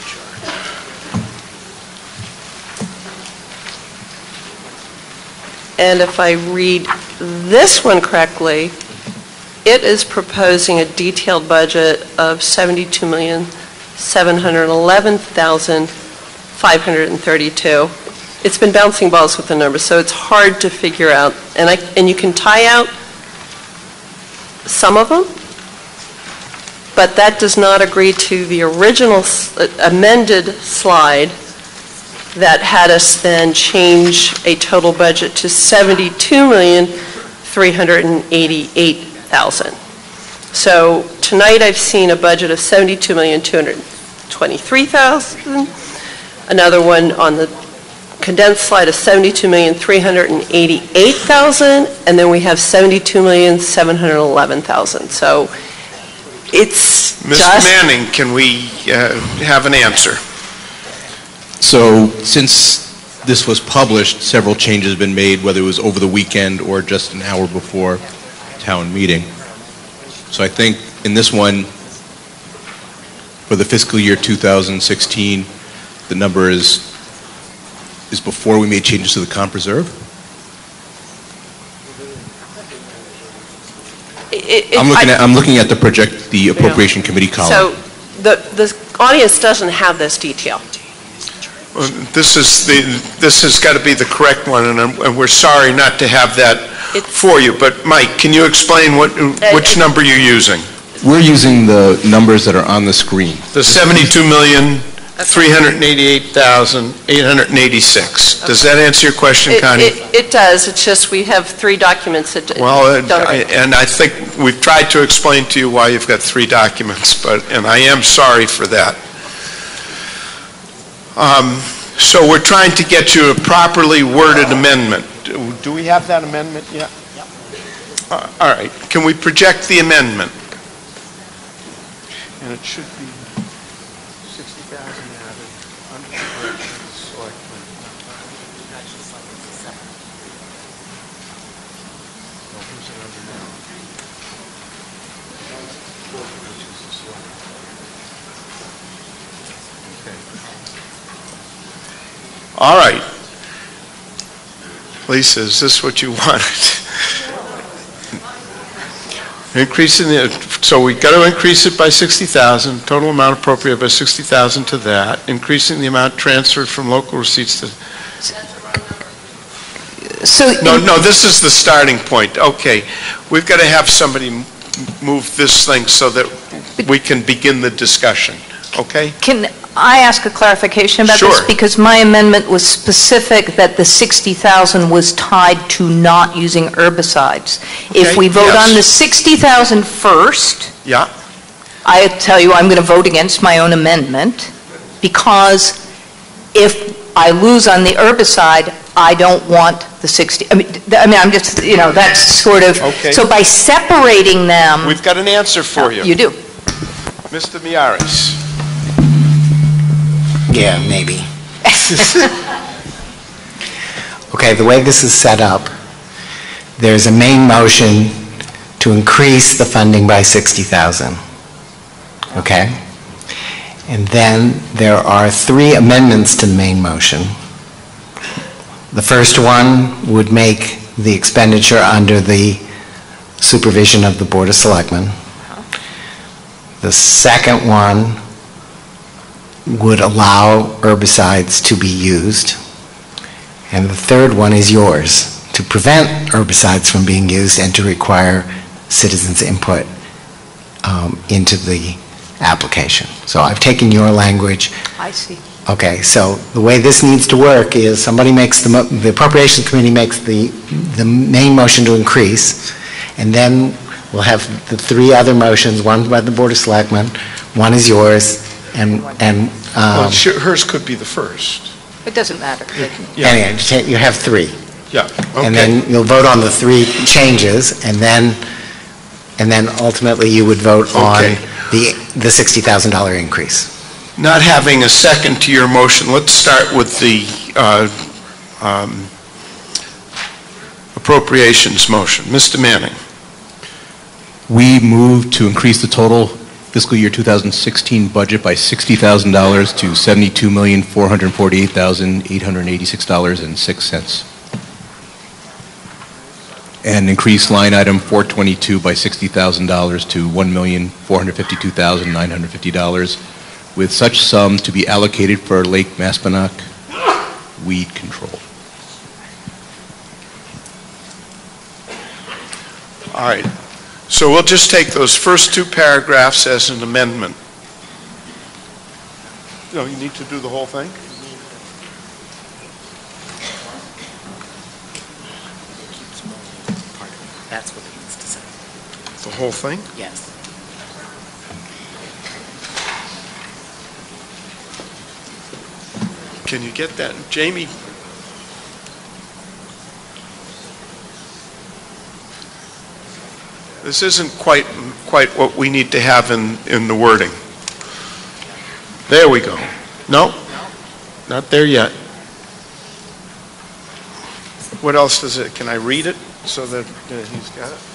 And if I read this one correctly, it is proposing a detailed budget of seventy-two million, seven hundred eleven thousand, five hundred thirty-two. It's been bouncing balls with the numbers, so it's hard to figure out. And I, and you can tie out some of them, but that does not agree to the original s- amended slide that had us then change a total budget to seventy-two million, three hundred eighty-eight thousand. So tonight I've seen a budget of seventy-two million, two hundred twenty-three thousand. Another one on the condensed slide of seventy-two million, three hundred eighty-eight thousand, and then we have seventy-two million, seven hundred eleven thousand. So it's Mister just... Manning, can we uh, have an answer? So since this was published, several changes have been made, whether it was over the weekend or just an hour before town meeting. So I think in this one, for the fiscal year two thousand sixteen, the number is, is before we made changes to the comp reserve? It- I'm looking I- at, I'm looking at the project, the appropriation committee column. So the, the audience doesn't have this detail. Well, This is the, this has got to be the correct one, and I'm- and we're sorry not to have that for you. But Mike, can you explain what, which number you're using? We're using the numbers that are on the screen. The seventy-two million, three hundred eighty-eight thousand, eight hundred eighty-six. Does that answer your question, It- Connie? It it does, it's just we have three documents that d- Well, uh, don't I- agree. and I think we've tried to explain to you why you've got three documents, but, and I am sorry for that. Um, So we're trying to get you a properly worded amendment. Do do we have that amendment yet? Uh, All right. Can we project the amendment? And it should be sixty thousand added under the direction of the selectmen. Oh, who's it under now? Which is the selectmen. Okay. All right. Lisa, is this what you wanted? Increasing the, so we got to increase it by sixty thousand, total amount appropriate by sixty thousand to that, increasing the amount transferred from local receipts to, So no, no, this is the starting point. Okay. We've got to have somebody m- move this thing so that we can begin the discussion, okay? Can I ask a clarification about this? Sure. Because my amendment was specific that the sixty thousand was tied to not using herbicides. If Okay, we vote yes. on the sixty thousand first, Yeah. I tell you I'm going to vote against my own amendment, because if I lose on the herbicide, I don't want the sixty, I mean, th- I mean, I'm just, you know, that's sort of, Okay. so by separating them... We've got an answer for you. You do. Mister Miaris. Yeah, maybe. Okay, the way this is set up, there's a main motion to increase the funding by sixty thousand. Okay? And then there are three amendments to the main motion. The first one would make the expenditure under the supervision of the Board of Selectmen. The second one would allow herbicides to be used. And the third one is yours, to prevent herbicides from being used and to require citizens' input um, into the application. So I've taken your language. I see. Okay, so the way this needs to work is somebody makes the, mo- the Appropriations Committee makes the, the main motion to increase, and then we'll have the three other motions, one by the Board of Selectmen, one is yours, and, and, Well, um, sure, hers could be the first. It doesn't matter. Yeah. anyway, you take- you have three. Yeah, And okay. then you'll vote on the three changes, and then, and then ultimately you would vote on Okay. the, the sixty thousand dollars increase. Not having a second to your motion, let's start with the uh, um, appropriations motion. Mister Manning. We move to increase the total fiscal year two thousand sixteen budget by sixty thousand dollars to seventy-two million, four hundred forty-eight thousand, eight hundred eighty-six dollars and six cents. And increase line item four twenty-two by sixty thousand dollars to one million, four hundred fifty-two thousand, nine hundred fifty dollars, with such sum to be allocated for Lake Maspinock weed control. All right. So we'll just take those first two paragraphs as an amendment. No, you need to do the whole thing? That's what he needs to say. The whole thing? Yes. Can you get that? Jamie? This isn't quite, quite what we need to have in, in the wording. There we go. No? not there yet. What else does it, can I read it so that uh, he's got it?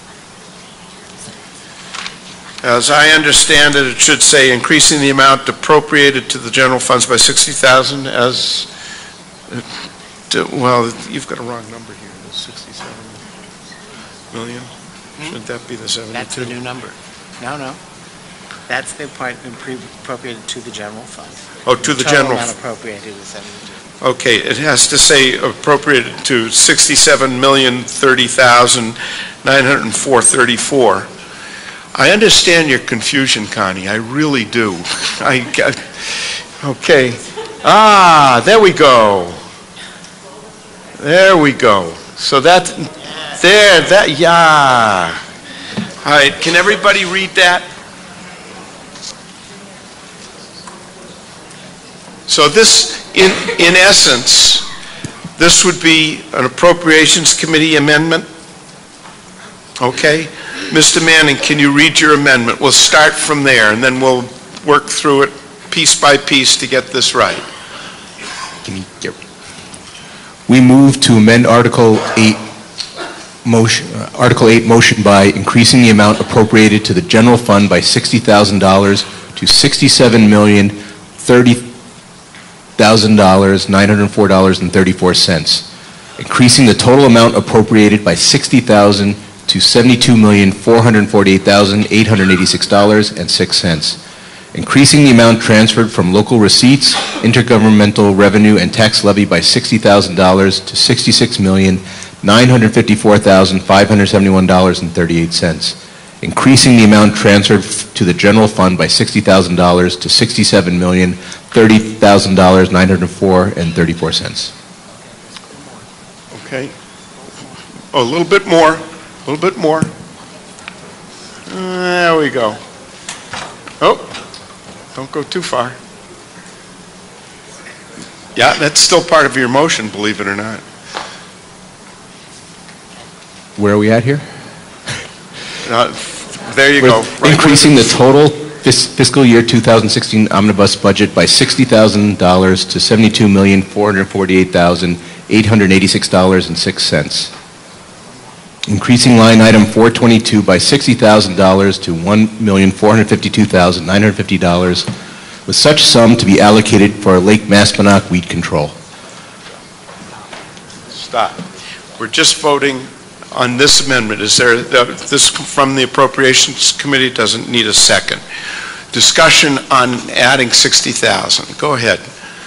As I understand it, it should say increasing the amount appropriated to the general funds by sixty thousand as, uh, to, well, you've got a wrong number here, the sixty-seven million. Should that be the seventy-two? That's the new number. No, no. That's the part appropriated to the general fund. Oh, to the total general. amount appropriated is seventy-two. Okay, it has to say appropriated to sixty-seven million thirty thousand nine hundred four thirty-four. I understand your confusion, Connie. I really do. I got, okay. Ah, there we go. There we go. So that, there, that, yeah. All right, can everybody read that? So this, in, in essence, this would be an Appropriations Committee amendment? Okay? Mister Manning, can you read your amendment? We'll start from there, and then we'll work through it piece by piece to get this right. Can you get, we move to amend Article eight motion, uh, Article eight motion by increasing the amount appropriated to the general fund by sixty thousand dollars to sixty-seven million thirty thousand dollars nine hundred four dollars and thirty-four cents, increasing the total amount appropriated by sixty thousand dollars to seventy-two million four hundred forty-eight thousand eight hundred eighty-six dollars and six cents, increasing the amount transferred from local receipts, intergovernmental revenue, and tax levy by sixty thousand dollars to sixty-six million nine hundred fifty-four thousand five hundred seventy-one dollars and thirty-eight cents, increasing the amount transferred to the general fund by sixty thousand dollars to sixty-seven million thirty thousand dollars nine hundred four dollars and thirty-four cents. Okay. Oh, a little bit more. A little bit more. Uh, there we go. Oh, don't go too far. Yeah, that's still part of your motion, believe it or not. Where are we at here? Uh, there you We're go. Right. Increasing the total fis fiscal year two thousand sixteen omnibus budget by sixty thousand dollars to seventy-two million four hundred forty-eight thousand eight hundred eighty-six dollars and six cents. Increasing line item four twenty-two by sixty thousand dollars to one million four hundred fifty-two thousand nine hundred fifty dollars, with such sum to be allocated for Lake Maspinock weed control. Stop. We're just voting on this amendment. Is there, this from the Appropriations Committee doesn't need a second. Discussion on adding sixty thousand. Go ahead.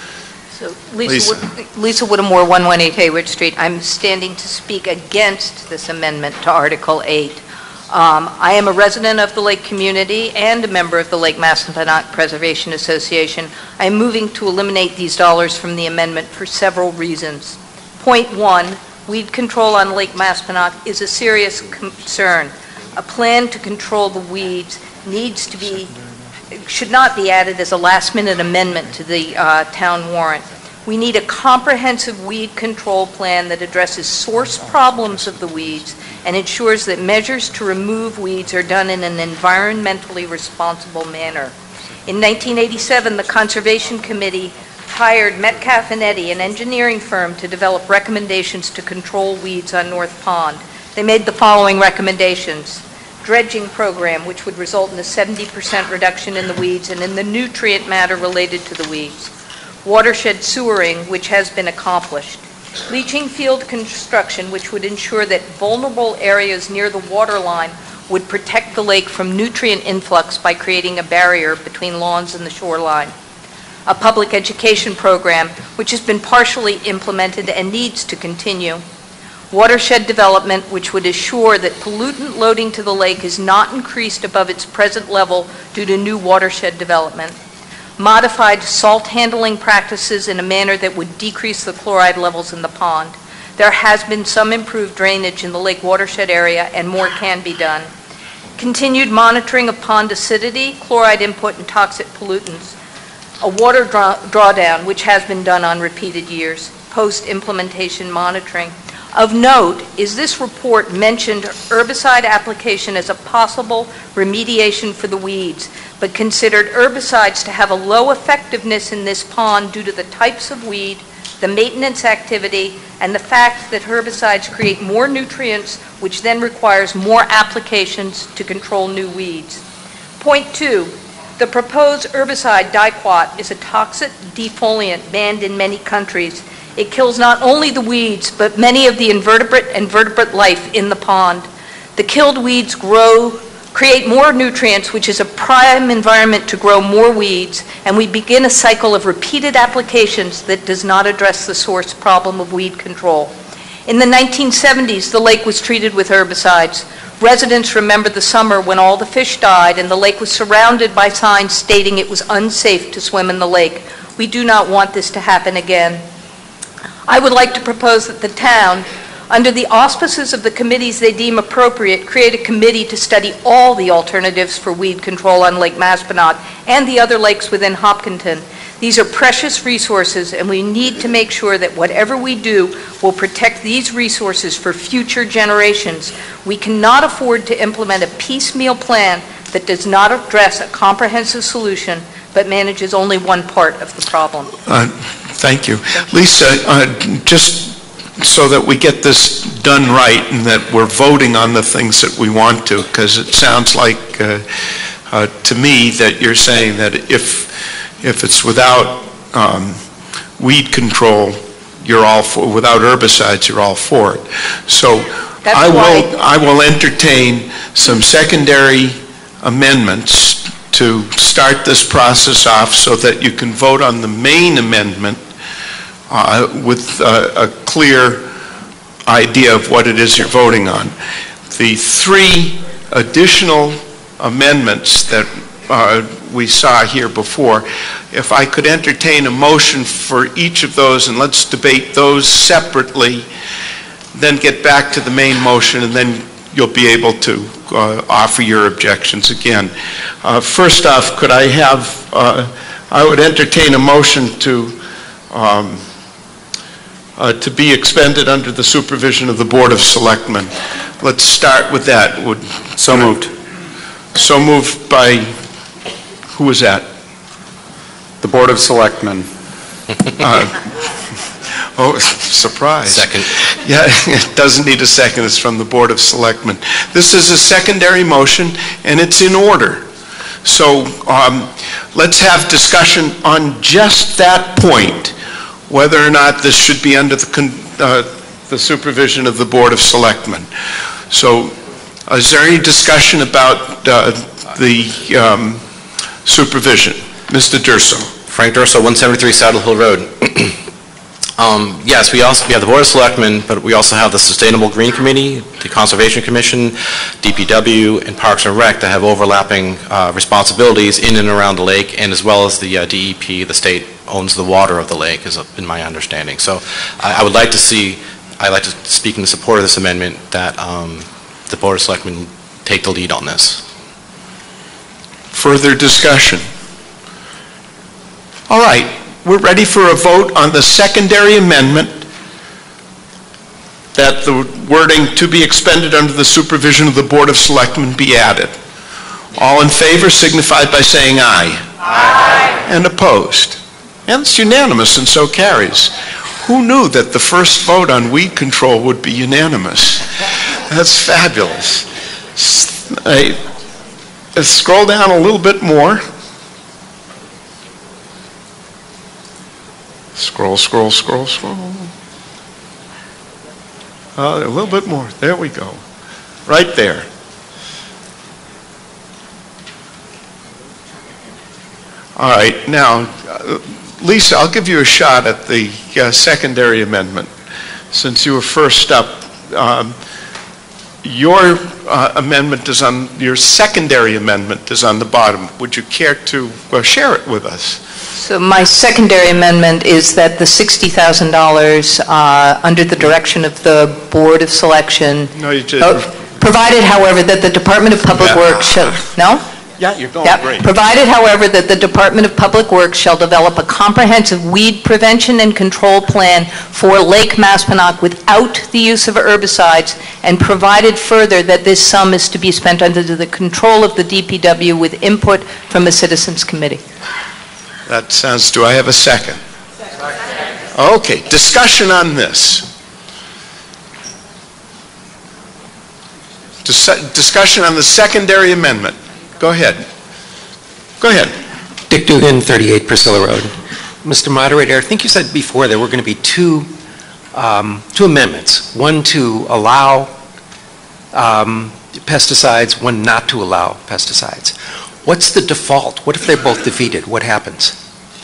So Lisa, Lisa. Lisa Whittemore, one eighteen Hayward Street. I'm standing to speak against this amendment to Article eight. Um, I am a resident of the lake community and a member of the Lake Maspinock Preservation Association. I am moving to eliminate these dollars from the amendment for several reasons. Point one, weed control on Lake Maspinock is a serious concern. A plan to control the weeds needs to be should not be added as a last-minute amendment to the uh, town warrant. We need a comprehensive weed control plan that addresses source problems of the weeds and ensures that measures to remove weeds are done in an environmentally responsible manner. In nineteen eighty-seven, the Conservation Committee hired Metcalf and Eddy, an engineering firm, to develop recommendations to control weeds on North Pond. They made the following recommendations. Dredging program, which would result in a seventy percent reduction in the weeds and in the nutrient matter related to the weeds. Watershed sewering, which has been accomplished. Leaching field construction, which would ensure that vulnerable areas near the water line would protect the lake from nutrient influx by creating a barrier between lawns and the shoreline. A public education program, which has been partially implemented and needs to continue. Watershed development, which would assure that pollutant loading to the lake is not increased above its present level due to new watershed development. Modified salt handling practices in a manner that would decrease the chloride levels in the pond. There has been some improved drainage in the lake watershed area, and more can be done. Continued monitoring of pond acidity, chloride input, and toxic pollutants. A water draw drawdown, which has been done on repeated years. Post-implementation monitoring. Of note is this report mentioned herbicide application as a possible remediation for the weeds. but considered herbicides to have a low effectiveness in this pond due to the types of weed, the maintenance activity, and the fact that herbicides create more nutrients, which then requires more applications to control new weeds. Point two, the proposed herbicide diquat is a toxic defoliant banned in many countries. It kills not only the weeds, but many of the invertebrate and vertebrate life in the pond. The killed weeds grow create more nutrients, which is a prime environment to grow more weeds, and we begin a cycle of repeated applications that does not address the source problem of weed control. In the nineteen seventies, the lake was treated with herbicides. Residents remember the summer when all the fish died and the lake was surrounded by signs stating it was unsafe to swim in the lake. We do not want this to happen again. I would like to propose that the town, under the auspices of the committees they deem appropriate, create a committee to study all the alternatives for weed control on Lake Maspinock and the other lakes within Hopkinton. These are precious resources, and we need to make sure that whatever we do will protect these resources for future generations. We cannot afford to implement a piecemeal plan that does not address a comprehensive solution, but manages only one part of the problem. Uh, thank you. Lisa, uh, just so that we get this done right and that we're voting on the things that we want to, because it sounds like uh, uh, to me that you're saying that if if it's without um, weed control, you're all for, without herbicides, you're all for it. So That's I why will I will entertain some secondary amendments to start this process off so that you can vote on the main amendment Uh, with uh, a clear idea of what it is you're voting on. The three additional amendments that uh, we saw here before, if I could entertain a motion for each of those, and let's debate those separately, then get back to the main motion, and then you'll be able to uh, offer your objections again. Uh, first off, could I have, uh, I would entertain a motion to um, Uh, to be expended under the supervision of the Board of Selectmen. Let's start with that. Would, so moved. So moved by, who was that? The Board of Selectmen. Uh, oh, surprise. Second. Yeah, it doesn't need a second. It's from the Board of Selectmen. This is a secondary motion, and it's in order. So um, let's have discussion on just that point, whether or not this should be under the, uh, the supervision of the Board of Selectmen. So uh, is there any discussion about uh, the um, supervision? Mister Durso. Frank Durso, one seventy-three Saddle Hill Road. um, yes, we also we have the Board of Selectmen, but we also have the Sustainable Green Committee, the Conservation Commission, D P W, and Parks and Rec that have overlapping uh, responsibilities in and around the lake, and as well as the uh, D E P, the state owns the water of the lake, is in my understanding. So I, I would like to see, I'd like to speak in support of this amendment that um, the Board of Selectmen take the lead on this. Further discussion? All right, we're ready for a vote on the secondary amendment that the wording "to be expended under the supervision of the Board of Selectmen" be added. All in favor signify by saying aye. Aye. And opposed? And it's unanimous and so carries. Who knew that the first vote on weed control would be unanimous? That's fabulous. I, I scroll down a little bit more. Scroll, scroll, scroll, scroll. Uh, a little bit more. There we go. Right there. All right. Now, uh, Lisa, I'll give you a shot at the uh, secondary amendment. Since you were first up, um, your uh, amendment is on, your secondary amendment is on the bottom. Would you care to uh, share it with us? So my secondary amendment is that the sixty thousand dollars uh, under the direction of the Board of Selection, No, you just, oh, provided, however, that the Department of Public Yeah. Works shall, no? Yeah, you're going Yep. great. Provided, however, that the Department of Public Works shall develop a comprehensive weed prevention and control plan for Lake Maspinock without the use of herbicides, and provided further that this sum is to be spent under the control of the D P W with input from a citizens committee. That sounds, do I have a second? Second. Okay, discussion on this. Dis- discussion on the secondary amendment. Go ahead. Go ahead. Dick Dugan, thirty-eight Priscilla Road. Mister Moderator, I think you said before there were going to be two, um, two amendments. One to allow um, pesticides, one not to allow pesticides. What's the default? What if they're both defeated? What happens?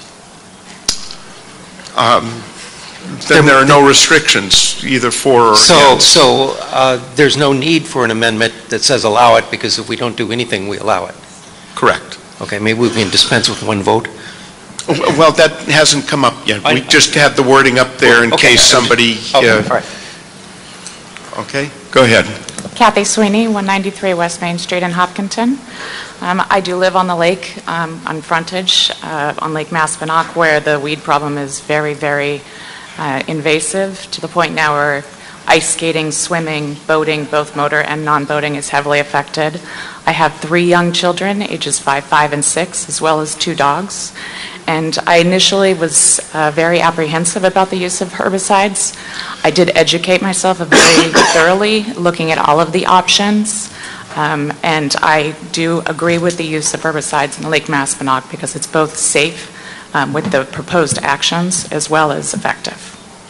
Um, then there are no restrictions, either for or So, against. so uh, there's no need for an amendment that says allow it, because if we don't do anything, we allow it. Correct. Okay, maybe we can dispense with one vote? Well, that hasn't come up yet. We just had the wording up there in Okay. case somebody... Okay, uh, all right. Okay, go ahead. Kathy Sweeney, one ninety-three West Main Street in Hopkinton. Um, I do live on the lake, um, on frontage, uh, on Lake Maspinock, where the weed problem is very, very uh, invasive, to the point now where ice skating, swimming, boating, both motor and non-boating, is heavily affected. I have three young children, ages five, five, and six, as well as two dogs. And I initially was uh, very apprehensive about the use of herbicides. I did educate myself very thoroughly, looking at all of the options. Um, and I do agree with the use of herbicides in Lake Maspinock because it's both safe um, with the proposed actions as well as effective.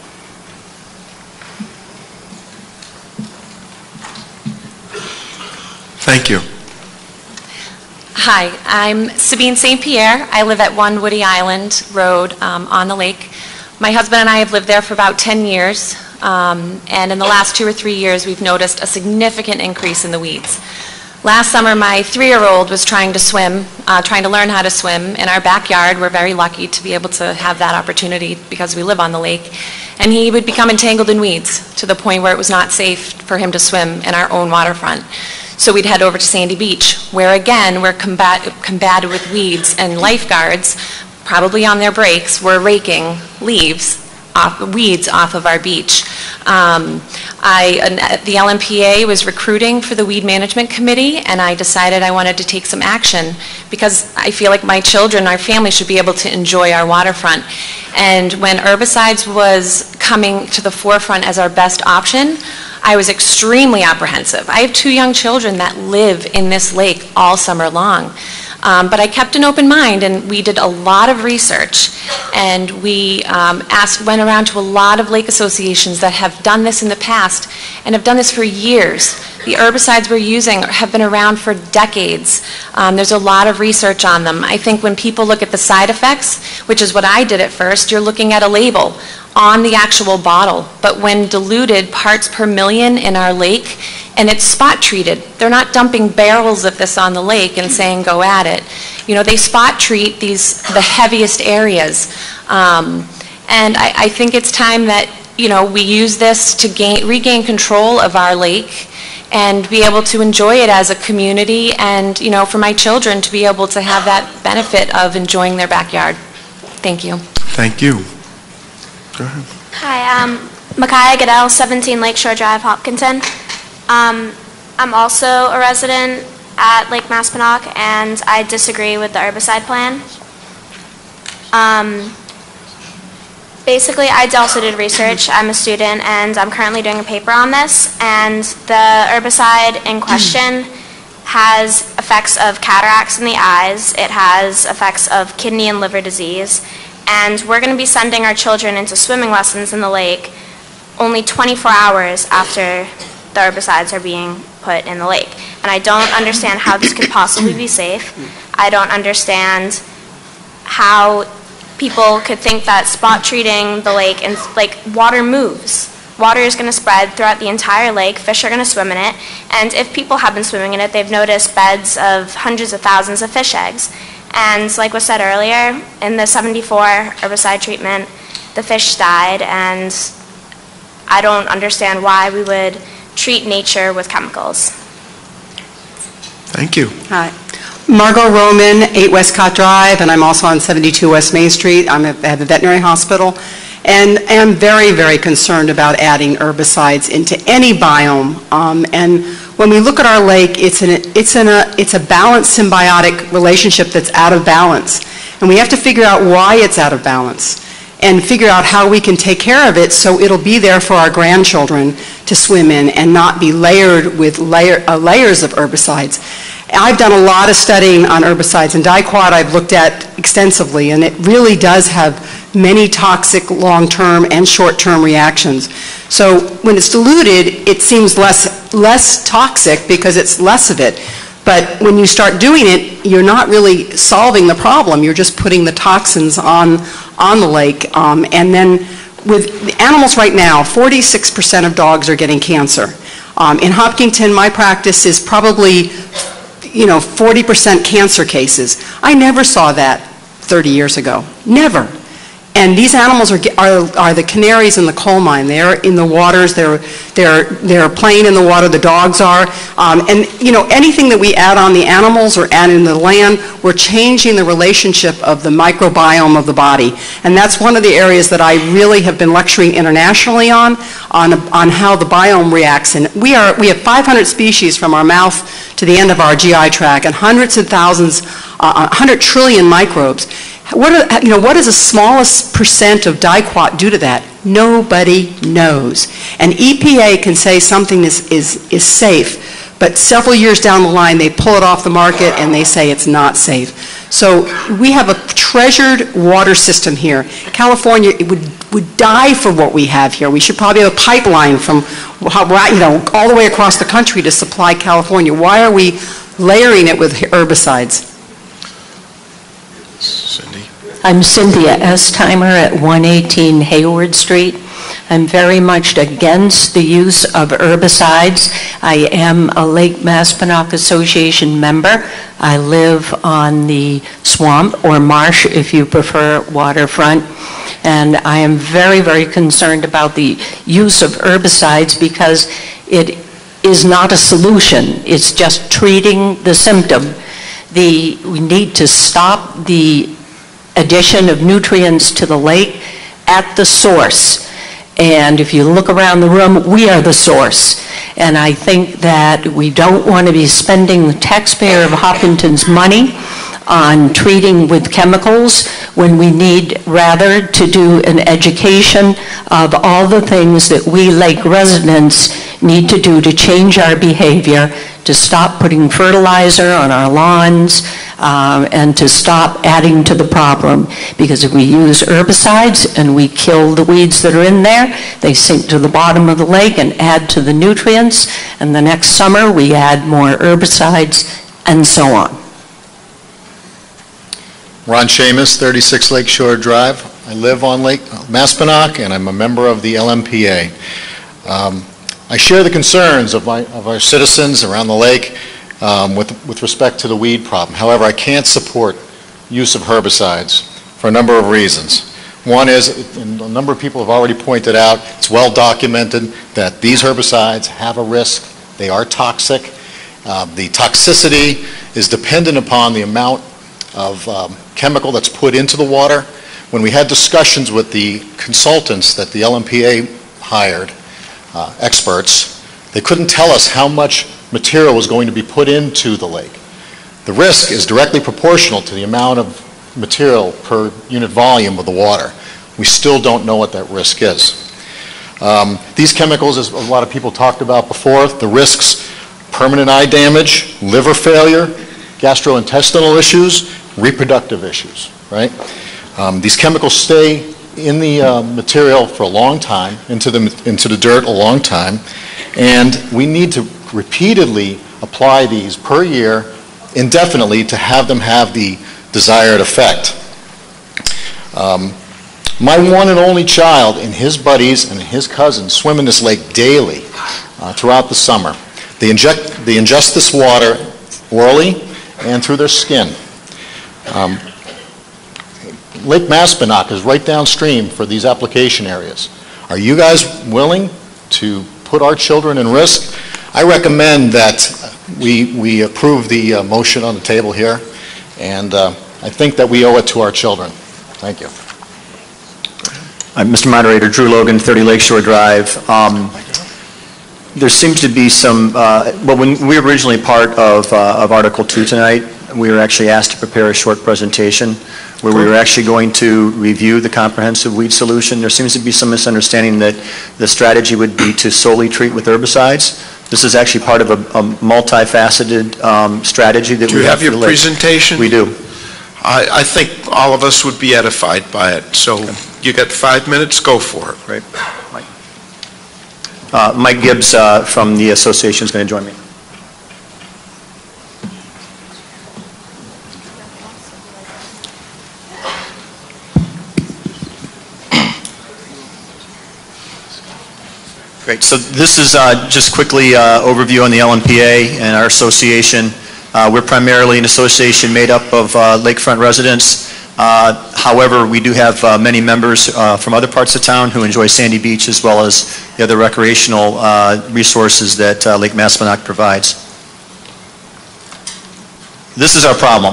Thank you. Hi, I'm Sabine Saint Pierre. I live at One Woody Island Road um, on the lake. My husband and I have lived there for about ten years, um, and in the last two or three years we've noticed a significant increase in the weeds. Last summer my three-year-old was trying to swim, uh, trying to learn how to swim in our backyard. We're very lucky to be able to have that opportunity because we live on the lake. And he would become entangled in weeds to the point where it was not safe for him to swim in our own waterfront. So we'd head over to Sandy Beach, where again we're combat combated with weeds, and lifeguards, probably on their breaks, were raking leaves, off, weeds off of our beach. Um, I, the L M P A was recruiting for the Weed Management Committee, and I decided I wanted to take some action because I feel like my children, our family, should be able to enjoy our waterfront. And when herbicides was coming to the forefront as our best option, I was extremely apprehensive. I have two young children that live in this lake all summer long. Um, but I kept an open mind, and we did a lot of research, and we um, asked, went around to a lot of lake associations that have done this in the past and have done this for years. The herbicides we're using have been around for decades. Um, there's a lot of research on them. I think when people look at the side effects, which is what I did at first, you're looking at a label on the actual bottle. But when diluted parts per million in our lake, and it's spot treated, they're not dumping barrels of this on the lake and saying go at it. You know, they spot treat these, the heaviest areas. Um, and I, I think it's time that, you know, we use this to gain, regain control of our lake and be able to enjoy it as a community, and, you know, for my children to be able to have that benefit of enjoying their backyard. Thank you. Thank you. Go ahead. Hi, um, Micaiah Goodell, seventeen Lakeshore Drive, Hopkinton. Um, I'm also a resident at Lake Maspinock, and I disagree with the herbicide plan. Um, basically, I also did research. I'm a student, and I'm currently doing a paper on this, and the herbicide in question has effects of cataracts in the eyes. It has effects of kidney and liver disease, and we're going to be sending our children into swimming lessons in the lake only twenty-four hours after the herbicides are being put in the lake. And I don't understand how this could possibly be safe. I don't understand how people could think that spot treating the lake, and like, water moves. Water is going to spread throughout the entire lake. Fish are going to swim in it. And if people have been swimming in it, they've noticed beds of hundreds of thousands of fish eggs. And like was said earlier, in the seventy-four herbicide treatment, the fish died, and I don't understand why we would treat nature with chemicals. Thank you. Hi. Margot Roman, eight Westcott Drive, and I'm also on seventy-two West Main Street. I'm at at the veterinary hospital, and am very, very concerned about adding herbicides into any biome. Um, and when we look at our lake, it's, an, it's, in a, it's a balanced symbiotic relationship that's out of balance. And we have to figure out why it's out of balance and figure out how we can take care of it so it'll be there for our grandchildren to swim in and not be layered with layer, uh, layers of herbicides. I've done a lot of studying on herbicides, and diquat I've looked at extensively, and it really does have many toxic long-term and short-term reactions. So when it's diluted, it seems less, less toxic because it's less of it. But when you start doing it, you're not really solving the problem. You're just putting the toxins on, on the lake. Um, and then with the animals right now, forty-six percent of dogs are getting cancer. Um, in Hopkinton, my practice is probably, you know, forty percent cancer cases. I never saw that thirty years ago. Never. And these animals are, are, are the canaries in the coal mine. They're in the waters, they're, they're, they're playing in the water, the dogs are. Um, and, you know, anything that we add on the animals or add in the land, we're changing the relationship of the microbiome of the body. And that's one of the areas that I really have been lecturing internationally on, on, on how the biome reacts. And we, are, we have five hundred species from our mouth to the end of our G I tract, and hundreds of thousands, uh, one hundred trillion microbes. What, are, you know, what does the smallest percent of diquat do to that? Nobody knows. And E P A can say something is, is, is safe, but several years down the line they pull it off the market and they say it's not safe. So we have a treasured water system here. California would, would die for what we have here. We should probably have a pipeline from, you know, all the way across the country to supply California. Why are we layering it with herbicides? Cindy. I'm Cynthia Estimer at one eighteen Hayward Street. I'm very much against the use of herbicides. I am a Lake Maspinock Association member. I live on the swamp, or marsh if you prefer, waterfront. And I am very, very concerned about the use of herbicides because it is not a solution. It's just treating the symptom. The, we need to stop the addition of nutrients to the lake at the source. And if you look around the room, we are the source. And I think that we don't want to be spending the taxpayer of Hopkinton's money on treating with chemicals when we need rather to do an education of all the things that we lake residents need to do to change our behavior, to stop putting fertilizer on our lawns, um, and to stop adding to the problem. Because if we use herbicides and we kill the weeds that are in there, they sink to the bottom of the lake and add to the nutrients, and the next summer we add more herbicides, and so on. Ron Seamus, thirty-six Lakeshore Drive. I live on Lake Maspinock, and I'm a member of the L M P A. Um, I share the concerns of, my, of our citizens around the lake um, with, with respect to the weed problem. However, I can't support use of herbicides for a number of reasons. One is, and a number of people have already pointed out, it's well documented that these herbicides have a risk. They are toxic. Uh, the toxicity is dependent upon the amount of um, chemical that's put into the water. When we had discussions with the consultants that the L M P A hired, uh, experts, they couldn't tell us how much material was going to be put into the lake. The risk is directly proportional to the amount of material per unit volume of the water. We still don't know what that risk is. Um, these chemicals, as a lot of people talked about before, the risks: permanent eye damage, liver failure, gastrointestinal issues, reproductive issues, right? Um, these chemicals stay in the uh, material for a long time, into the, into the dirt a long time, and we need to repeatedly apply these per year indefinitely to have them have the desired effect. Um, my one and only child and his buddies and his cousins swim in this lake daily uh, throughout the summer. They inject, they ingest this water orally and through their skin. Um, Lake Maspinock is right downstream for these application areas. Are you guys willing to put our children in risk? I recommend that we, we approve the uh, motion on the table here, and uh, I think that we owe it to our children. Thank you. Uh, Mister Moderator, Drew Logan, thirty Lakeshore Drive. Um, there seems to be some, uh, well, when we were originally part of, uh, of Article two tonight, we were actually asked to prepare a short presentation where we were actually going to review the comprehensive weed solution. There seems to be some misunderstanding that the strategy would be to solely treat with herbicides. This is actually part of a, a multifaceted um, strategy that Do we you have have your for the lake. presentation? We do. I, I think all of us would be edified by it. So you got five minutes, go for it. Right. Mike, uh, Mike Gibbs uh, from the association is going to join me. Great. So this is uh, just quickly uh, overview on the L M P A and our association. Uh, we're primarily an association made up of uh, lakefront residents. Uh, however, we do have uh, many members uh, from other parts of town who enjoy Sandy Beach as well as the other recreational uh, resources that uh, Lake Maspinock provides. This is our problem.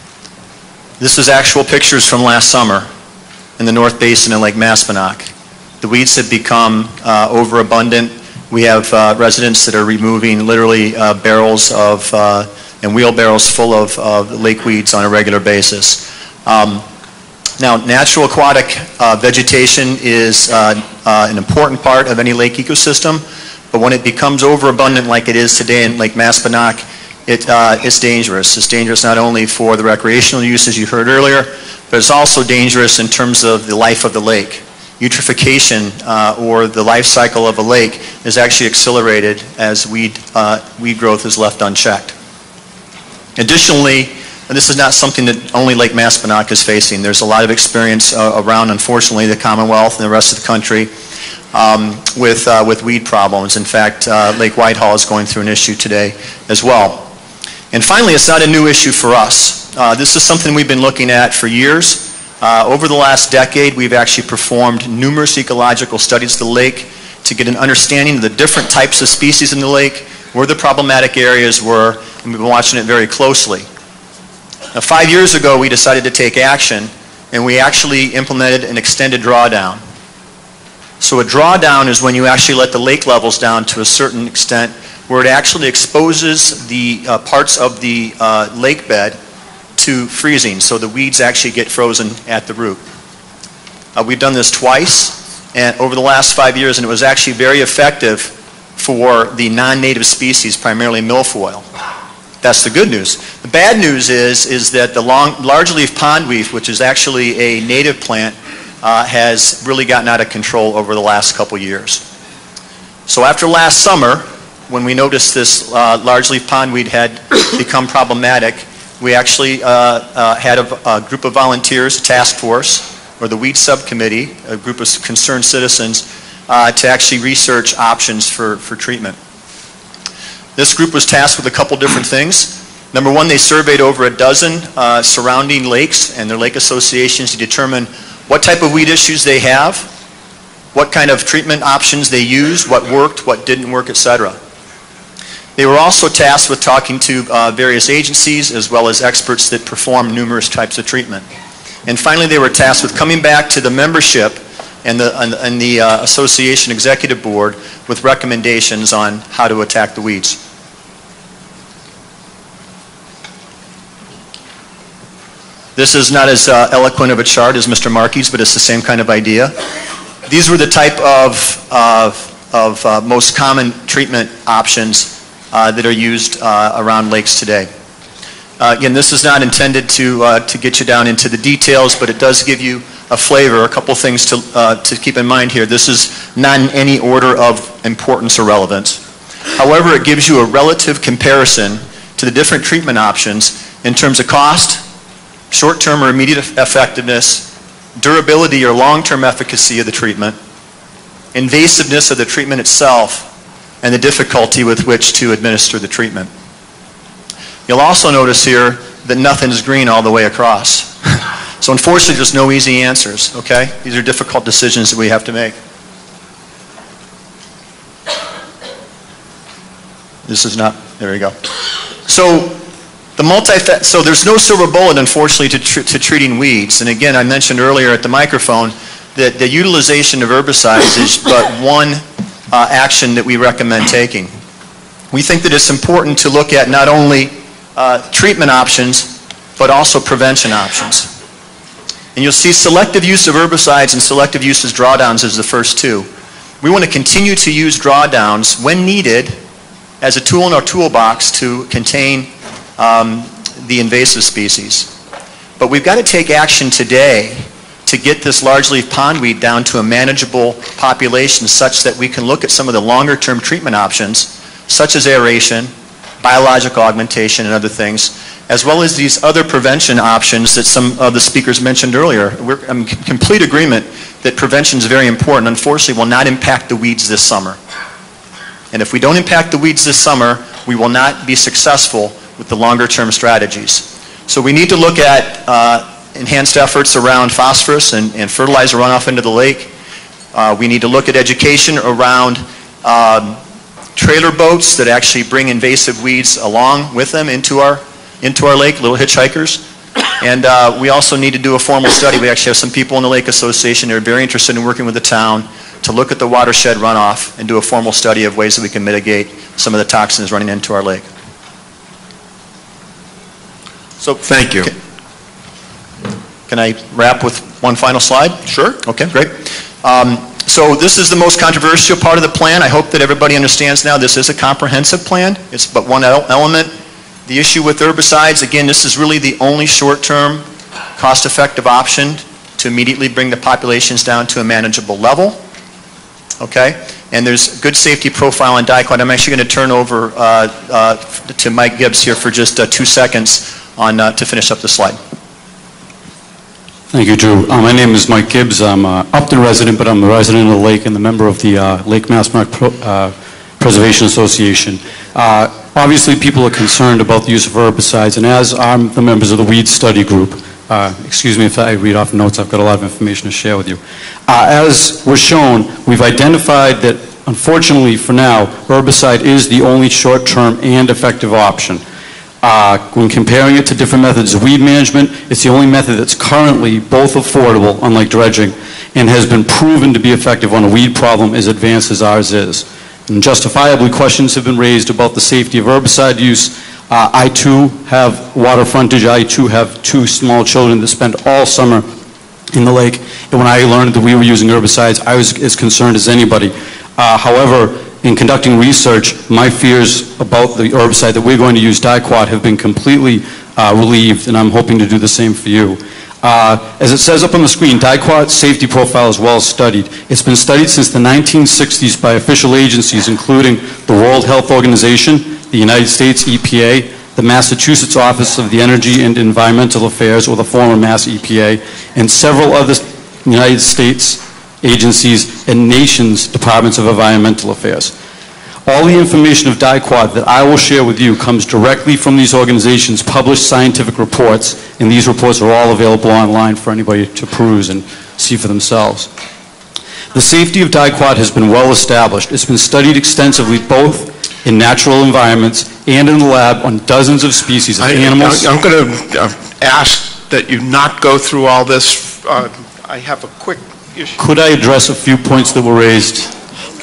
This is actual pictures from last summer in the North Basin in Lake Maspinock. The weeds have become uh, overabundant. We have uh, residents that are removing literally uh, barrels of uh, and wheelbarrows full of, of lake weeds on a regular basis. Um, now, natural aquatic uh, vegetation is uh, uh, an important part of any lake ecosystem, but when it becomes overabundant like it is today in Lake Maspinock, it, uh, it's dangerous. It's dangerous not only for the recreational use, as you heard earlier, but it's also dangerous in terms of the life of the lake. Eutrophication, uh, or the life cycle of a lake, is actually accelerated as weed, uh, weed growth is left unchecked. Additionally, and this is not something that only Lake Maspinock is facing. There's a lot of experience uh, around, unfortunately, the Commonwealth and the rest of the country um, with, uh, with weed problems. In fact, uh, Lake Whitehall is going through an issue today as well. And finally, it's not a new issue for us. Uh, this is something we've been looking at for years. Uh, over the last decade, we've actually performed numerous ecological studies of the lake to get an understanding of the different types of species in the lake, where the problematic areas were, and we've been watching it very closely. Now, five years ago, we decided to take action, and we actually implemented an extended drawdown. So a drawdown is when you actually let the lake levels down to a certain extent, where it actually exposes the uh, parts of the uh, lake bed to freezing, so the weeds actually get frozen at the root. Uh, we've done this twice and over the last five years, and it was actually very effective for the non-native species, primarily milfoil. That's the good news. The bad news is, is that the long, large-leaf pondweed, which is actually a native plant, uh, has really gotten out of control over the last couple years. So after last summer, when we noticed this uh, large-leaf pondweed had become problematic, we actually uh, uh, had a, a group of volunteers, a task force, or the weed subcommittee, a group of concerned citizens, uh, to actually research options for, for treatment. This group was tasked with a couple different things. Number one, they surveyed over a dozen uh, surrounding lakes and their lake associations to determine what type of weed issues they have, what kind of treatment options they used, what worked, what didn't work, et cetera. They were also tasked with talking to uh, various agencies as well as experts that perform numerous types of treatment. And finally, they were tasked with coming back to the membership and the, and, and the uh, association executive board with recommendations on how to attack the weeds. This is not as uh, eloquent of a chart as Mister Markey's, but it's the same kind of idea. These were the type of, of, of uh, most common treatment options Uh, that are used uh, around lakes today. Uh, again, this is not intended to, uh, to get you down into the details, but it does give you a flavor, a couple things to, uh, to keep in mind here. This is not in any order of importance or relevance. However, it gives you a relative comparison to the different treatment options in terms of cost, short-term or immediate effectiveness, durability or long-term efficacy of the treatment, invasiveness of the treatment itself, and the difficulty with which to administer the treatment. You'll also notice here that nothing is green all the way across. So unfortunately, there's no easy answers, okay? These are difficult decisions that we have to make. This is not, there we go. So the multi, so there's no silver bullet, unfortunately, to, tr to treating weeds. And again, I mentioned earlier at the microphone that the utilization of herbicides is but one uh, action that we recommend taking. We think that it's important to look at not only uh, treatment options, but also prevention options. And you'll see selective use of herbicides and selective use as drawdowns as the first two. We want to continue to use drawdowns when needed as a tool in our toolbox to contain um, the invasive species. But we've got to take action today to get this large-leaf pondweed down to a manageable population such that we can look at some of the longer-term treatment options, such as aeration, biological augmentation, and other things, as well as these other prevention options that some of the speakers mentioned earlier. We're in complete agreement that prevention is very important. Unfortunately, will not impact the weeds this summer. And if we don't impact the weeds this summer, we will not be successful with the longer-term strategies. So we need to look at uh, enhanced efforts around phosphorus and, and fertilizer runoff into the lake. Uh, we need to look at education around um, trailer boats that actually bring invasive weeds along with them into our, into our lake, little hitchhikers. And uh, we also need to do a formal study. We actually have some people in the Lake Association that are very interested in working with the town to look at the watershed runoff and do a formal study of ways that we can mitigate some of the toxins running into our lake. So, thank you. Can, can I wrap with one final slide? Sure. Okay, great. Um, so this is the most controversial part of the plan. I hope that everybody understands now this is a comprehensive plan. It's but one element. The issue with herbicides, again, this is really the only short-term, cost-effective option to immediately bring the populations down to a manageable level. Okay? And there's good safety profile on dicot. I'm actually going to turn over uh, uh, to Mike Gibbs here for just uh, two seconds on, uh, to finish up the slide. Thank you, Drew. Uh, my name is Mike Gibbs. I'm an Upton resident, but I'm a resident of the lake and the member of the uh, Lake Maspinock Pro uh, Preservation Association. Uh, obviously, people are concerned about the use of herbicides, and as I'm the members of the weed study group, uh, excuse me if I read off notes, I've got a lot of information to share with you. Uh, as was shown, we've identified that, unfortunately for now, herbicide is the only short-term and effective option. Uh, when comparing it to different methods of weed management, it's the only method that's currently both affordable, unlike dredging, and has been proven to be effective on a weed problem as advanced as ours is. And justifiably, questions have been raised about the safety of herbicide use. Uh, I too have water frontage. I too have two small children that spend all summer in the lake. And when I learned that we were using herbicides, I was as concerned as anybody. Uh, however, in conducting research, my fears about the herbicide that we're going to use, dicot, have been completely uh, relieved, and I'm hoping to do the same for you. Uh, as it says up on the screen, dicot's safety profile is well studied. It's been studied since the nineteen sixties by official agencies, including the World Health Organization, the United States E P A, the Massachusetts Office of the Energy and Environmental Affairs, or the former Mass E P A, and several other United States agencies and nations' departments of environmental affairs. All the information of dicot that I will share with you comes directly from these organizations' published scientific reports, and these reports are all available online for anybody to peruse and see for themselves. The safety of dicot has been well established. It's been studied extensively both in natural environments and in the lab on dozens of species of I, animals. I'm going to uh, ask that you not go through all this. Uh, I have a quick issue. Could I address a few points that were raised?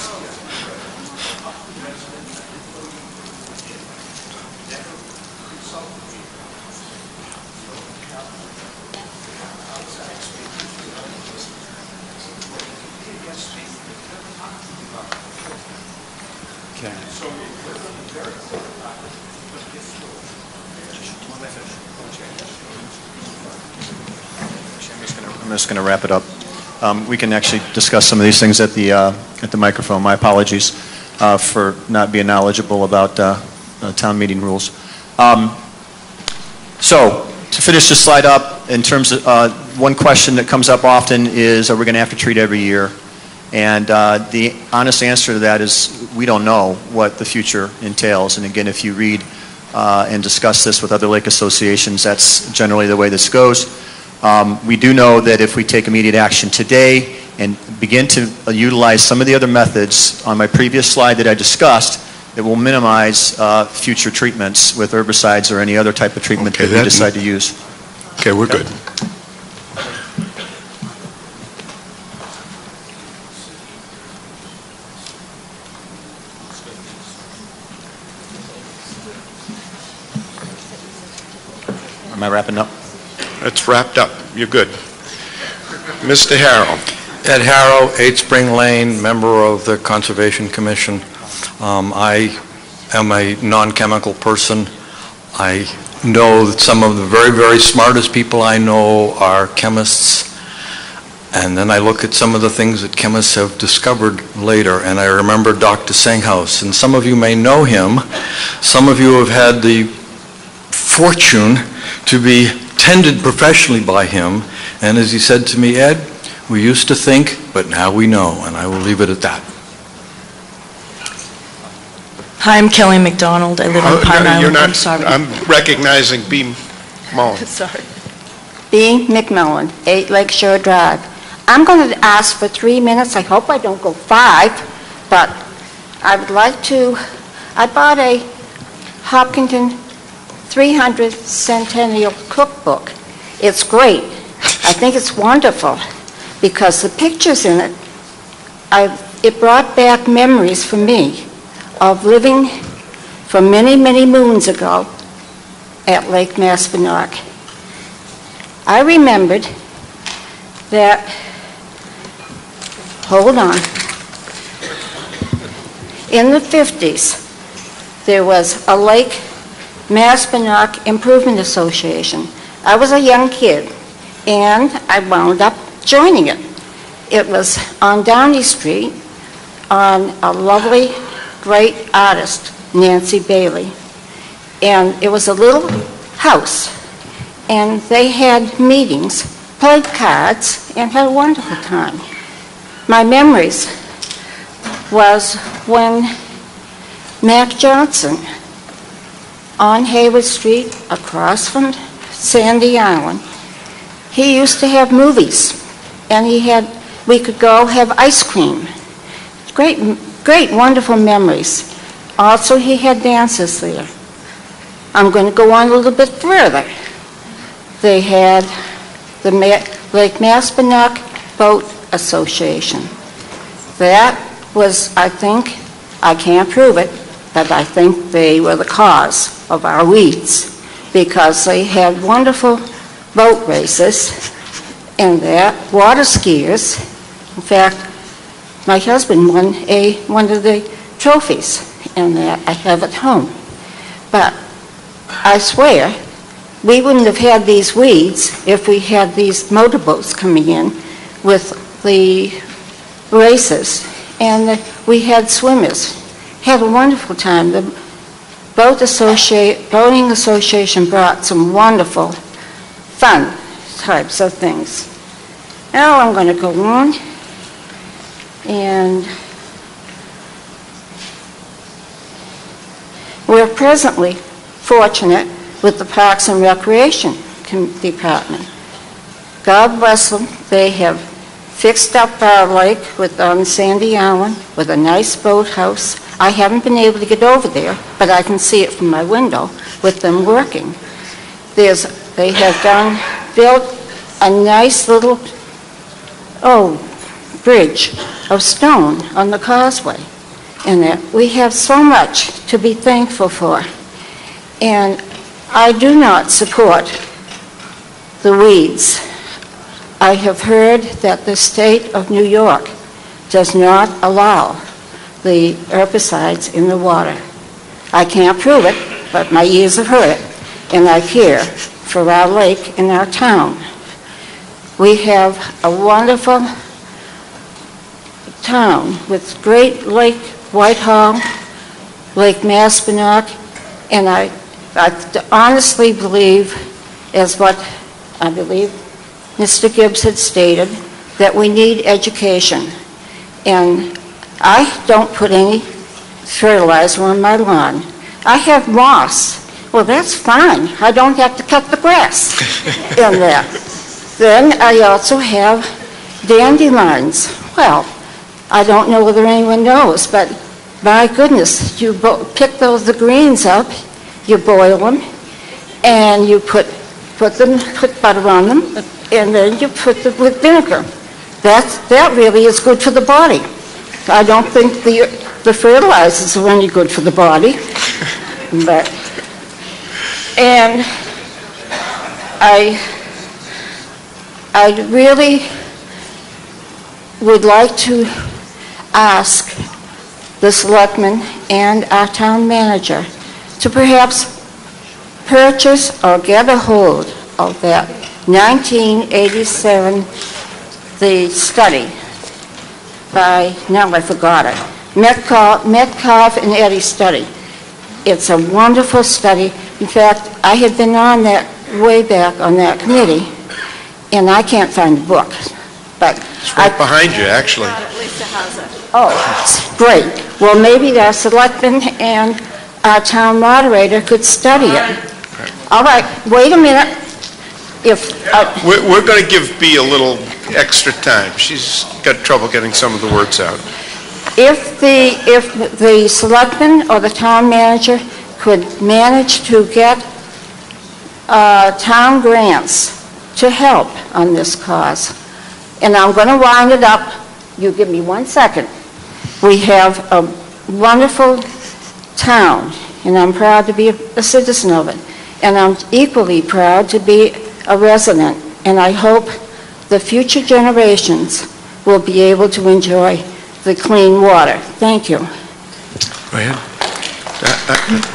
I'm just going to wrap it up. Um, we can actually discuss some of these things at the, uh, at the microphone. My apologies uh, for not being knowledgeable about uh, uh, town meeting rules. Um, so, to finish this slide up, in terms of uh, one question that comes up often is, are we going to have to treat every year? And uh, the honest answer to that is we don't know what the future entails. And again, if you read uh, and discuss this with other lake associations, that's generally the way this goes. Um, we do know that if we take immediate action today and begin to uh, utilize some of the other methods on my previous slide that I discussed, It will minimize uh, future treatments with herbicides or any other type of treatment Okay, that we that- decide to use. Okay, we're good. Am I wrapping up? It's wrapped up. You're good. Mister Harrell. Ed Harrow, eight Spring Lane, member of the Conservation Commission. Um, I am a non-chemical person. I know that some of the very, very smartest people I know are chemists. And then I look at some of the things that chemists have discovered later, and I remember Doctor Singhaus. And some of you may know him. Some of you have had the fortune to be tended professionally by him. And as he said to me, Ed, we used to think, but now we know, and I will leave it at that. Hi, I'm Kelly McDonald. I live Oh, on Pine no, Island. you're not, I'm sorry. I'm recognizing B. Mullen. Sorry. B. McMillan, eight Lakeshore Drive. I'm going to ask for three minutes. I hope I don't go five, but I would like to, I bought a Hopkinton three hundred Centennial Cookbook. It's great. I think it's wonderful because the pictures in it, I, it brought back memories for me of living for many, many moons ago at Lake Maspinock. I remembered that, hold on, in the fifties, there was a Lake Maspinock Improvement Association. I was a young kid, and I wound up joining it. It was on Downey Street on a lovely, great artist, Nancy Bailey. And it was a little house, and they had meetings, played cards, and had a wonderful time. My memories was when Mac Johnson on Hayward Street, across from Sandy Island, he used to have movies, and he had, we could go have ice cream. Great, great, wonderful memories. Also, he had dances there. I'm going to go on a little bit further. They had the Ma- Lake Maspinock Boat Association. That was, I think, I can't prove it, but I think they were the cause of our weeds because they had wonderful boat races and that, water skiers. In fact, my husband won a, one of the trophies in that I have at home. But I swear, we wouldn't have had these weeds if we had these motorboats coming in with the races. And the, we had swimmers. Had a wonderful time. The boat associate, Boating Association brought some wonderful, fun types of things. Now I'm going to go on. And we're presently fortunate with the Parks and Recreation Department. God bless them. They have fixed up our lake with, on Sandy Island with a nice boathouse. I haven't been able to get over there, but I can see it from my window with them working. There's, they have done, built a nice little, oh, bridge of stone on the causeway. And that we have so much to be thankful for. And I do not support the weeds. I have heard that the state of New York does not allow the herbicides in the water. I can't prove it, but my ears have heard it, and I care for our lake and our town. We have a wonderful town with Great Lake Whitehall, Lake Maspinock, and I, I honestly believe, as what I believe Mister Gibbs had stated, that we need education. And I don't put any fertilizer on my lawn. I have moss. Well, that's fine. I don't have to cut the grass in there. Then I also have dandelions. Well, I don't know whether anyone knows, but my goodness, you bo- pick those, the greens up, you boil them, and you put, put them, put butter on them, and then you put them with vinegar. That's, that really is good for the body. I don't think the, the fertilizers are any good for the body, but, and I, I really would like to ask the selectmen and our town manager to perhaps purchase or get a hold of that nineteen eighty-seven, the study by, now I forgot it, Metcalf, Metcalf and Eddy study. It's a wonderful study. In fact, I had been on that way back on that committee, and I can't find the book. But it's right I, behind you, actually. Lisa has it. Oh, great. Well, maybe our selectmen and our town moderator could study it. All right, wait a minute. If uh, We're, we're going to give Bea a little extra time. She's got trouble getting some of the words out. If the, if the selectman or the town manager could manage to get uh, town grants to help on this cause, and I'm going to wind it up. You give me one second. We have a wonderful town, and I'm proud to be a, a citizen of it. And I'm equally proud to be a resident. And I hope the future generations will be able to enjoy the clean water. Thank you. Go ahead. Uh,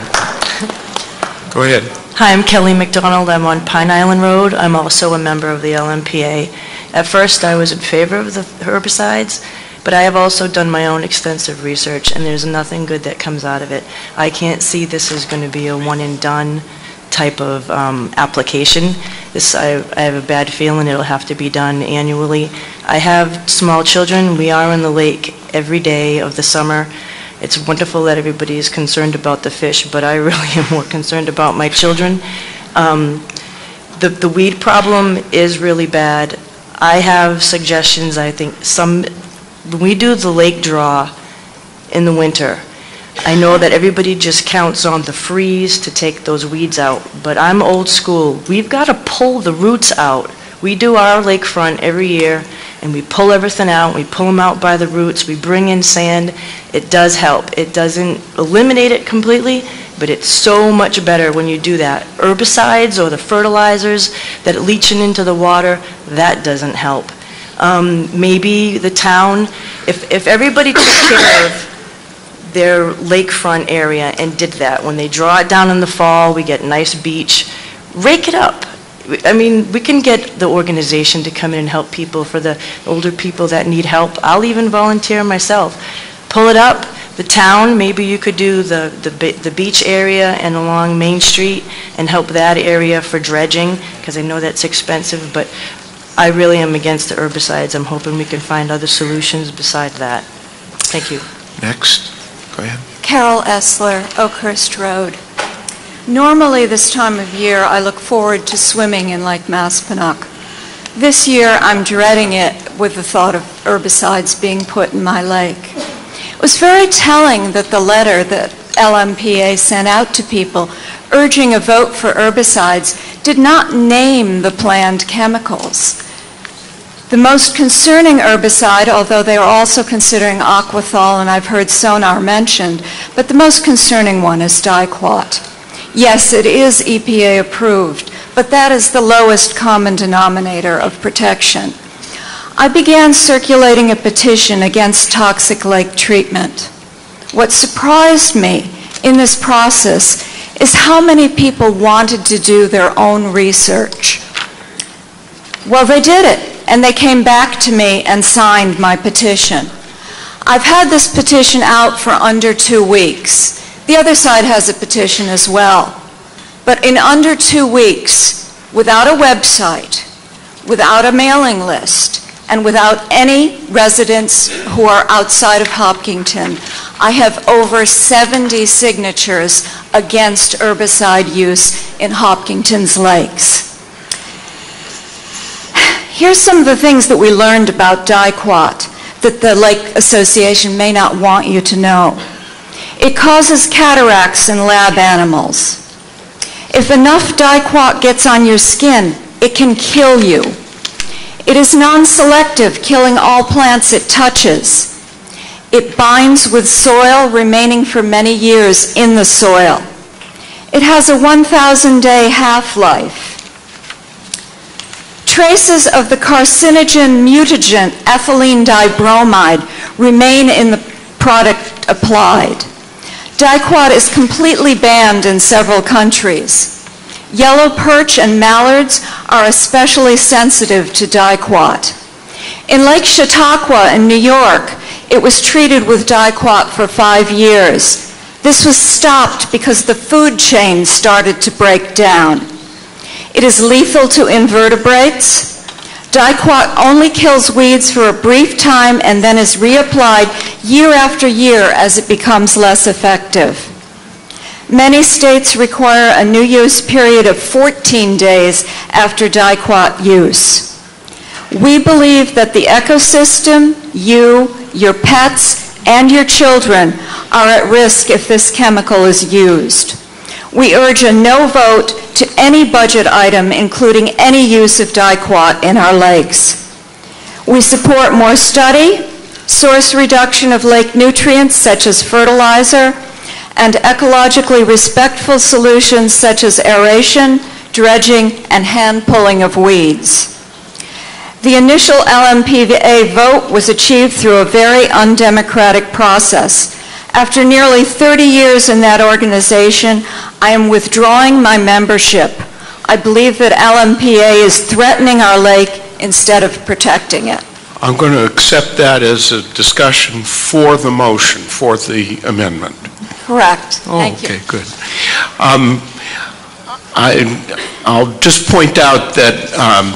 uh, go ahead. Hi, I'm Kelly McDonald. I'm on Pine Island Road. I'm also a member of the L M P A. At first, I was in favor of the herbicides, but I have also done my own extensive research, and there's nothing good that comes out of it. I can't see this as going to be a one-and-done type of um, application. This, I, I have a bad feeling it'll have to be done annually. I have small children. We are in the lake every day of the summer. It's wonderful that everybody is concerned about the fish, but I really am more concerned about my children. Um, the, the weed problem is really bad. I have suggestions. I think some, when we do the lake draw in the winter, I know that everybody just counts on the freeze to take those weeds out, but I'm old school. We've got to pull the roots out. We do our lakefront every year, and we pull everything out. We pull them out by the roots. We bring in sand. It does help. It doesn't eliminate it completely, but it's so much better when you do that. Herbicides or the fertilizers that leaching into the water, that doesn't help. Um, maybe the town, if, if everybody took care of their lakefront area and did that, when they draw it down in the fall, we get nice beach, rake it up. I mean, we can get the organization to come in and help people, for the older people that need help. I'll even volunteer myself. Pull it up. The town, maybe you could do the, the, the beach area and along Main Street and help that area for dredging, because I know that's expensive, but I really am against the herbicides. I'm hoping we can find other solutions beside that. Thank you. Next. Go ahead. Carol Essler, Oakhurst Road. Normally this time of year I look forward to swimming in Lake Maspinock. This year I'm dreading it with the thought of herbicides being put in my lake. It was very telling that the letter that L M P A sent out to people urging a vote for herbicides did not name the planned chemicals. The most concerning herbicide, although they are also considering aquathol, and I've heard sonar mentioned, but the most concerning one is diquat. Yes, it is E P A approved, but that is the lowest common denominator of protection. I began circulating a petition against toxic lake treatment. What surprised me in this process is how many people wanted to do their own research. Well, they did it, and they came back to me and signed my petition. I've had this petition out for under two weeks. The other side has a petition as well. But in under two weeks, without a website, without a mailing list, and without any residents who are outside of Hopkinton, I have over seventy signatures against herbicide use in Hopkinton's lakes. Here's some of the things that we learned about diquat that the Lake Association may not want you to know. It causes cataracts in lab animals. If enough diquat gets on your skin, it can kill you. It is non-selective, killing all plants it touches. It binds with soil, remaining for many years in the soil. It has a one thousand day half-life. Traces of the carcinogen mutagen ethylene dibromide remain in the product applied. Diquat is completely banned in several countries. Yellow perch and mallards are especially sensitive to diquat. In Lake Chautauqua in New York, it was treated with diquat for five years. This was stopped because the food chain started to break down. It is lethal to invertebrates. Diquat only kills weeds for a brief time and then is reapplied year after year as it becomes less effective. Many states require a new use period of fourteen days after diquat use. We believe that the ecosystem, you, your pets, and your children are at risk if this chemical is used. We urge a no vote to any budget item, including any use of diquat in our lakes. We support more study, source reduction of lake nutrients such as fertilizer, and ecologically respectful solutions such as aeration, dredging, and hand pulling of weeds. The initial L M P A vote was achieved through a very undemocratic process. After nearly thirty years in that organization, I am withdrawing my membership. I believe that L M P A is threatening our lake instead of protecting it. I'm going to accept that as a discussion for the motion, for the amendment. Correct. Oh, Thank okay, you. good. Um, I, I'll just point out that um,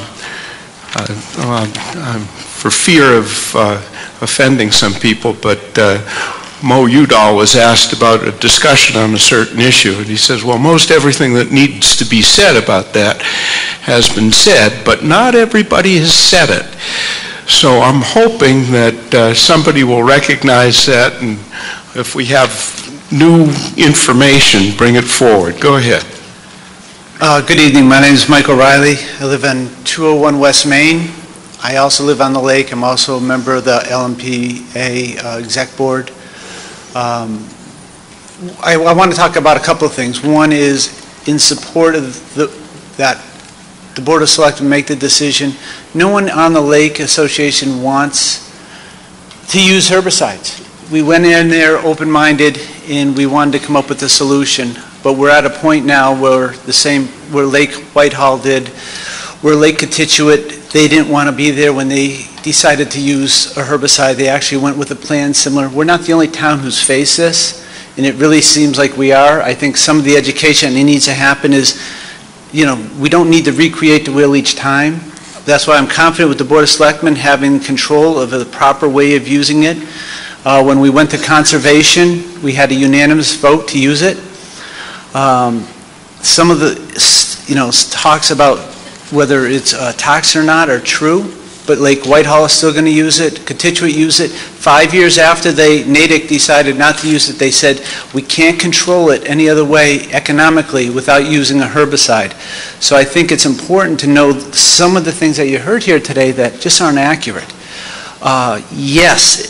uh, uh, for fear of uh, offending some people, but uh, Mo Udall was asked about a discussion on a certain issue, and he says, well, most everything that needs to be said about that has been said, but not everybody has said it. So I'm hoping that uh, somebody will recognize that, and if we have new information, bring it forward. Go ahead. Uh, good evening. My name is Michael Riley. I live on two oh one West Main. I also live on the lake. I'm also a member of the L M P A uh, Exec Board. Um, I, I want to talk about a couple of things. One is in support of the, that the Board of Selectmen make the decision. No one on the Lake Association wants to use herbicides. We went in there open-minded and we wanted to come up with a solution. But we're at a point now where the same, where Lake Whitehall did, where Lake Contituate, they didn't want to be there when they decided to use a herbicide. They actually went with a plan similar. We're not the only town who's faced this, and it really seems like we are. I think some of the education that needs to happen is, you know, we don't need to recreate the wheel each time. That's why I'm confident with the Board of Selectmen having control of the proper way of using it. Uh, when we went to conservation, we had a unanimous vote to use it. Um, some of the, you know, talks about whether it's uh, toxic or not are true, but Lake Whitehall is still going to use it. Contituate use it. Five years after they, Natick decided not to use it, they said, we can't control it any other way economically without using a herbicide. So I think it's important to know some of the things that you heard here today that just aren't accurate. Uh, yes,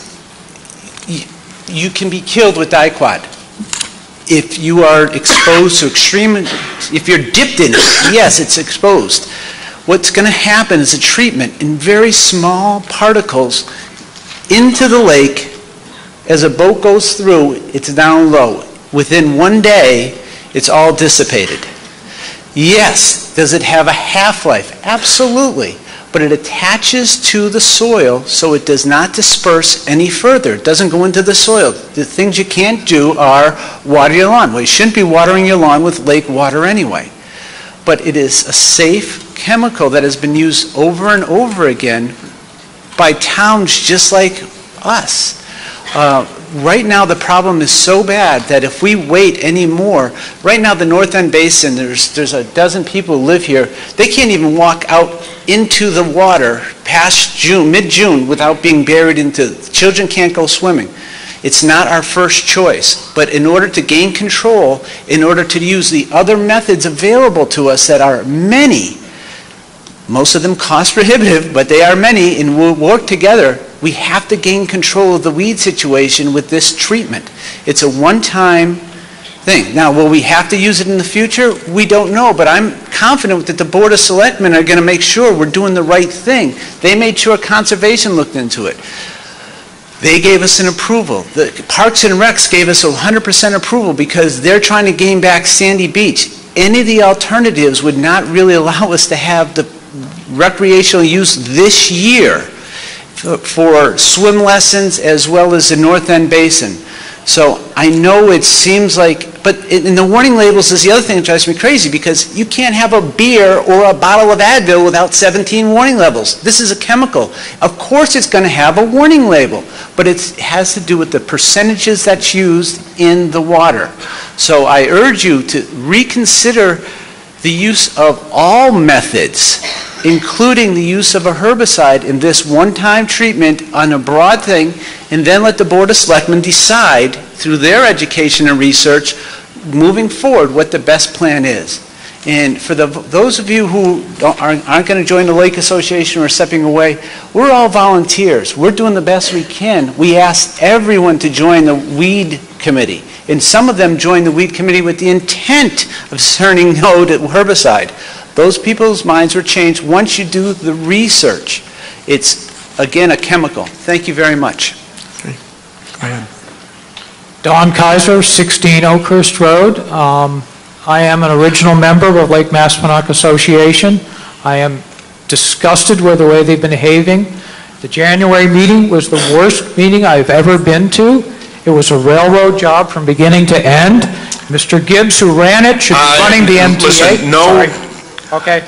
you can be killed with diquat if you are exposed to extreme, if you're dipped in it. Yes, it's exposed. What's going to happen is a treatment in very small particles into the lake. As a boat goes through, it's down low. Within one day, it's all dissipated. Yes, does it have a half-life? Absolutely. But it attaches to the soil so it does not disperse any further. It doesn't go into the soil. The things you can't do are water your lawn. Well, you shouldn't be watering your lawn with lake water anyway. But it is a safe chemical that has been used over and over again by towns just like us. Uh, right now the problem is so bad that if we wait any more, right now the North End Basin, there's, there's a dozen people who live here, they can't even walk out into the water past June, mid-June without being buried into, children can't go swimming. It's not our first choice, but in order to gain control, in order to use the other methods available to us that are many, most of them cost prohibitive, but they are many, and we'll work together, we have to gain control of the weed situation with this treatment. It's a one-time thing. Now, will we have to use it in the future? We don't know, but I'm confident that the Board of Selectmen are going to make sure we're doing the right thing. They made sure Conservation looked into it. They gave us an approval. The Parks and Recs gave us one hundred percent approval because they're trying to gain back Sandy Beach. Any of the alternatives would not really allow us to have the recreational use this year for, for swim lessons as well as the North End Basin. So I know it seems like, but in the warning labels is the other thing that drives me crazy, because you can't have a beer or a bottle of Advil without seventeen warning labels. This is a chemical. Of course it's going to have a warning label, but it has to do with the percentages that's used in the water. So I urge you to reconsider the use of all methods, including the use of a herbicide in this one-time treatment on a broad thing, and then let the Board of Selectmen decide through their education and research moving forward what the best plan is. And for the, those of you who don't, aren't, aren't going to join the Lake Association or are stepping away, we're all volunteers. We're doing the best we can. We asked everyone to join the weed committee, and some of them joined the weed committee with the intent of turning no to herbicide. Those people's minds were changed once you do the research. It's, again, a chemical. Thank you very much. Okay. Go ahead. Don Kaiser, sixteen Oakhurst Road. Um, I am an original member of Lake Maspinock Association. I am disgusted with the way they've been behaving. The January meeting was the worst meeting I've ever been to. It was a railroad job from beginning to end. Mister Gibbs, who ran it, should be Uh, running the M T A. listen, no- Sorry. Okay.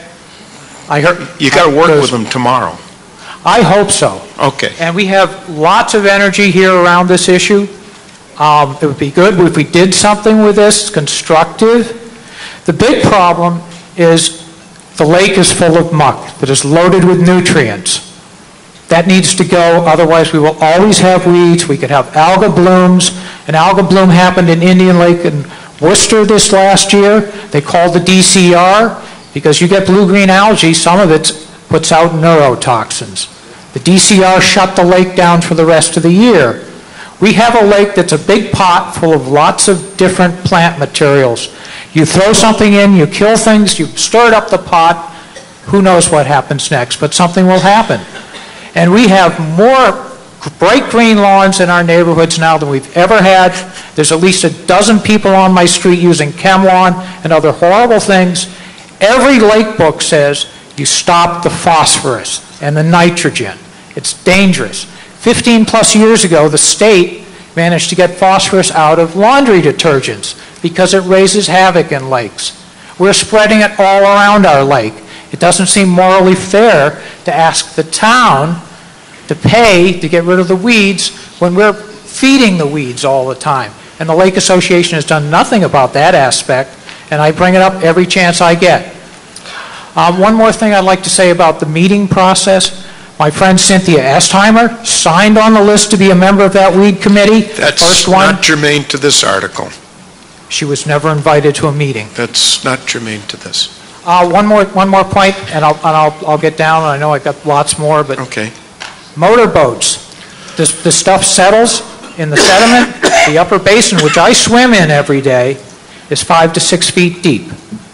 I heard. You got to work I- with them tomorrow. I hope so. Okay. And we have lots of energy here around this issue. Um, it would be good if we did something with this, constructive. The big problem is the lake is full of muck that is loaded with nutrients. That needs to go, otherwise we will always have weeds. We could have alga blooms. An alga bloom happened in Indian Lake in Worcester this last year. They called the D C R because you get blue-green algae, some of it puts out neurotoxins. The D C R shut the lake down for the rest of the year. We have a lake that's a big pot full of lots of different plant materials. You throw something in, you kill things, you stir it up the pot, who knows what happens next, but something will happen. And we have more bright green lawns in our neighborhoods now than we've ever had. There's at least a dozen people on my street using ChemLawn and other horrible things. Every lake book says you stop the phosphorus and the nitrogen. It's dangerous. Fifteen plus years ago, the state managed to get phosphorus out of laundry detergents because it raises havoc in lakes. We're spreading it all around our lake. It doesn't seem morally fair to ask the town to pay to get rid of the weeds when we're feeding the weeds all the time. And the Lake Association has done nothing about that aspect, and I bring it up every chance I get. Um, one more thing I'd like to say about the meeting process. My friend Cynthia Estheimer signed on the list to be a member of that weed committee. That's First one. not germane to this article. She was never invited to a meeting. That's not germane to this. Uh, one more, one more point, and I'll, and I'll, I'll get down. I know I've got lots more, but okay. Motorboats. This, the stuff settles in the sediment. The upper basin, which I swim in every day, is five to six feet deep.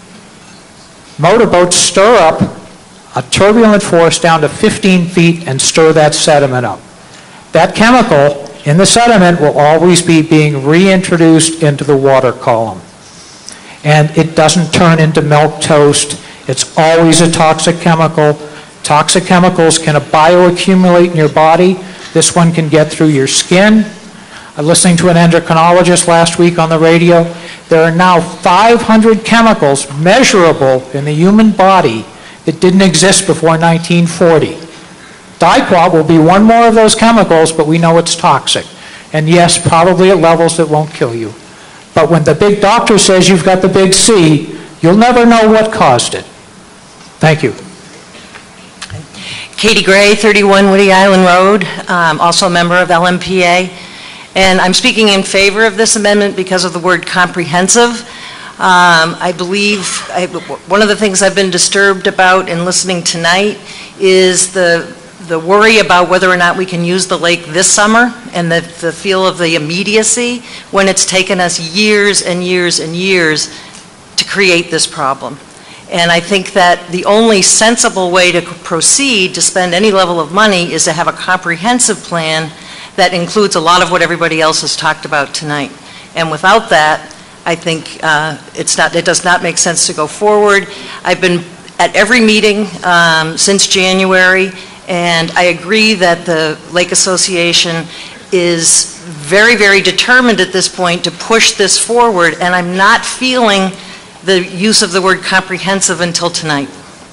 Motorboats stir up a turbulent force down to fifteen feet and stir that sediment up. That chemical in the sediment will always be being reintroduced into the water column. And it doesn't turn into milk toast. It's always a toxic chemical. Toxic chemicals can bioaccumulate in your body. This one can get through your skin. I was listening to an endocrinologist last week on the radio. There are now five hundred chemicals measurable in the human body that didn't exist before nineteen forty. Diquat will be one more of those chemicals, but we know it's toxic. And yes, probably at levels that won't kill you. But when the big doctor says you've got the big C, you'll never know what caused it. Thank you. Katie Gray, thirty-one Woody Island Road, um, also a member of L M P A. And I'm speaking in favor of this amendment because of the word comprehensive. Um, I believe, I, one of the things I've been disturbed about in listening tonight is the, the worry about whether or not we can use the lake this summer, and the, the feel of the immediacy when it's taken us years and years and years to create this problem. And I think that the only sensible way to proceed to spend any level of money is to have a comprehensive plan that includes a lot of what everybody else has talked about tonight. And without that, I think uh, it's not, it does not make sense to go forward. I've been at every meeting um, since January, and I agree that the Lake Association is very, very determined at this point to push this forward, and I'm not feeling the use of the word comprehensive until tonight.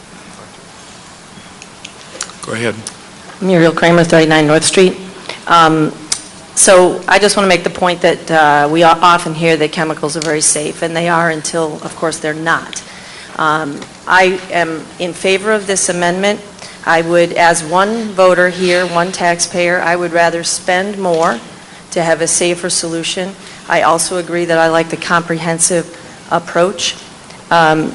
Go ahead. Muriel Kramer, thirty-nine North Street. Um, so I just want to make the point that uh, we often hear that chemicals are very safe, and they are until, of course, they're not. Um, I am in favor of this amendment. I would, as one voter here, one taxpayer, I would rather spend more to have a safer solution. I also agree that I like the comprehensive approach. Um,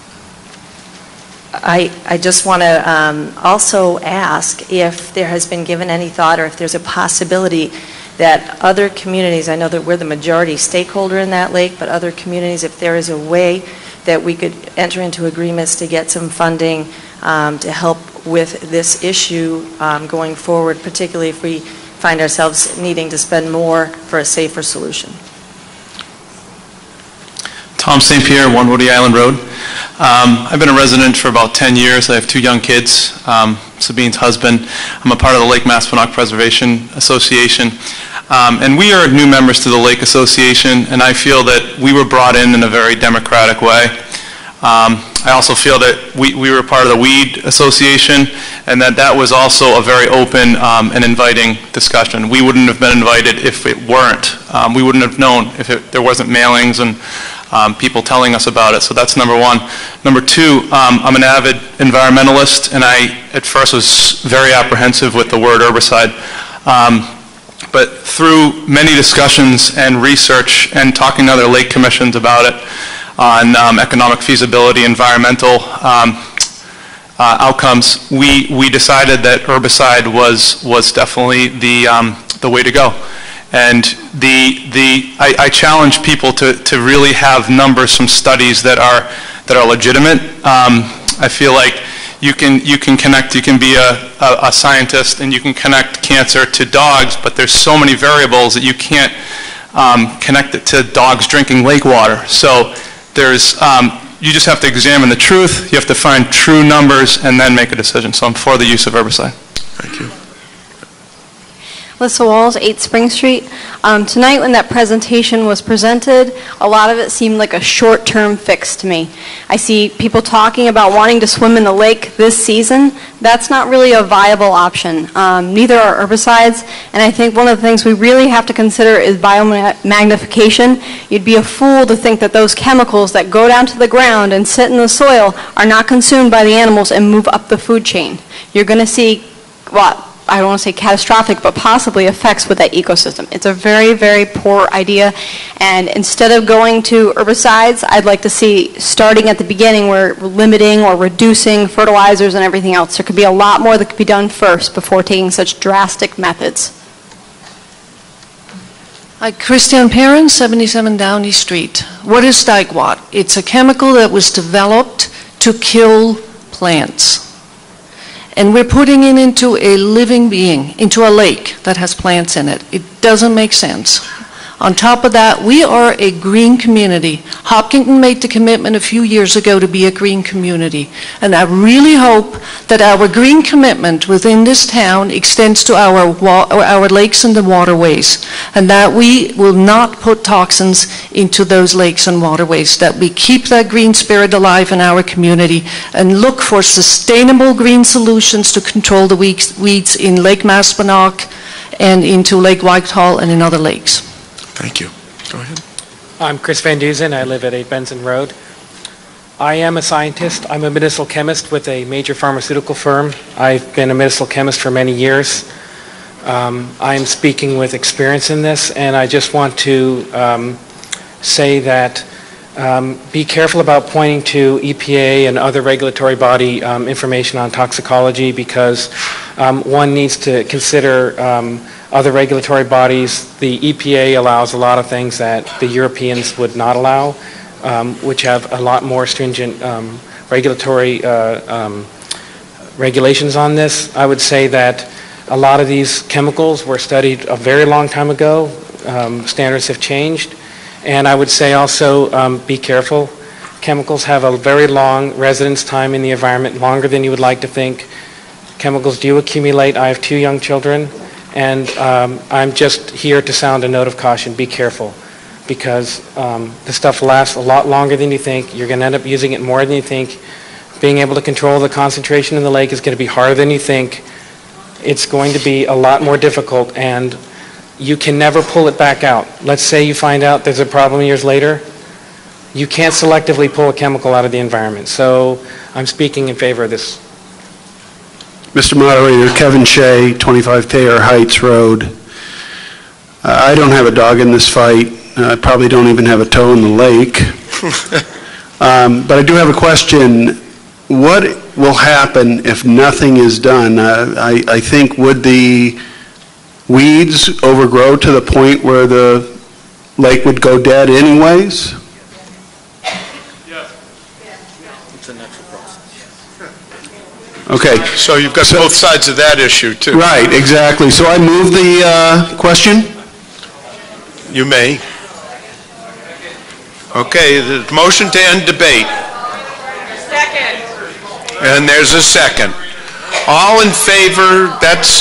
I, I just want to um, also ask if there has been given any thought, or if there's a possibility that other communities, I know that we're the majority stakeholder in that lake, but other communities, if there is a way that we could enter into agreements to get some funding um, to help with this issue um, going forward, particularly if we find ourselves needing to spend more for a safer solution. Tom Saint Pierre, One Woody Island Road. Um, I've been a resident for about ten years. I have two young kids, um, Sabine's husband. I'm a part of the Lake Maspinock Preservation Association. Um, and we are new members to the Lake Association, and I feel that we were brought in in a very democratic way. Um, I also feel that we, we were part of the Weed Association, and that that was also a very open um, and inviting discussion. We wouldn't have been invited if it weren't. Um, we wouldn't have known if it, there wasn't mailings and um, people telling us about it. So that's number one. Number two, um, I'm an avid environmentalist, and I at first was very apprehensive with the word herbicide. Um, but through many discussions and research and talking to other lake commissions about it, on um, economic feasibility, environmental um, uh, outcomes, we, we decided that herbicide was, was definitely the, um, the way to go. And the, the, I, I challenge people to, to really have numbers from studies that are, that are legitimate. Um, I feel like you can, you can connect, you can be a, a, a scientist and you can connect cancer to dogs, but there's so many variables that you can't um, connect it to dogs drinking lake water. So there's, um, you just have to examine the truth, you have to find true numbers, and then make a decision. So I'm for the use of herbicide. Thank you. Alyssa Walls, eight Spring Street. Um, tonight when that presentation was presented, a lot of it seemed like a short-term fix to me. I see people talking about wanting to swim in the lake this season. That's not really a viable option. Um, neither are herbicides, and I think one of the things we really have to consider is biomagnification. You'd be a fool to think that those chemicals that go down to the ground and sit in the soil are not consumed by the animals and move up the food chain. You're going to see, well, I don't want to say catastrophic, but possibly effects with that ecosystem. It's a very, very poor idea, and instead of going to herbicides, I'd like to see, starting at the beginning, where we're limiting or reducing fertilizers and everything else. There could be a lot more that could be done first before taking such drastic methods. Hi, Christian Perrin, seventy-seven Downey Street. What is Dikewat? It's a chemical that was developed to kill plants. And we're putting it into a living being, into a lake that has plants in it. It doesn't make sense. On top of that, we are a green community. Hopkinton made the commitment a few years ago to be a green community. And I really hope that our green commitment within this town extends to our, wa our lakes and the waterways, and that we will not put toxins into those lakes and waterways, that we keep that green spirit alive in our community and look for sustainable green solutions to control the weeds in Lake Maspinock and into Lake Whitehall and in other lakes. Thank you. Go ahead. I'm Chris Van Duzen. I live at eight Benson Road. I am a scientist. I'm a medicinal chemist with a major pharmaceutical firm. I've been a medicinal chemist for many years. Um, I'm speaking with experience in this, and I just want to um, say that um, be careful about pointing to E P A and other regulatory body um, information on toxicology, because um, one needs to consider um, other regulatory bodies. The E P A allows a lot of things that the Europeans would not allow, um, which have a lot more stringent um, regulatory uh, um, regulations on this. I would say that a lot of these chemicals were studied a very long time ago. Um, standards have changed. And I would say also um, be careful. Chemicals have a very long residence time in the environment, longer than you would like to think. Chemicals do accumulate. I have two young children, and um, I'm just here to sound a note of caution. Be careful, because um, the stuff lasts a lot longer than you think. You're going to end up using it more than you think. Being able to control the concentration in the lake is going to be harder than you think. It's going to be a lot more difficult, and you can never pull it back out. Let's say you find out there's a problem years later. You can't selectively pull a chemical out of the environment. So I'm speaking in favor of this. Mister Moderator, Kevin Shea, twenty-five Thayer Heights Road. Uh, I don't have a dog in this fight. I uh, probably don't even have a toe in the lake. um, but I do have a question. What will happen if nothing is done? Uh, I, I think, would the weeds overgrow to the point where the lake would go dead anyways? It's a natural process. Okay. So you've got both sides of that issue, too. Right, exactly. So I move the uh, question? You may. Okay, the motion to end debate. Second. And there's a second. All in favor, that's...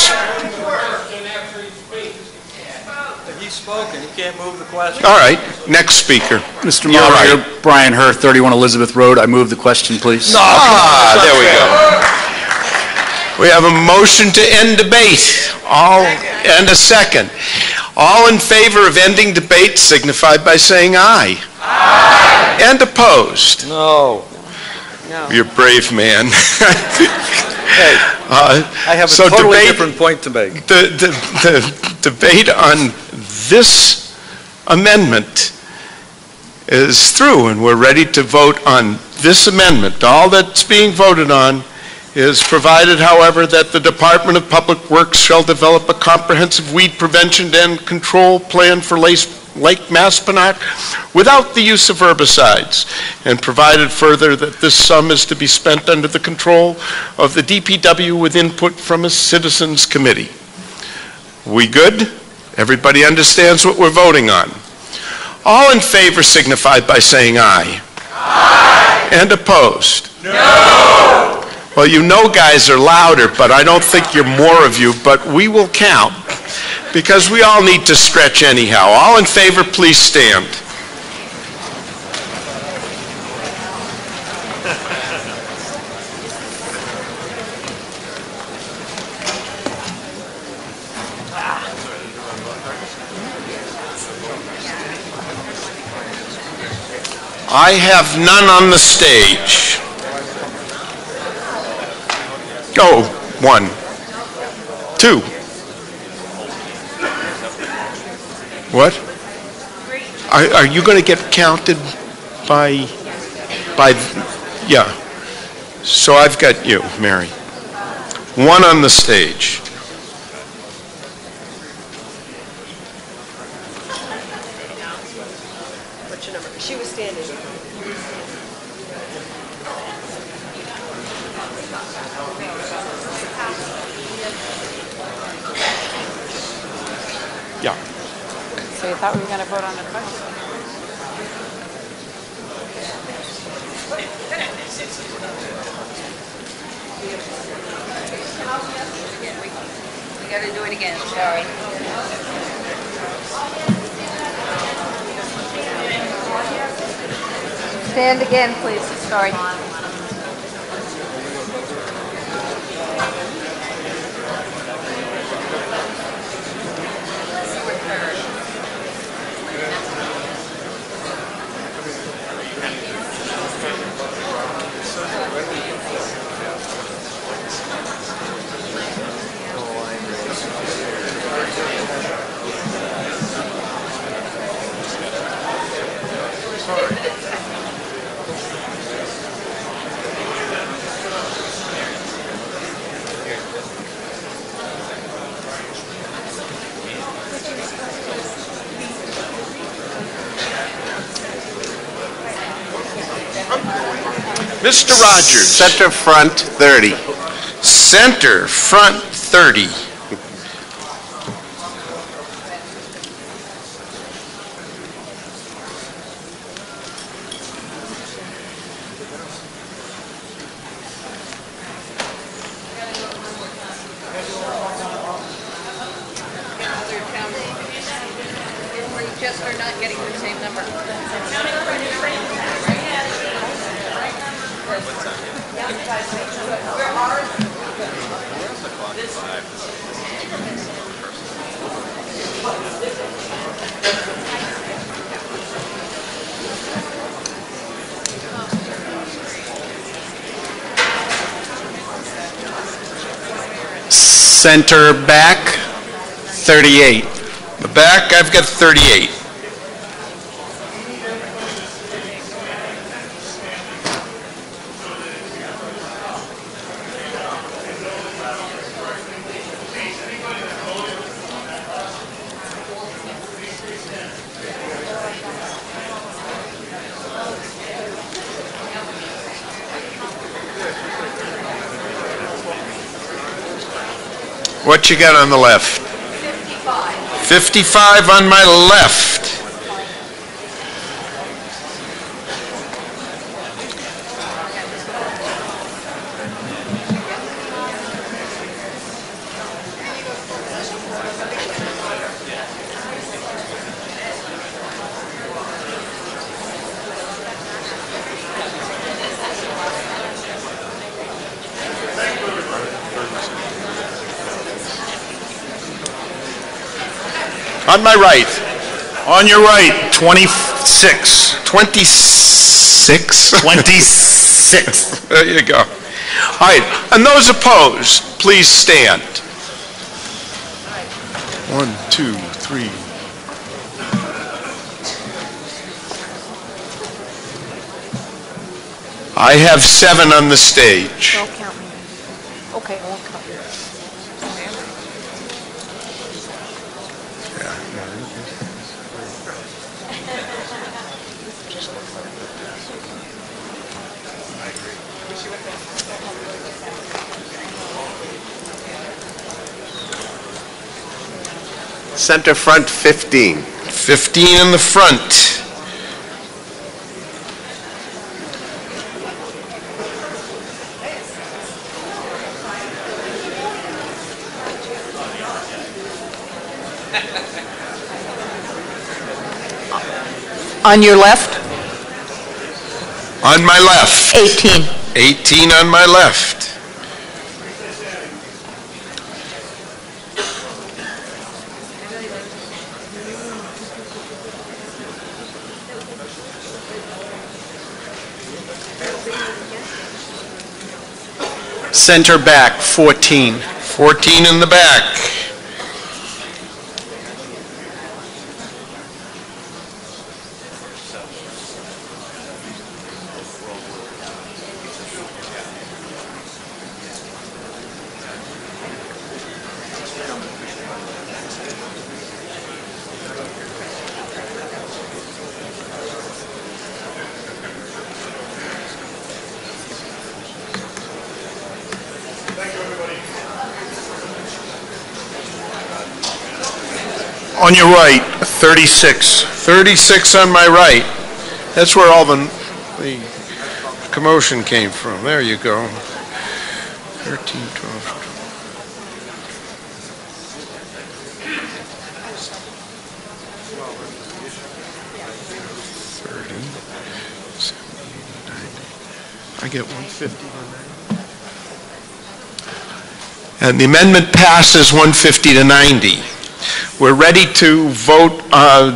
He's spoken. He can't move the question. All right, next speaker. Mister You're Moderator, right. Brian Herr, thirty-one Elizabeth Road. I move the question, please. Ah, there we go. We have a motion to end debate. All, and a second. All in favor of ending debate signify by saying aye. Aye. And opposed? No. No. You're a brave man. Hey, uh, I have a so totally debate, different point to make. The, the, the debate on this amendment is through, and we're ready to vote on this amendment. All that's being voted on is provided, however, that the Department of Public Works shall develop a comprehensive weed prevention and control plan for Lake Maspinock without the use of herbicides, and provided further that this sum is to be spent under the control of the D P W with input from a citizens committee. We good? Everybody understands what we're voting on. All in favor signify by saying aye. Aye. And opposed? No. Well, you know guys are louder, but I don't think you're more of you, but we will count, because we all need to stretch anyhow. All in favor, please stand. I have none on the stage. Oh, one, two. What? Are, are you going to get counted by, by, yeah. So I've got you, Mary. One on the stage. What's your number? She was standing. Yeah. So you thought we were going to vote on the question? We got to do it again, sorry. Stand again, please, sorry. Mister Rogers. Center front, thirty. Center front, thirty. We just are not getting the same number. Center back, thirty-eight. The back, I've got thirty-eight. What you got on the left? fifty-five. fifty-five on my left. On my right. On your right, twenty-six. twenty-six? twenty-six. There you go. All right, and those opposed, please stand. One, two, three. I have seven on the stage. Don't count me. Okay, I won't count you. Center front, fifteen. fifteen in the front. On your left? On my left. eighteen. eighteen on my left. Center back, fourteen. fourteen in the back. On your right, thirty-six. thirty-six on my right. That's where all the, the commotion came from. There you go. thirteen, twelve, thirty, seventy, ninety. I get one fifty. And the amendment passes one fifty to ninety. We're ready to vote, uh,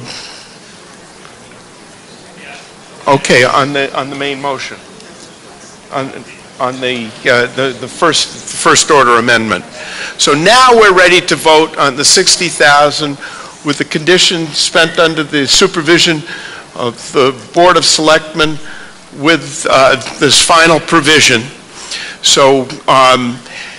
okay, on the, on the main motion. On, on the, uh, the, the first, first order amendment. So now we're ready to vote on the sixty thousand with the conditions spent under the supervision of the Board of Selectmen with uh, this final provision. So, um,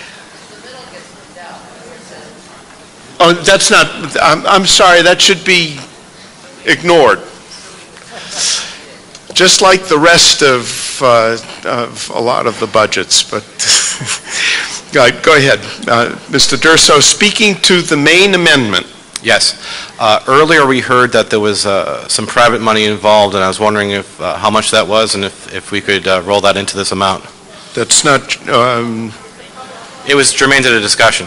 oh, that's not, I'm, I'm sorry, that should be ignored. Just like the rest of uh, of a lot of the budgets, but go go ahead. Uh, Mister Durso, speaking to the main amendment. Yes. Uh, Earlier, we heard that there was uh, some private money involved, and I was wondering if, uh, how much that was, and if, if we could uh, roll that into this amount. That's not... Um... It was germane to the discussion.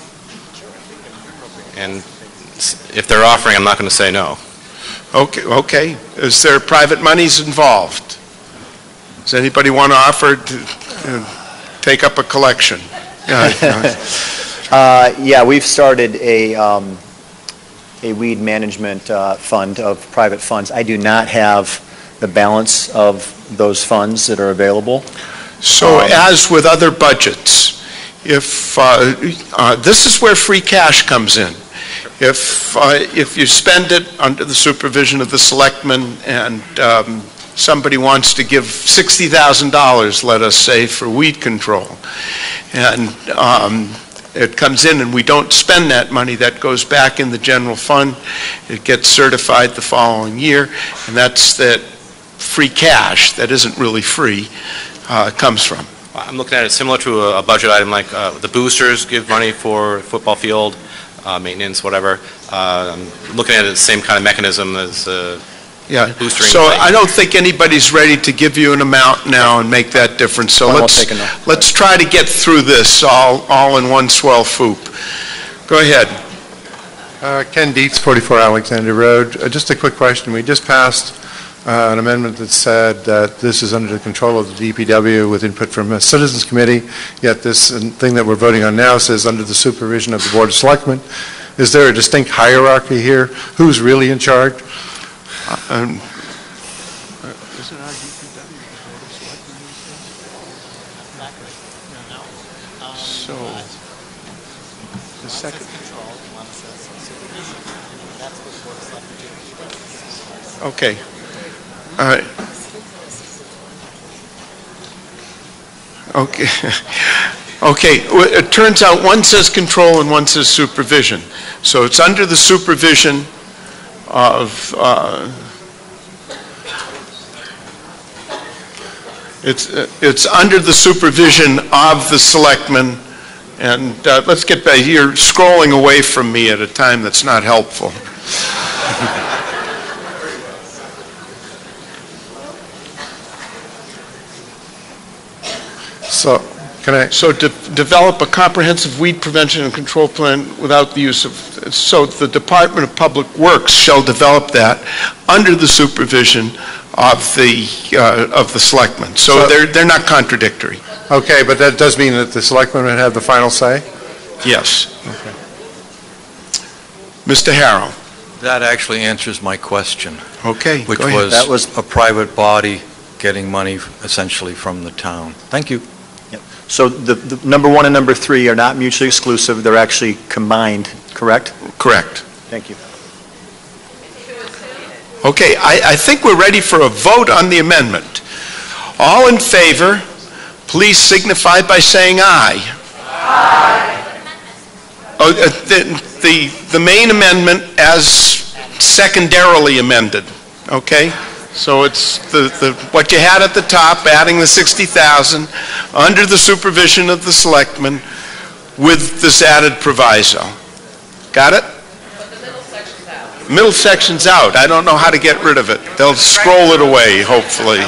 And if they're offering, I'm not going to say no. Okay, okay. Is there private monies involved? Does anybody want to offer to uh, take up a collection? Yeah, uh, yeah we've started a... Um, a weed management uh, fund of private funds. I do not have the balance of those funds that are available. So um, as with other budgets, if uh, uh, this is where free cash comes in. If, uh, if you spend it under the supervision of the selectmen and um, somebody wants to give sixty thousand dollars, let us say, for weed control, and um, it comes in and we don't spend that money, that goes back in the general fund, it gets certified the following year, and that's that free cash that isn't really free uh, comes from. I'm looking at it similar to a, a budget item like uh, the boosters give money for football field, uh, maintenance, whatever. Uh, I'm looking at it the same kind of mechanism as uh, Yeah, boostering. so I don't think anybody's ready to give you an amount now and make that difference. So Well, let's I'll take a note. let's try to get through this all all in one swell swoop. Go ahead. Uh, Ken Dietz, forty-four Alexander Road. Uh, just a quick question. We just passed uh, an amendment that said that this is under the control of the D P W with input from a citizens committee, yet this uh, thing that we're voting on now says under the supervision of the Board of Selectmen. Is there a distinct hierarchy here? Who's really in charge? Um, so, the second. Okay. All right. Okay. Okay. Well, it turns out one says control and one says supervision. So it's under the supervision of uh, it's uh, it's under the supervision of the selectmen, and uh, let's get back. You're scrolling away from me at a time that's not helpful. So, can I? So de develop a comprehensive weed prevention and control plan without the use of, so the Department of Public Works shall develop that under the supervision of the, uh, of the selectmen. So, So- they're, they're not contradictory. Okay, but that does mean that the selectmen would have the final say? Yes. Okay. Mister Harrell. That actually answers my question. Okay, Which go ahead. was That was- a private body getting money essentially from the town. Thank you. Yep. So the, the number one and number three are not mutually exclusive. They're actually combined, correct? Correct. Thank you. Okay, I, I think we're ready for a vote on the amendment. All in favor, please signify by saying aye. Aye. Oh, uh, the, the, the main amendment as secondarily amended, okay? So it's the, the, what you had at the top, adding the sixty thousand, under the supervision of the selectmen, with this added proviso. Got it? Middle section's out. I don't know how to get rid of it. They'll scroll it away, hopefully.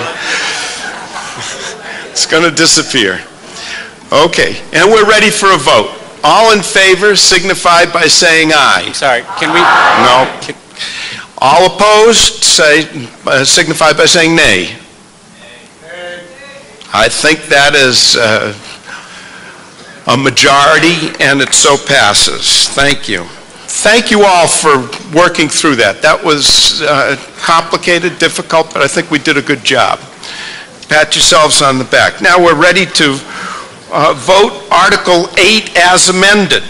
It's going to disappear. Okay, and we're ready for a vote. All in favor signify by saying aye. I'm sorry, can we? No. Can, All opposed say, uh, signify by saying nay. I think that is uh, a majority, and it so passes. Thank you. Thank you all for working through that. That was uh, complicated, difficult, but I think we did a good job. Pat yourselves on the back. Now we're ready to uh, vote Article eight as amended.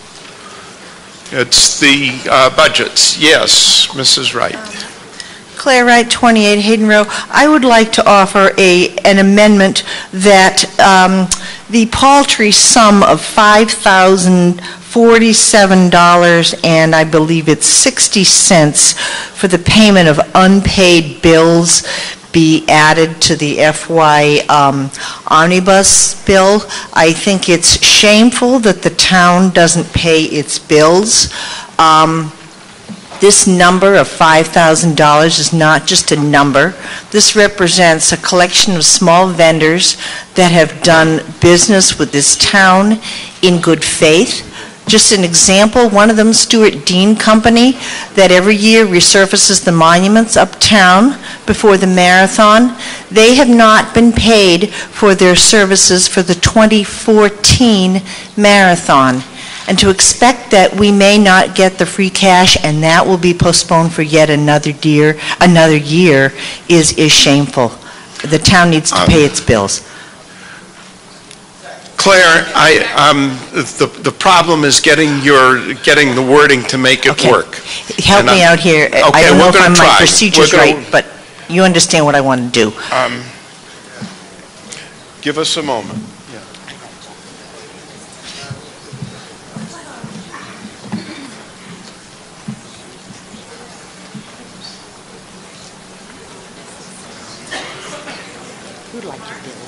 It's the uh, budgets. Yes, Missus Wright. Claire Wright, twenty-eight Hayden Row. I would like to offer a, an amendment that um, the paltry sum of five thousand forty-seven dollars and I believe it's sixty cents for the payment of unpaid bills be added to the F Y um, omnibus bill. I think it's shameful that the town doesn't pay its bills. Um, This number of five thousand dollars is not just a number. This represents a collection of small vendors that have done business with this town in good faith. Just an example, one of them, Stuart Dean Company, that every year resurfaces the monuments uptown before the marathon. They have not been paid for their services for the twenty fourteen marathon. And to expect that we may not get the free cash and that will be postponed for yet another year, another year is, is shameful. The town needs to pay its bills. Claire, I, um, the, the problem is getting your, getting the wording to make it Okay. work. Help And me I'm- out here. I Okay, don't know we're if gonna I'm- my try. procedure's We're gonna- right, but you understand what I want to do. Um, Give us a moment. Who'd like your bill?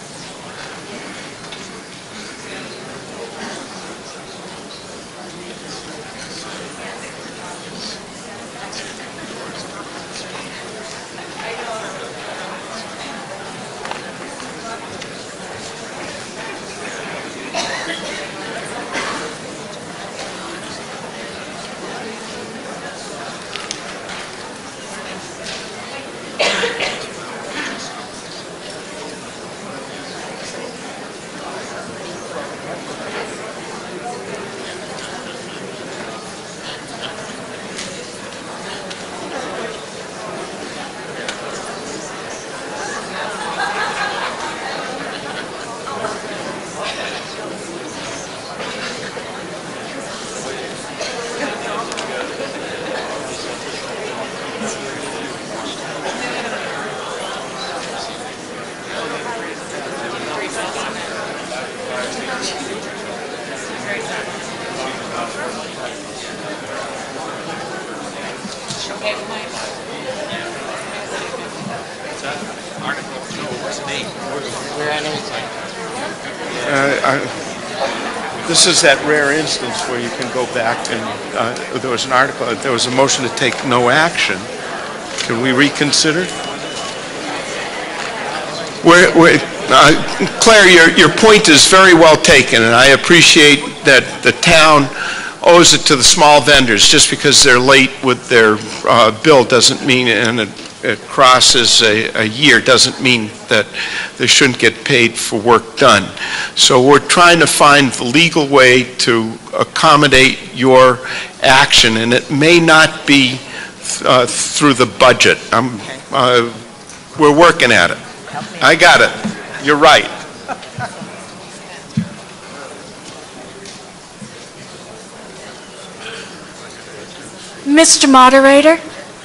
Uh, I- This is that rare instance where you can go back and, uh, there was an article, there was a motion to take no action. Can we reconsider? We're, we're, uh, Claire, your, your point is very well taken, and I appreciate that the town owes it to the small vendors. Just because they're late with their uh, bill doesn't mean, and it, it crosses a, a year, doesn't mean that they shouldn't get paid for work done. So we're trying to find the legal way to accommodate your action, and it may not be uh, through the budget. I'm, uh, we're working at it. I got it. You're right. Mister Moderator,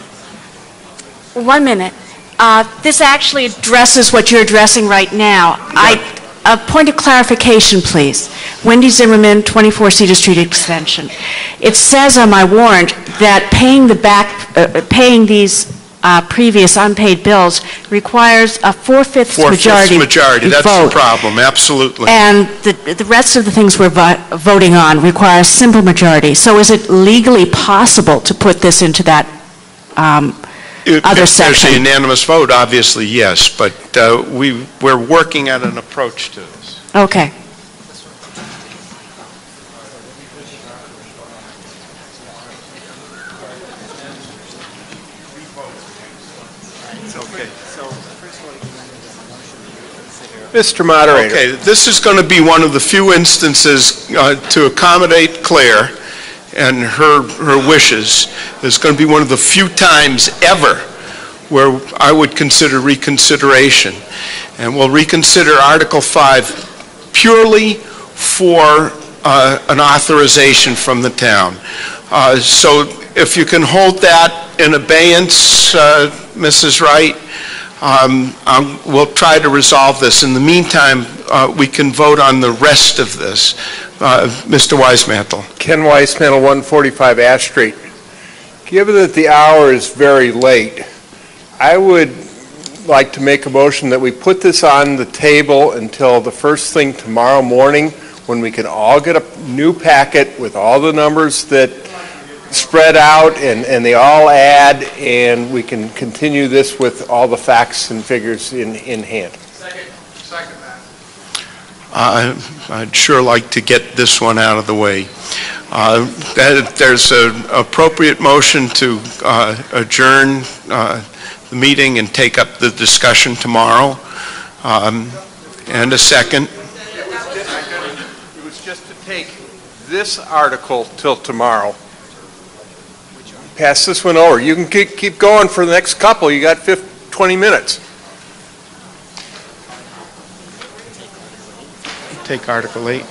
one minute. Uh, This actually addresses what you're addressing right now. I, a point of clarification, please. Wendy Zimmerman, twenty-four Cedar Street Extension. It says on my warrant that paying the back, uh, paying these uh, previous unpaid bills requires a four-fifths Four-fifths majority majority, that's the vote. problem, absolutely. And the, the rest of the things we're vo- voting on require a simple majority. So is it legally possible to put this into that um, If- other If there's a section? unanimous vote, obviously, yes, but uh, we, we're working at an approach to this. Okay. Okay. Mister Moderator. Okay, this is going to be one of the few instances uh, to accommodate Claire and her, her wishes. It's going to be one of the few times ever where I would consider reconsideration. And we'll reconsider Article five purely for uh, an authorization from the town. Uh, So if you can hold that in abeyance, uh, Missus Wright, um, um, we'll try to resolve this. In the meantime, uh, we can vote on the rest of this. Uh, Mister Weismantel. Ken Weismantel, one forty-five Ash Street. Given that the hour is very late, I would like to make a motion that we put this on the table until the first thing tomorrow morning, when we can all get a new packet with all the numbers that spread out and, and they all add, and we can continue this with all the facts and figures in, in hand. Second. Second. Uh, I'd sure like to get this one out of the way. Uh, that, there's an appropriate motion to uh, adjourn uh, the meeting and take up the discussion tomorrow. Um, and a second. It was just to take this article till tomorrow. Pass this one over. You can keep, keep going for the next couple. You got fifty, twenty minutes. Take Article eight.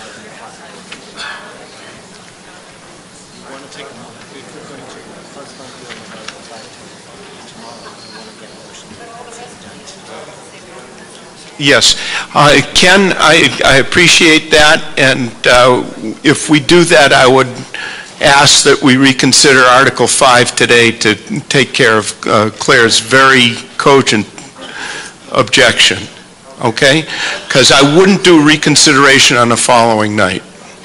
Yes. Uh, Ken, I, I appreciate that, and uh, if we do that, I would ask that we reconsider Article five today to take care of uh, Claire's very cogent objection. Okay? Because I wouldn't do reconsideration on the following night.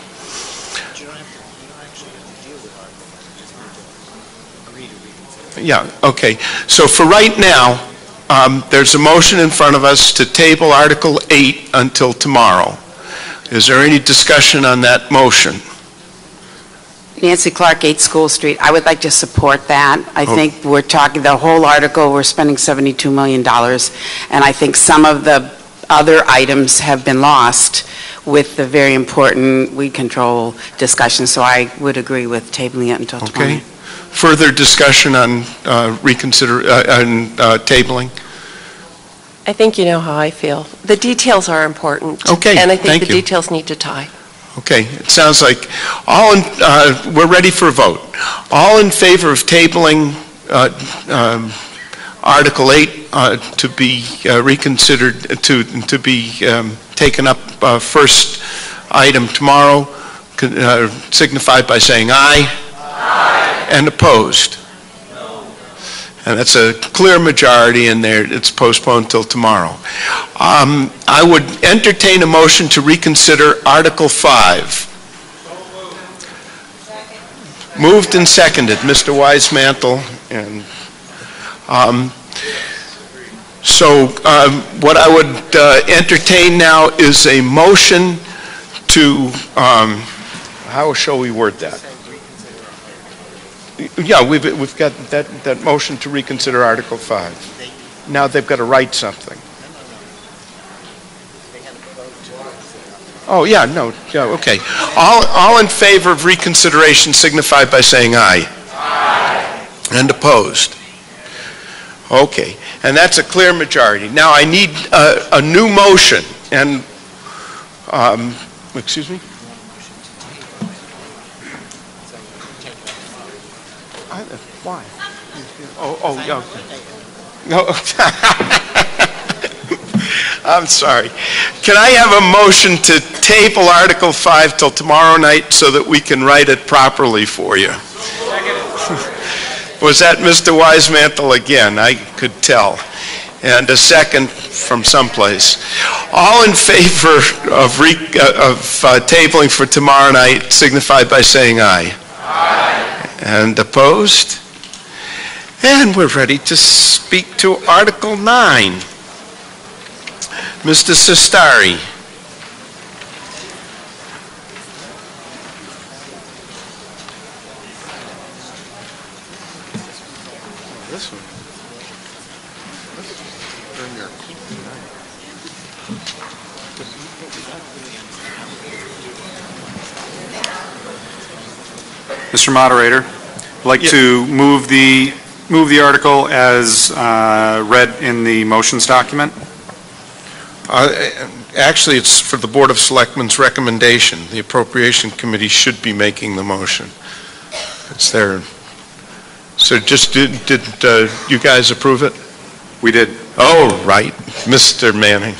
Yeah, okay. So for right now, um, there's a motion in front of us to table Article eight until tomorrow. Is there any discussion on that motion? Nancy Clark, eight School Street. I would like to support that. I Oh. think we're talking, the whole article, we're spending seventy-two million dollars, and I think some of the other items have been lost with the very important weed control discussion, so I would agree with tabling it until tomorrow. Okay. Further discussion on uh, reconsider, uh, on uh, tabling? I think you know how I feel. The details are important. Okay, And I think thank the you. details need to tie. Okay, it sounds like all in, uh, we're ready for a vote. All in favor of tabling uh, um, Article eight uh, to be uh, reconsidered, to to be um, taken up uh, first item tomorrow, uh, signify by saying aye. Aye. And opposed? No. And that's a clear majority, and there it's postponed till tomorrow. Um, I would entertain a motion to reconsider Article five. Moved and seconded, Mister Wisemantel. And um, so um, what I would uh, entertain now is a motion to, um, how shall we word that? Yeah, we've, we've got that, that motion to reconsider Article five. Now they've got to write something. Oh, yeah, no, yeah, okay. All, all in favor of reconsideration signify by saying aye. Aye. And opposed? Okay, and that's a clear majority. Now I need a, a new motion, and, um, excuse me? I, why? Oh, oh, yeah. No. I'm sorry. Can I have a motion to table Article five till tomorrow night so that we can write it properly for you? Was that Mister Wisemantel again? I could tell. And a second from someplace. All in favor of, re, uh, of uh, tabling for tomorrow night signify by saying aye. Aye. And opposed? And we're ready to speak to Article nine. Mister Sestari. This one. Mister Moderator, I'd like Yeah. to move the move the article as uh, read in the motions document. Uh, Actually, it's for the Board of Selectmen's recommendation. The Appropriation Committee should be making the motion. It's there. So just, did, did uh, you guys approve it? We did. Oh, right. Mister Manning.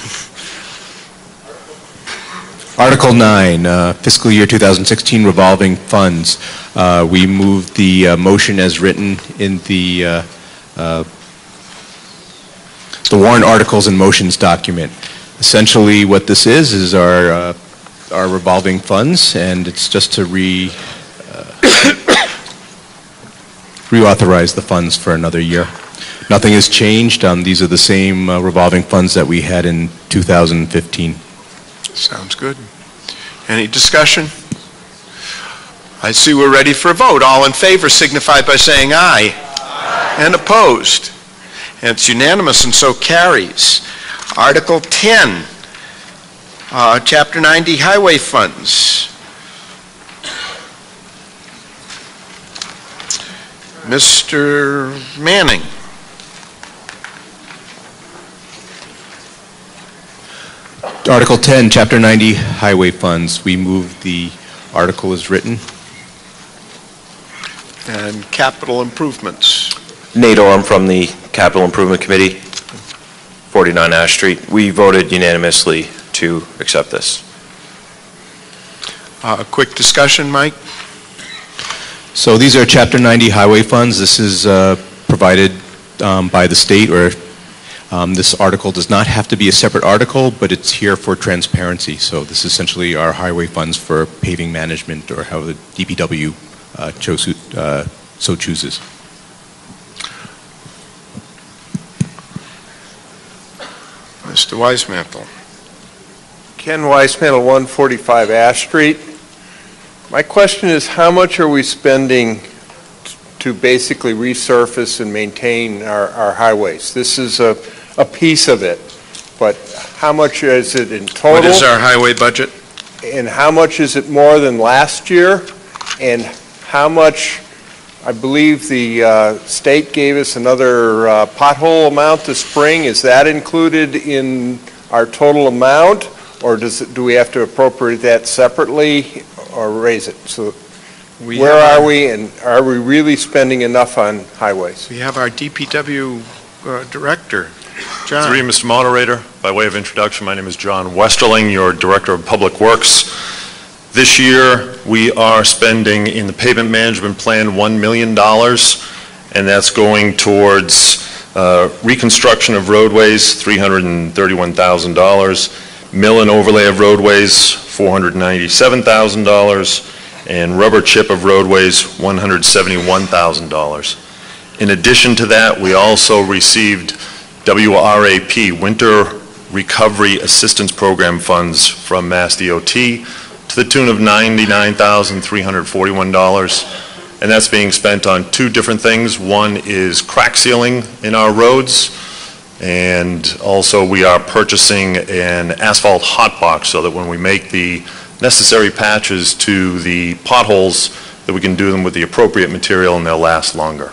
Article nine, uh, fiscal year two thousand sixteen revolving funds. Uh, we moved the uh, motion as written in the uh, uh, the warrant articles and motions document. Essentially, what this is, is our, uh, our revolving funds, and it's just to re, uh, reauthorize the funds for another year. Nothing has changed. Um, these are the same uh, revolving funds that we had in two thousand fifteen. Sounds good. Any discussion? I see we're ready for a vote. All in favor signify by saying aye. Aye. And opposed? And it's unanimous and so carries. Article ten, uh, Chapter ninety Highway Funds. Mister Manning. Article ten, Chapter ninety Highway Funds. We move the article as written. And capital improvements. Nate Orm from the Capital Improvement Committee, forty-nine Ash Street. We voted unanimously to accept this. Uh, a quick discussion, Mike? So these are Chapter ninety highway funds. This is uh, provided um, by the state, or um, this article does not have to be a separate article, but it's here for transparency. So this is essentially our highway funds for paving management, or how the D P W uh, chose, uh, so chooses. Mister Weismantel. Ken Weismantel, one forty-five Ash Street. My question is, how much are we spending to basically resurface and maintain our, our highways? This is a, a piece of it, but how much is it in total? What is our highway budget? And how much is it more than last year? And how much, I believe the uh, state gave us another uh, pothole amount this spring. Is that included in our total amount? Or does it, do we have to appropriate that separately or raise it? So we where are our, we, and are we really spending enough on highways? We have our D P W uh, director, John. Through you, Mister Moderator, by way of introduction, my name is John Westerling, your Director of Public Works. This year, we are spending in the pavement management plan one million dollars, and that's going towards uh, reconstruction of roadways, three hundred thirty-one thousand dollars, mill and overlay of roadways, four hundred ninety-seven thousand dollars, and rubber chip of roadways, one hundred seventy-one thousand dollars. In addition to that, we also received W R A P, Winter Recovery Assistance Program funds from Mass D O T to the tune of ninety-nine thousand three hundred forty-one dollars. And that's being spent on two different things. One is crack sealing in our roads, and also we are purchasing an asphalt hot box so that when we make the necessary patches to the potholes, that we can do them with the appropriate material and they'll last longer.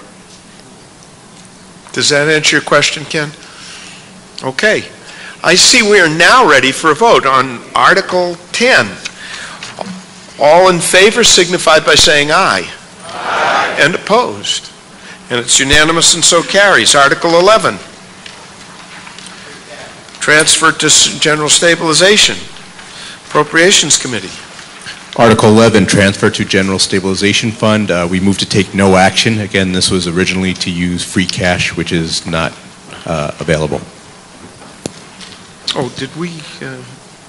Does that answer your question, Ken? Okay. I see we are now ready for a vote on Article ten. All in favor signify by saying aye. Aye. And opposed. And it's unanimous and so carries. Article eleven. Transfer to General Stabilization. Appropriations Committee. Article eleven, transfer to General Stabilization Fund. Uh, we move to take no action. Again, this was originally to use free cash, which is not uh, available. Oh, did we? Uh,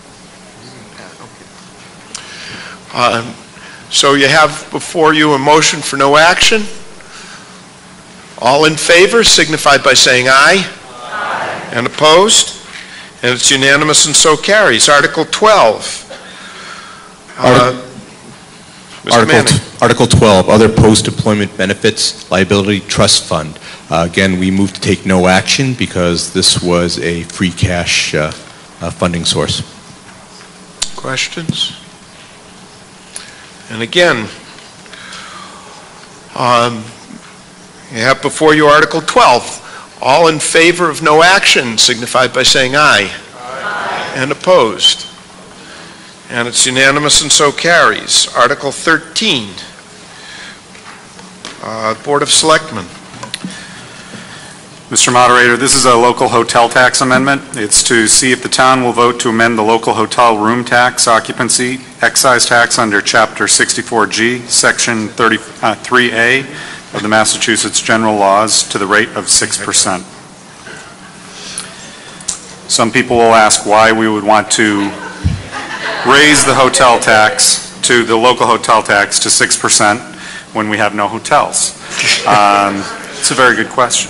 uh, so you have before you a motion for no action. All in favor signify by saying aye. Aye. And opposed? And it's unanimous and so carries. Article twelve. Uh, Article, Article twelve, other post-employment benefits liability trust fund. Uh, again, we move to take no action because this was a free cash uh, uh, funding source. Questions? And again, um, you have before you Article twelve. All in favor of no action signify by saying aye. Aye. And opposed. And it's unanimous and so carries. Article thirteen, uh, Board of Selectmen. Mister Moderator, this is a local hotel tax amendment. It's to see if the town will vote to amend the local hotel room tax occupancy excise tax under Chapter sixty-four G, Section thirty-three A of the Massachusetts General Laws to the rate of six percent. Some people will ask why we would want to raise the hotel tax to the local hotel tax to six percent when we have no hotels. Um, it's a very good question.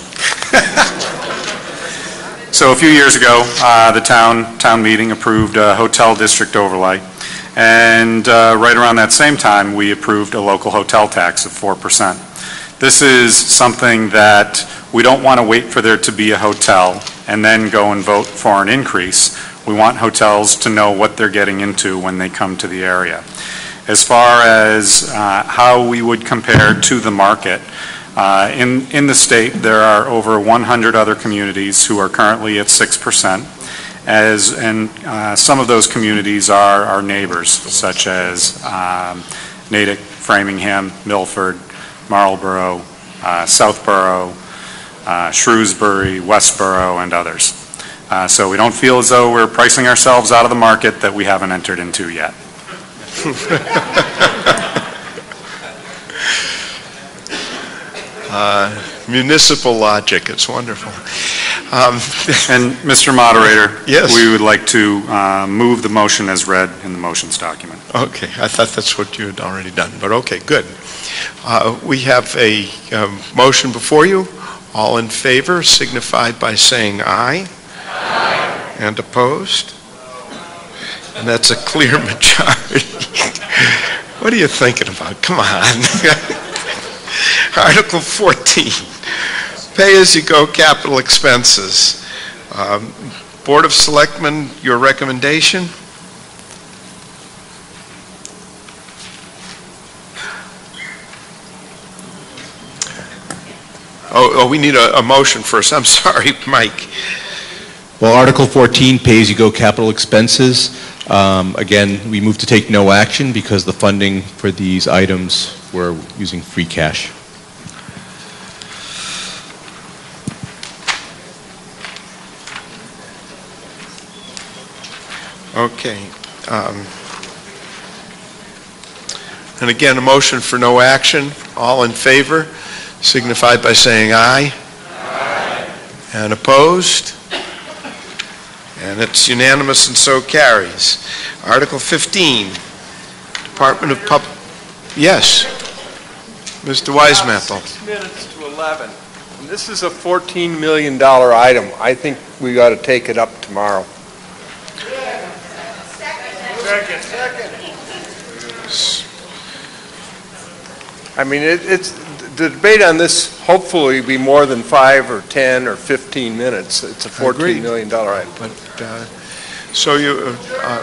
So a few years ago, uh, the town town meeting approved a hotel district overlay, and uh, right around that same time, we approved a local hotel tax of four percent. This is something that we don't want to wait for there to be a hotel and then go and vote for an increase. We want hotels to know what they're getting into when they come to the area. As far as uh, how we would compare to the market, uh, in, in the state there are over one hundred other communities who are currently at six percent, as, and uh, some of those communities are our neighbors, such as um, Natick, Framingham, Milford, Marlborough, uh, Southborough, uh, Shrewsbury, Westborough, and others. Uh, so we don't feel as though we're pricing ourselves out of the market that we haven't entered into yet. uh, municipal logic, it's wonderful. Um, and Mister Moderator, yes, we would like to uh, move the motion as read in the motions document. Okay, I thought that's what you had already done, but okay, good. Uh, we have a um, motion before you. All in favor signify by saying aye. Aye. And opposed? And that's a clear majority. What are you thinking about? Come on. Article fourteen, pay-as-you-go capital expenses. Um, Board of Selectmen, your recommendation? Oh, oh, we need a, a motion first. I'm sorry, Mike. Well, Article fourteen, pay-as-you-go capital expenses. Um, again, we move to take no action because the funding for these items we're using free cash. Okay. Um, and again, a motion for no action. All in favor signify by saying aye. Aye. And opposed? And it's unanimous and so carries. Article fifteen, Department of Pub... Yes. Mister Weismantel. Six minutes to eleven. And this is a fourteen million dollar item. I think we ought to take it up tomorrow. Second. Second. I mean, it, it's... The debate on this hopefully be more than five or ten or fifteen minutes. It's a fourteen million dollar item. But, uh, so you, uh,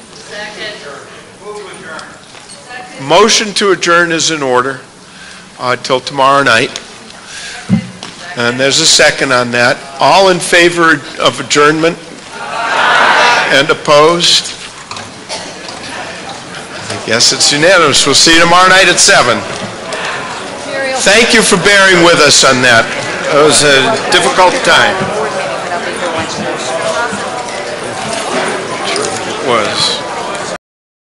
um, motion to adjourn is in order uh, till tomorrow night. And there's a second on that. All in favor of adjournment? And opposed? I guess it's unanimous. We'll see you tomorrow night at seven. Thank you for bearing with us on that. It was a difficult time. It was.